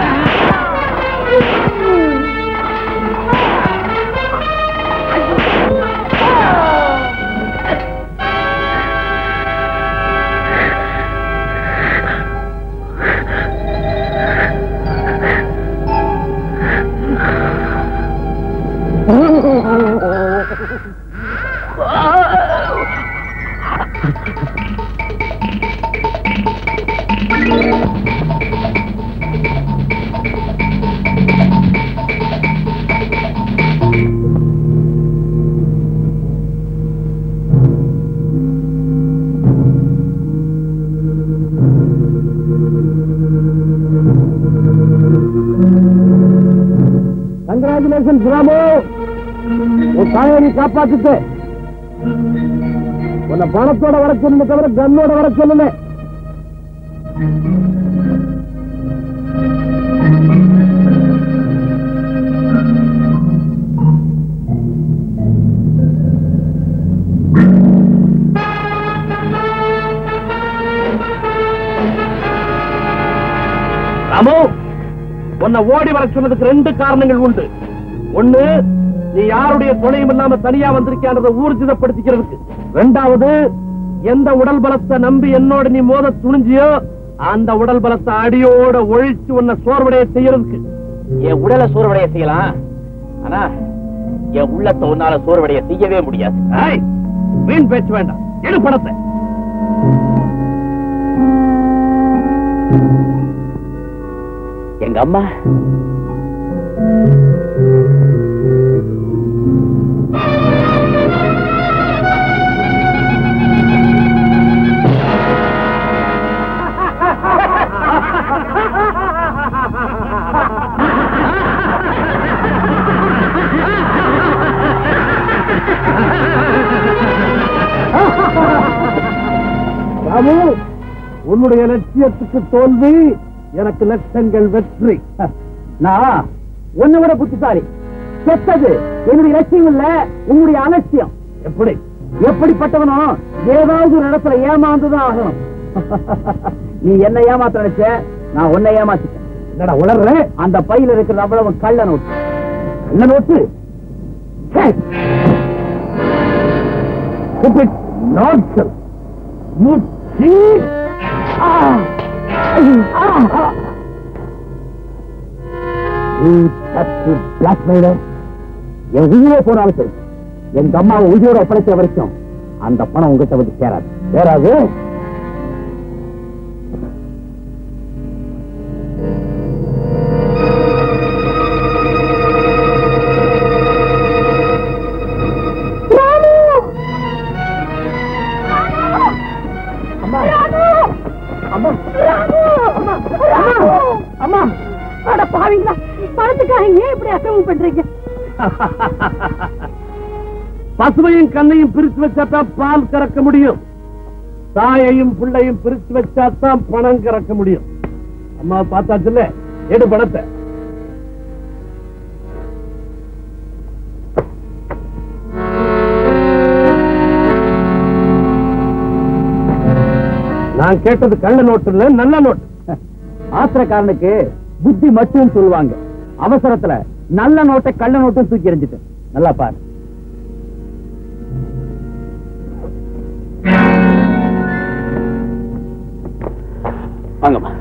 கங்க்ராச்சுலேஷன் ராமு, உன் தாயை நீ காப்பாத்துட்டு. உன்னை பணத்தோட வர சொல்லுங்க தவிர கண்ணோட வர சொல்லுங்க. ராமு, உன்னை ஓடி வர சொன்னதுக்கு 2 காரணங்கள் உண்டு. ஒண்ணு, நீ யாருடைய துணையும் இல்லாம தனியா வந்திருக்கியான்றதை ஊர்ஜிதப்படுத்திக்கிறதுக்கு. 2வது, எந்த உடல் பலத்தை நம்பி என்னோட நீ மோத துணிஞ்சியோ அந்த உடல் பலத்தை அடியோட ஒழிச்சு உன்னை சோர்வடைய செய்யறதுக்கு. என் உடலை சோர்வடைய செய்யலாம், ஆனா என் உள்ளத்தை உன்னால சோர்வடைய செய்யவே முடியாது. வீண் பேச்சு வேண்டாம், எடு பணத்தை. எங்க அம்மா ராமு, உன்னுடைய லட்சியத்துக்கு தோல்வி, எனக்கு லட்சங்கள் வெற்றி. நான் உன்னை விட புத்திசாலி. செத்தது என்னுடைய லட்சியம் இல்ல, உன்னுடைய அலட்சியம். எப்படி? எப்படிப்பட்டவனும் ஏதாவது ஒரு இடத்துல ஏமாந்துதான் ஆகணும். நீ என்ன ஏமாத்த நினைச்ச, நான் உன்னை ஏமாத்திட்டேன். என்னடா உளர்ற? அந்த பையில இருக்கிற அவ்வளவு கள்ள நோட்டு. கள்ள note? Nonsense! You cheat! You dirty blackmailer. என் உயிரே போனாலும் சரி, எங்க அம்மாவை உயிரோட ஒப்படைச்ச வரைக்கும் அந்த பணம் உங்ககிட்ட வந்து சேராது. சேராது. பசுவையும் கண்ணையும் பிரிச்சு வச்சாத்தான் பால் கறக்க முடியும். தாயையும் பிள்ளையும் பிரிச்சு வச்சாத்தான் பணம் கறக்க முடியும். அம்மா பார்த்தாச்சுல்ல, எடு பணத்தை. நான் கேட்டது கள்ள நோட்டு இல்ல, நல்ல நோட்டு. ஆத்திரக்காரனுக்கு புத்தி மட்டும் சொல்லுவாங்க. அவசரத்துல நல்ல நோட்டை கள்ள நோட்டும் தூக்கி எறிஞ்சிட்டேன். நல்லா பாரு. வாங்கம்மா.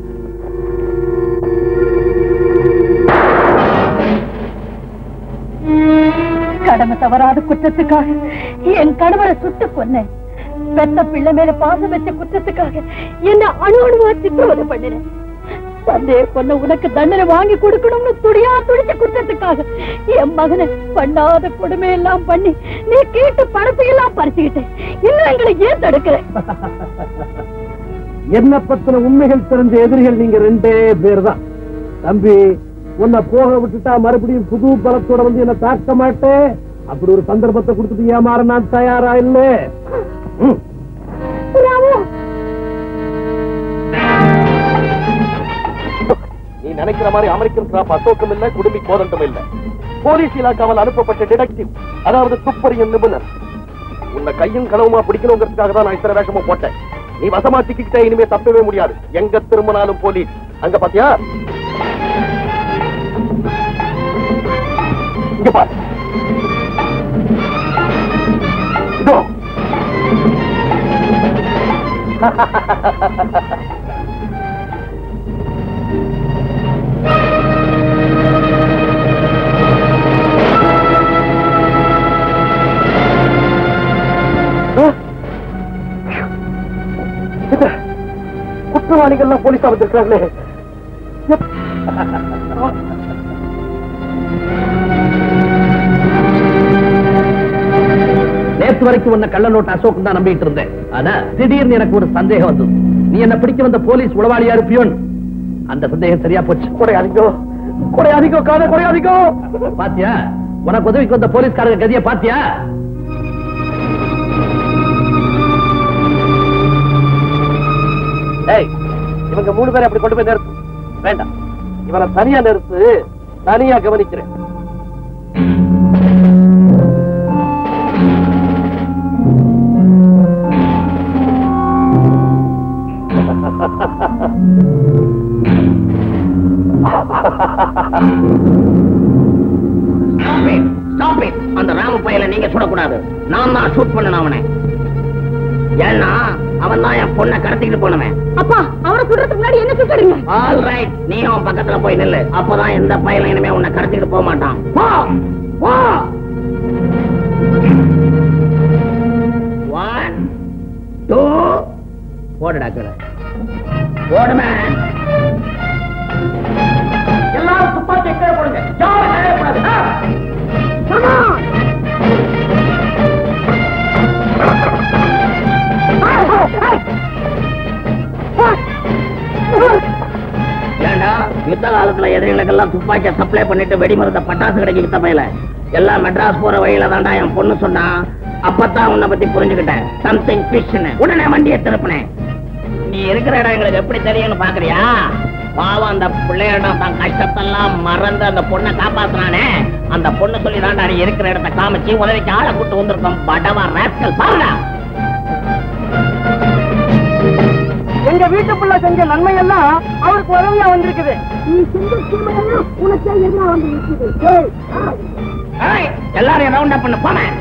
கடமை தவறாத குற்றத்துக்காக என் கணவரை சுட்டு கொன்னேன். பெத்த பிள்ளை மேல பாசம் வச்ச குற்றத்துக்காக என்ன அணுவா சித்திரவதை பண்ணினேன். தந்தைய கொன்ன உனக்கு தண்டனை வாங்கி கொடுக்கணும்னு துடியா துடிச்ச குற்றத்துக்காக என் மகனை பண்ணாத கொடுமை எல்லாம் பண்ணி நீ கேட்டு பணத்தை எல்லாம் பறிச்சுக்கிட்டேன். இன்னும் எங்களை ஏன் தடுக்கிற? என்ன பத்தின உண்மைகள் தெரிஞ்ச எதிரிகள் நீங்க 2 பேர் தான். தம்பி, உன்னை போக விட்டுட்டா மறுபடியும் புது பலத்தோட வந்து என்ன தாக்க மாட்டேன். அப்படி ஒரு சந்தர்ப்பத்தை கொடுத்துட்டு ஏமாற நான் தயாரா இல்ல. நீ நினைக்கிற மாதிரி அமெரிக்கன் கிராப் அசோகம் இல்ல, குடுமி கோதண்டம் இல்ல. போலீஸ் இலாக்காவில் அனுப்பப்பட்ட டிடெக்டிவ், அதாவது துப்பறியும் நிபுணர். உன்னை கையும் களவுமா பிடிக்கணுங்கிறதுக்காக தான் நான் இத்தனை வேஷமும் போட்டேன். நீ வசமா சிக்கிக்கிட்ட இனிமே தப்பவே முடியாது. எங்க திரும்பினாலும் போலீஸ். அங்க பாத்தியா? இங்க பாரு. இதோ. குற்றவாளிகள் போலீஸா வந்திருக்கிறாங்களே. நேற்று வரைக்கும் உன்னை கள்ள நோட்டு அசோக் தான் நம்பிட்டு இருந்தேன். ஆனா திடீர்னு எனக்கு ஒரு சந்தேகம் வந்தது. நீ என்ன பிடிக்க வந்த போலீஸ் உளவாளியா இருப்பியோன். அந்த சந்தேகம் சரியா போச்சு. குறையாதிக்கோ, குறையாதிக்கோ, காதை குறையாதிக்கோ. பாத்தியா, உனக்கு உதவிக்கு வந்த போலீஸ்காரங்க கதிய பாத்தியா? இவங்க 3 பேரை அப்படி கொண்டு போய் நிறுத்து. வேண்டாம், இவனை தனியா நிறுத்து. தனியா கவனிக்கிறேன். அந்த ராம பையல நீங்க சுடக்கூடாது, நான் தான் ஷூட் பண்ணணும் அவனை. ஏன்னா அவன் தான் என் பொண்ணை கடத்திக்கிட்டு போனவன். அப்பா அவரை சுடுறதுக்கு முன்னாடி என்ன சுட்டுடுங்க. ஆல் ரைட், நீ அவன் பக்கத்துல போய் நில்லு. அப்பதான் எந்த பையல இனிமே உன்னை கடத்திக்கிட்டு போக மாட்டான். போ போ. 1 2 போடுடா கீழே போடுமே. எல்லாரும் துப்பாக்கி கீழே போடுங்க. யாரும் கீழே போடாது. ஏண்டா யுத்த காலத்துல எதிரிகளுக்கெல்லாம் துப்பாக்கிய சப்ளை பண்ணிட்டு வெடிமருந்த பட்டாசு கடைக்கு வித்த பையல எல்லாம் மெட்ராஸ் போற வழியில தான்டா என் பொண்ணு சொன்னா. அப்பதான் உன்னை பத்தி புரிஞ்சுக்கிட்டேன். சம்திங் ஃபிஷ்னு உடனே வண்டியை திருப்பினேன். நீ இருக்கிற இடம் எங்களுக்கு எப்படி தெரியும்னு பாக்குறியா? பாவம் அந்த பிள்ளையிடம் தான் கஷ்டத்தெல்லாம் மறந்து அந்த பொண்ணை காப்பாத்துறானே, அந்த பொண்ணு சொல்லி தான்டா நீ இருக்கிற இடத்தை காமிச்சு உதவிக்கு ஆளை கூட்டு வந்திருக்கோம். படவா ராஸ்கல் பாருடா. எங்க வீட்டுக்குள்ள செஞ்ச நன்மை எல்லாம் அவருக்கு உதவியா வந்திருக்குது. நீ செஞ்ச தீமையெல்லாம் உனக்கு எதிராக வந்து நிற்குது. எல்லாரையும் ரவுண்ட் அப் பண்ண போனேன்.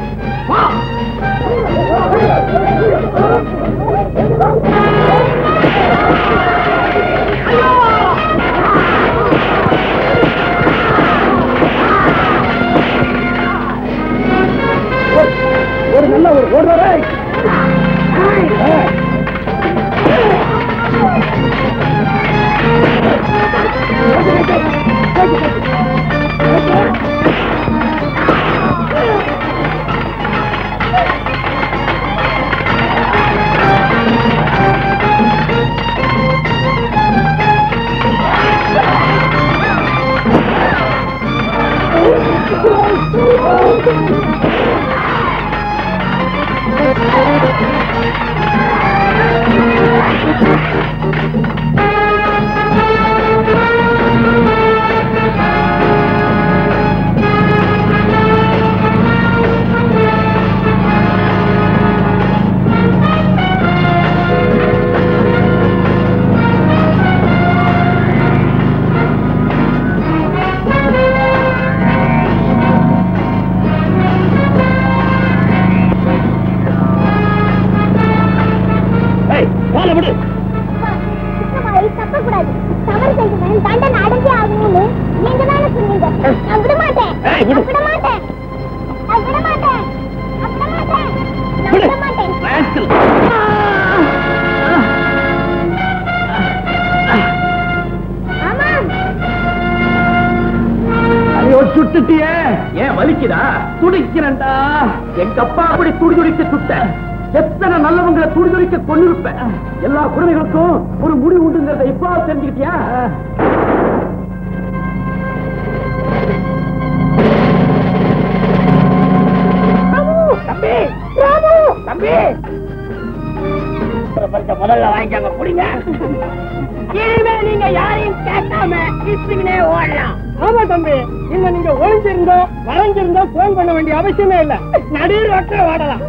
ஒரு நல்ல ஒரு ஓடுறே. சுட்டுட்டியே, ஏன் வலிக்குதா? துடிக்கிறேன்டா. எங்க அப்பா அப்படி துடிதுடிக்க சுட்ட. எத்தனை நல்லவங்களை துடிதுடிக்க கொண்டிருப்ப. எல்லா குழந்தைகளுக்கும் ஒரு முடிவு உண்டுங்கிறத இப்ப தெரிஞ்சுக்கிட்டியா? தம்பி தம்பி முதல்ல வாங்கிக்காங்க குடிங்க. இனிமே நீங்க யாரையும் கேட்காம கிஸ்டிங்கனே ஓடலாம். ஆமா தம்பி, இல்ல நீங்க ஒளிஞ்சிருந்தோ வளைஞ்சிருந்தோ போன் பண்ண வேண்டிய அவசியமே இல்ல. நடு ரோட்ல ஓடலாம்.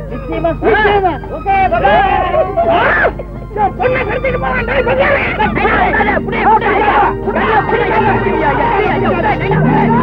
பொண்ணை கடத்திட்டு போறான்.